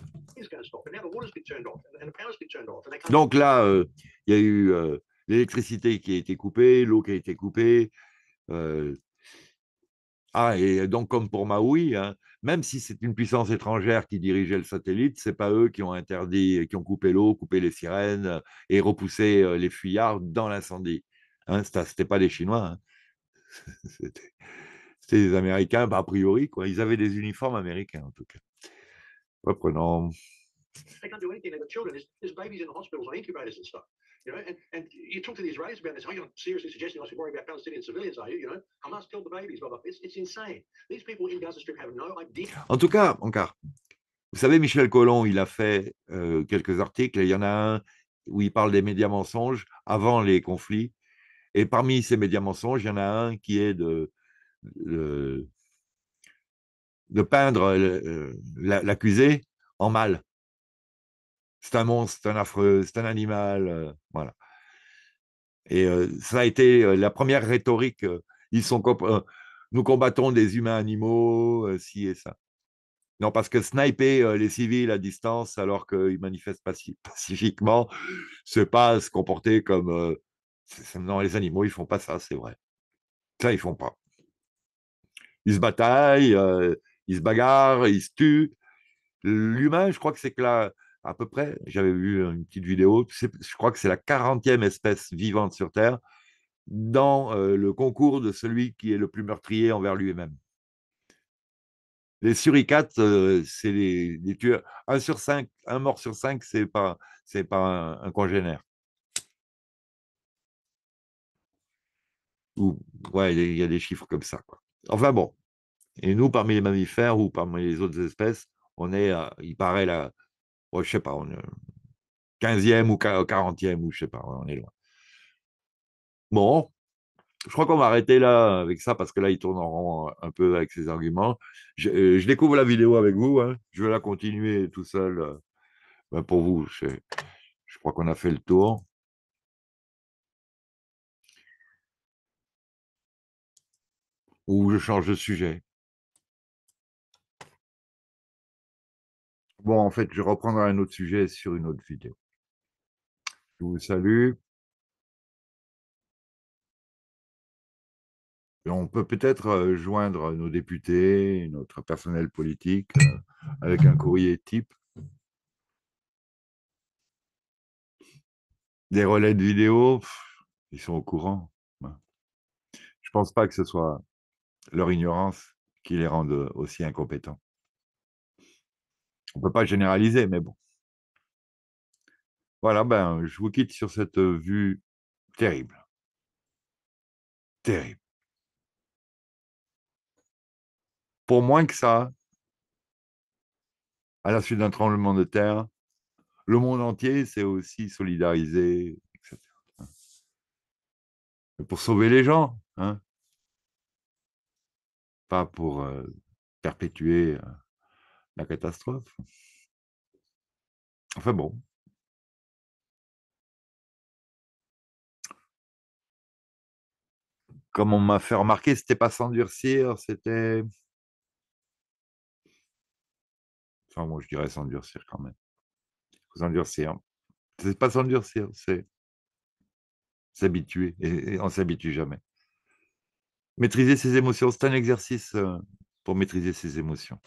Donc là, euh, il y a eu euh, l'électricité qui a été coupée, l'eau qui a été coupée. Euh... Ah, et donc comme pour Maui, hein, même si c'est une puissance étrangère qui dirigeait le satellite, c'est pas eux qui ont interdit, qui ont coupé l'eau, coupé les sirènes et repoussé euh, les fuyards dans l'incendie. Hein, c'était pas les Chinois. Hein. C'était des Américains, bah, a priori, quoi. Ils avaient des uniformes américains, en tout cas. Reprenons. They can't do anything. They've got children. There's, there's babies in the hospitals on incubators and stuff. You know, and, and you talk to the Israelis about this. Are you not seriously suggesting I should worry about Palestinian civilians? Are you? You know, Hamas killed the babies. Blah, blah. It's, it's insane. These people in Gaza Strip have no idea. En tout cas, encore. Vous savez, Michel Collomb, il a fait euh, quelques articles. Il y en a un où il parle des médias mensonges avant les conflits. Et parmi ces médias mensonges, il y en a un qui est de, de, de peindre l'accusé en mal. C'est un monstre, c'est un affreux, c'est un animal. Euh, voilà. Et euh, ça a été euh, la première rhétorique. Euh, ils sont euh, nous combattons des humains animaux, euh, ci et ça. Non, parce que sniper euh, les civils à distance alors qu'ils manifestent paci pacifiquement, c'est pas se comporter comme. Euh, non, les animaux, ils font pas ça, c'est vrai. Ça, ils font pas. Ils se bataillent, euh, ils se bagarrent, ils se tuent. L'humain, je crois que c'est que là, à peu près, j'avais vu une petite vidéo, je crois que c'est la quarantième espèce vivante sur Terre dans euh, le concours de celui qui est le plus meurtrier envers lui-même. Les suricates, euh, c'est les, les tueurs. Un sur cinq, un mort sur cinq, c'est pas, c'est pas un, un congénère. Ou, ouais, il y a des chiffres comme ça, quoi. Enfin bon. Et nous, parmi les mammifères ou parmi les autres espèces, on est, euh, il paraît, là, ouais, je sais pas, on est quinzième ou quarantième, ou je sais pas, on est loin. Bon, je crois qu'on va arrêter là avec ça parce que là, il tourne en rond un peu avec ses arguments. Je, euh, je découvre la vidéo avec vous. Hein. Je vais la continuer tout seul. Euh, ben pour vous, je, je crois qu'on a fait le tour. Ou je change de sujet. Bon, en fait, je reprendrai un autre sujet sur une autre vidéo. Je vous salue. Et on peut peut-être euh, joindre nos députés, notre personnel politique, euh, avec un courrier type. Des relais de vidéo, pff, ils sont au courant. Je pense pas que ce soit leur ignorance qui les rende aussi incompétents. On ne peut pas généraliser, mais bon. Voilà, ben, je vous quitte sur cette vue terrible. Terrible. Pour moins que ça, à la suite d'un tremblement de terre, le monde entier s'est aussi solidarisé, et cetera. Pour sauver les gens, hein, pas pour euh, perpétuer euh, la catastrophe. Enfin bon. Comme on m'a fait remarquer, c'était pas s'endurcir, c'était... Enfin, moi, je dirais s'endurcir quand même. S'endurcir. C'est pas s'endurcir, c'est s'habituer. Et, et on s'habitue jamais. Maîtriser ses émotions, c'est un exercice euh, pour maîtriser ses émotions.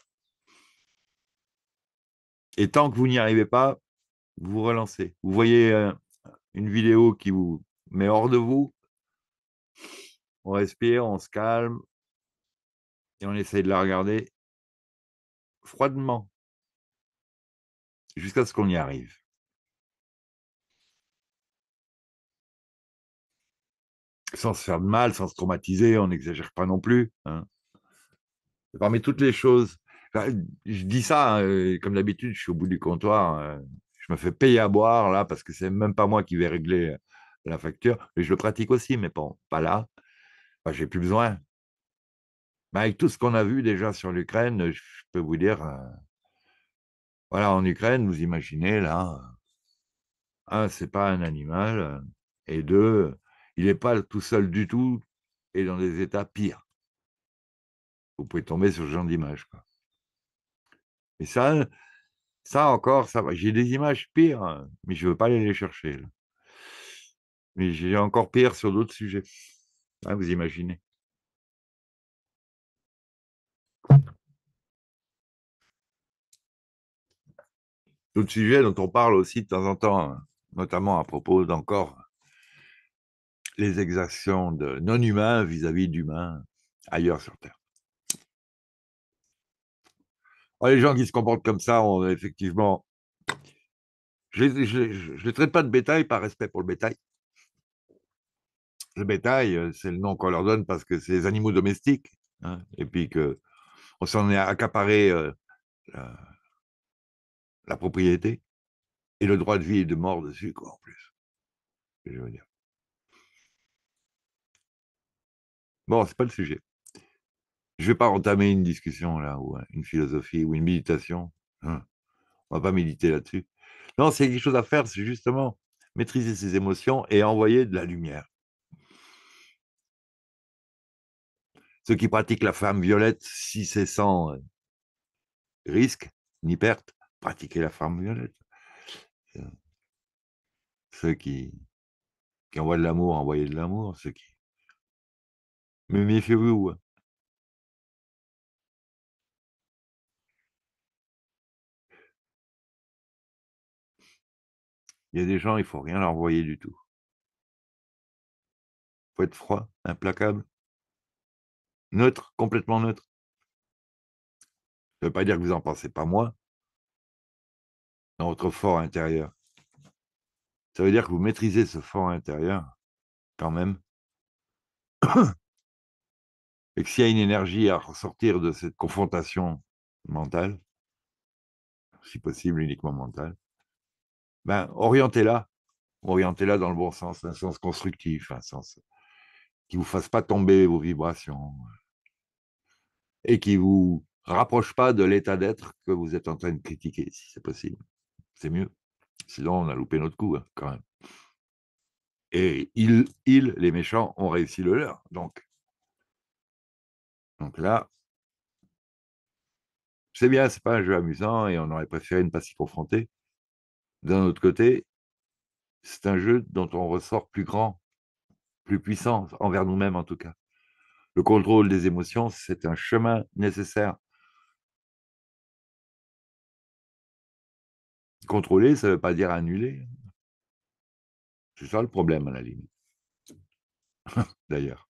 Et tant que vous n'y arrivez pas, vous vous relancez. Vous voyez euh, une vidéo qui vous met hors de vous, on respire, on se calme, et on essaye de la regarder froidement, jusqu'à ce qu'on y arrive. Sans se faire de mal, sans se traumatiser, on n'exagère pas non plus. Hein. Parmi toutes les choses, enfin, je dis ça, hein, comme d'habitude, je suis au bout du comptoir, euh, je me fais payer à boire là, parce que c'est même pas moi qui vais régler la facture, mais je le pratique aussi, mais bon, pas là. Enfin, j'ai plus besoin. Mais avec tout ce qu'on a vu déjà sur l'Ukraine, je peux vous dire, euh, voilà, en Ukraine, vous imaginez là, un, c'est pas un animal, euh, et deux, il n'est pas tout seul du tout, et dans des états pires. Vous pouvez tomber sur ce genre d'image, quoi. Et ça, ça encore, ça va. J'ai des images pires, hein, mais je ne veux pas aller les chercher, là. Mais j'ai encore pire sur d'autres sujets. Hein, vous imaginez. D'autres sujets dont on parle aussi de temps en temps, hein, notamment à propos d'encore les exactions de non-humains vis-à-vis d'humains ailleurs sur Terre. Alors, les gens qui se comportent comme ça, on, effectivement, je ne les traite pas de bétail par respect pour le bétail. Le bétail, c'est le nom qu'on leur donne parce que c'est les animaux domestiques, hein, et puis qu'on s'en est accaparé euh, la, la propriété et le droit de vie et de mort dessus, quoi, en plus. Je veux dire. Bon, c'est pas le sujet. Je vais pas entamer une discussion là, ou une philosophie, ou une méditation. Hein. On va pas méditer là-dessus. Non, c'est quelque chose à faire, c'est justement maîtriser ses émotions et envoyer de la lumière. Ceux qui pratiquent la flamme violette, si c'est sans risque ni perte, pratiquez la flamme violette. Ceux qui, qui envoient de l'amour, envoyez de l'amour. Ceux qui... Mais méfiez-vous. Il y a des gens, il ne faut rien leur envoyer du tout. Il faut être froid, implacable, neutre, complètement neutre. Ça ne veut pas dire que vous n'en pensez pas moins dans votre fort intérieur. Ça veut dire que vous maîtrisez ce fort intérieur, quand même, et que s'il y a une énergie à ressortir de cette confrontation mentale, si possible uniquement mentale, ben, orientez-la, orientez-la dans le bon sens, un sens constructif, un sens qui ne vous fasse pas tomber vos vibrations, et qui ne vous rapproche pas de l'état d'être que vous êtes en train de critiquer, si c'est possible. C'est mieux. Sinon, on a loupé notre coup, hein, quand même. Et ils, ils, les méchants, ont réussi le leur. Donc, donc là, c'est bien, c'est pas un jeu amusant et on aurait préféré ne pas s'y confronter. D'un autre côté, c'est un jeu dont on ressort plus grand, plus puissant, envers nous-mêmes en tout cas. Le contrôle des émotions, c'est un chemin nécessaire. Contrôler, ça ne veut pas dire annuler. C'est ça le problème, à la limite. D'ailleurs.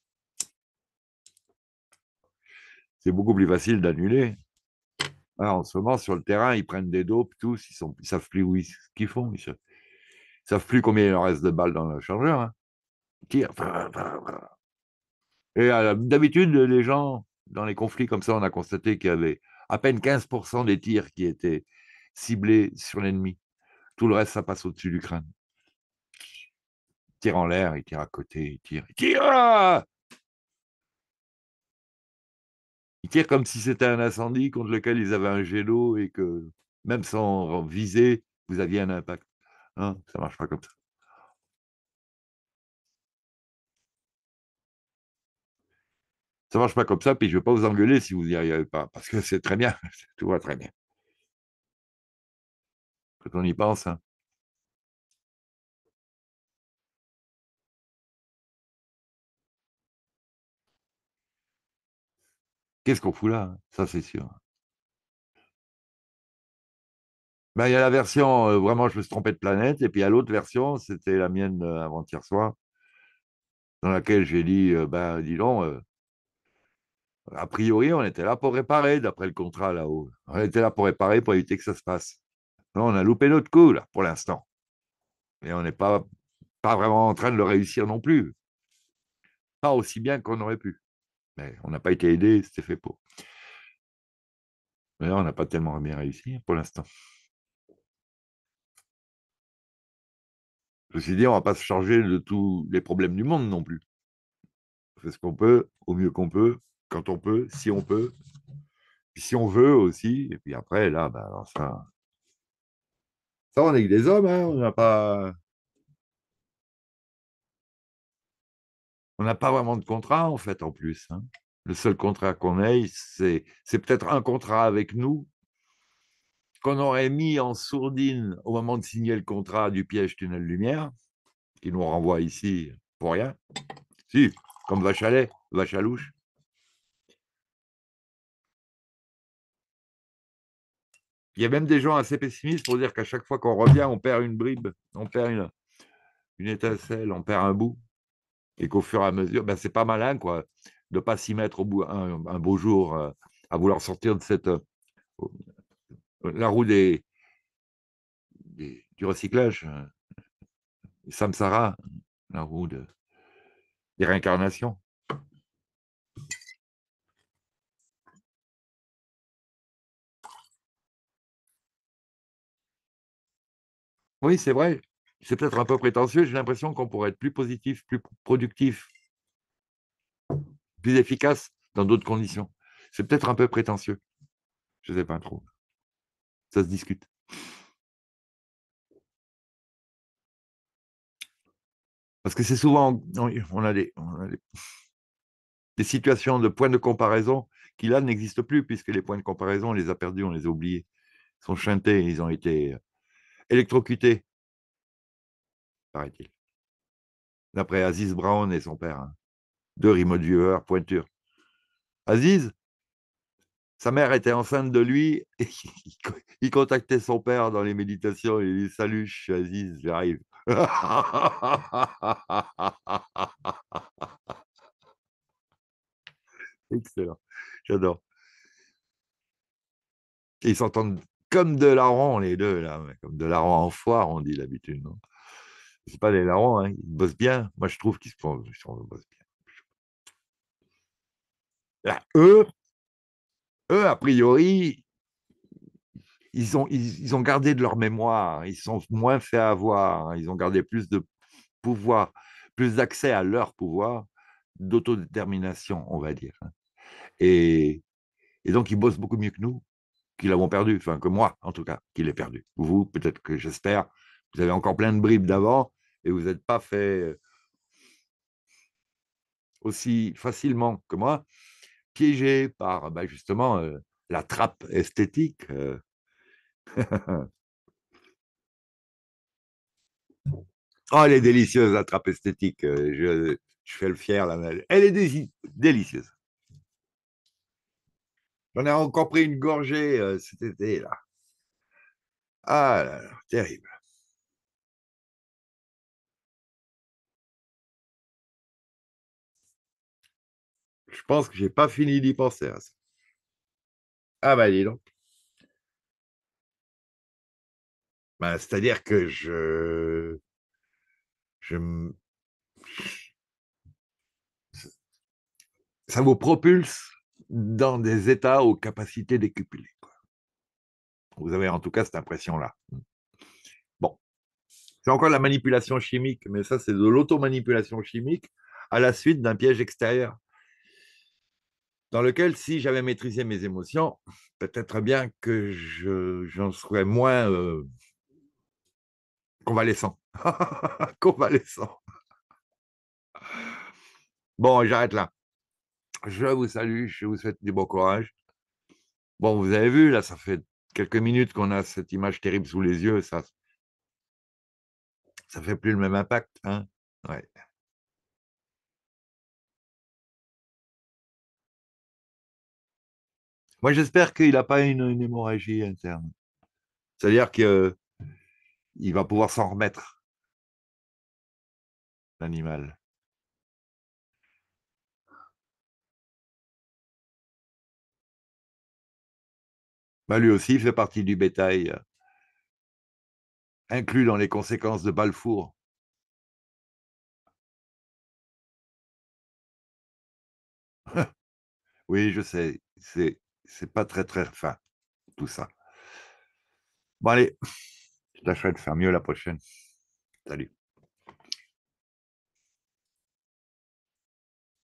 C'est beaucoup plus facile d'annuler. Alors, en ce moment, sur le terrain, ils prennent des dopes, tous, ils ne savent plus où ils, ce qu'ils font. Ils ne savent plus combien il leur reste de balles dans le chargeur. Hein. Ils tirent. Et euh, d'habitude, les gens, dans les conflits comme ça, on a constaté qu'il y avait à peine quinze pour cent des tirs qui étaient ciblés sur l'ennemi. Tout le reste, ça passe au-dessus du crâne. Il tire en l'air, il tire à côté, il tire, il tire ah Il tire comme si c'était un incendie contre lequel ils avaient un jet d'eau et que, même sans viser, vous aviez un impact. Hein, ça ne marche pas comme ça. Ça ne marche pas comme ça, puis je ne vais pas vous engueuler si vous n'y arrivez pas, parce que c'est très bien, tout va très bien. Quand on y pense, hein. Qu'est-ce qu'on fout là, hein, ça c'est sûr. Ben, il y a la version, euh, vraiment, je me suis trompé de planète, et puis il y a l'autre version, c'était la mienne euh, avant-hier soir, dans laquelle j'ai dit, euh, ben, dis donc, euh, a priori, on était là pour réparer, d'après le contrat là-haut. On était là pour réparer, pour éviter que ça se passe. Non, on a loupé notre coup, là, pour l'instant. Et on n'est pas, pas vraiment en train de le réussir non plus. Pas aussi bien qu'on aurait pu. Mais on n'a pas été aidé, c'était fait pour. Mais là, on n'a pas tellement bien réussi pour l'instant. Je me suis dit, on ne va pas se charger de tous les problèmes du monde non plus. On fait ce qu'on peut, au mieux qu'on peut, quand on peut, si on peut, puis si on veut aussi. Et puis après, là, ben, alors ça, ça, on est que des hommes, hein, on n'a pas, on n'a pas vraiment de contrat, en fait, en plus, hein. Le seul contrat qu'on ait, c'est, c'est peut-être un contrat avec nous qu'on aurait mis en sourdine au moment de signer le contrat du piège tunnel lumière, qui nous renvoie ici pour rien. Si, comme vache à lait, vache à louche. Il y a même des gens assez pessimistes pour dire qu'à chaque fois qu'on revient, on perd une bribe, on perd une, une étincelle, on perd un bout, et qu'au fur et à mesure, ben, c'est pas malin, quoi, de ne pas s'y mettre au bout un, un beau jour euh, à vouloir sortir de cette euh, la roue des, des- du recyclage, euh, samsara, la roue de, des réincarnations. Oui, c'est vrai. C'est peut-être un peu prétentieux. J'ai l'impression qu'on pourrait être plus positif, plus productif, plus efficace dans d'autres conditions. C'est peut-être un peu prétentieux. Je ne sais pas trop. Ça se discute. Parce que c'est souvent, on a des, on a des, des situations de points de comparaison qui là n'existent plus puisque les points de comparaison, on les a perdus, on les a oubliés. Ils sont chantés, ils ont été électrocutés, paraît-il. D'après Aziz Brown et son père, hein. Deux remote viewers, pointure. Aziz, sa mère était enceinte de lui et il contactait son père dans les méditations et il dit salut, je suis Aziz, j'arrive. Excellent, j'adore. Et ils s'entendent comme de larrons, les deux, là, comme de larrons en foire, on dit d'habitude. Non, c'est pas des larrons, hein, ils bossent bien. Moi, je trouve qu'ils se font, ils sont, bossent bien. Là, eux, eux, a priori, ils ont, ils, ils ont gardé de leur mémoire, ils sont moins fait avoir, hein, ils ont gardé plus de pouvoir, plus d'accès à leur pouvoir, d'autodétermination, on va dire. Et, et donc, ils bossent beaucoup mieux que nous, qui l'avons perdu, enfin que moi, en tout cas, qui l'ai perdu. Vous, peut-être que j'espère, vous avez encore plein de bribes d'avant et vous n'êtes pas fait aussi facilement que moi, piégé par bah, justement euh, la trappe esthétique. Euh. Oh, elle est délicieuse, la trappe esthétique. Euh, je, je fais le fier. Là. Elle est dé délicieuse. J'en ai encore pris une gorgée euh, cet été, là. Ah là là, terrible. Je pense que j'ai pas fini d'y penser à ça. Ah bah dis donc. Bah, c'est-à-dire que je, je, ça vous propulse dans des états aux capacités décuplées. Vous avez en tout cas cette impression-là. Bon. C'est encore de la manipulation chimique, mais ça, c'est de l'automanipulation chimique à la suite d'un piège extérieur, dans lequel, si j'avais maîtrisé mes émotions, peut-être bien que je, j'en serais moins euh, convalescent. Convalescent. Bon, j'arrête là. Je vous salue, je vous souhaite du bon courage. Bon, vous avez vu, là, ça fait quelques minutes qu'on a cette image terrible sous les yeux, ça ça fait plus le même impact, hein. Ouais. Moi, j'espère qu'il n'a pas une, une hémorragie interne. C'est-à-dire qu'il va pouvoir s'en remettre, l'animal. Bah, lui aussi, il fait partie du bétail, euh, inclus dans les conséquences de Balfour. Oui, je sais, c'est c'est pas très très fin, tout ça. Bon, allez, je tâcherai de faire mieux la prochaine. Salut.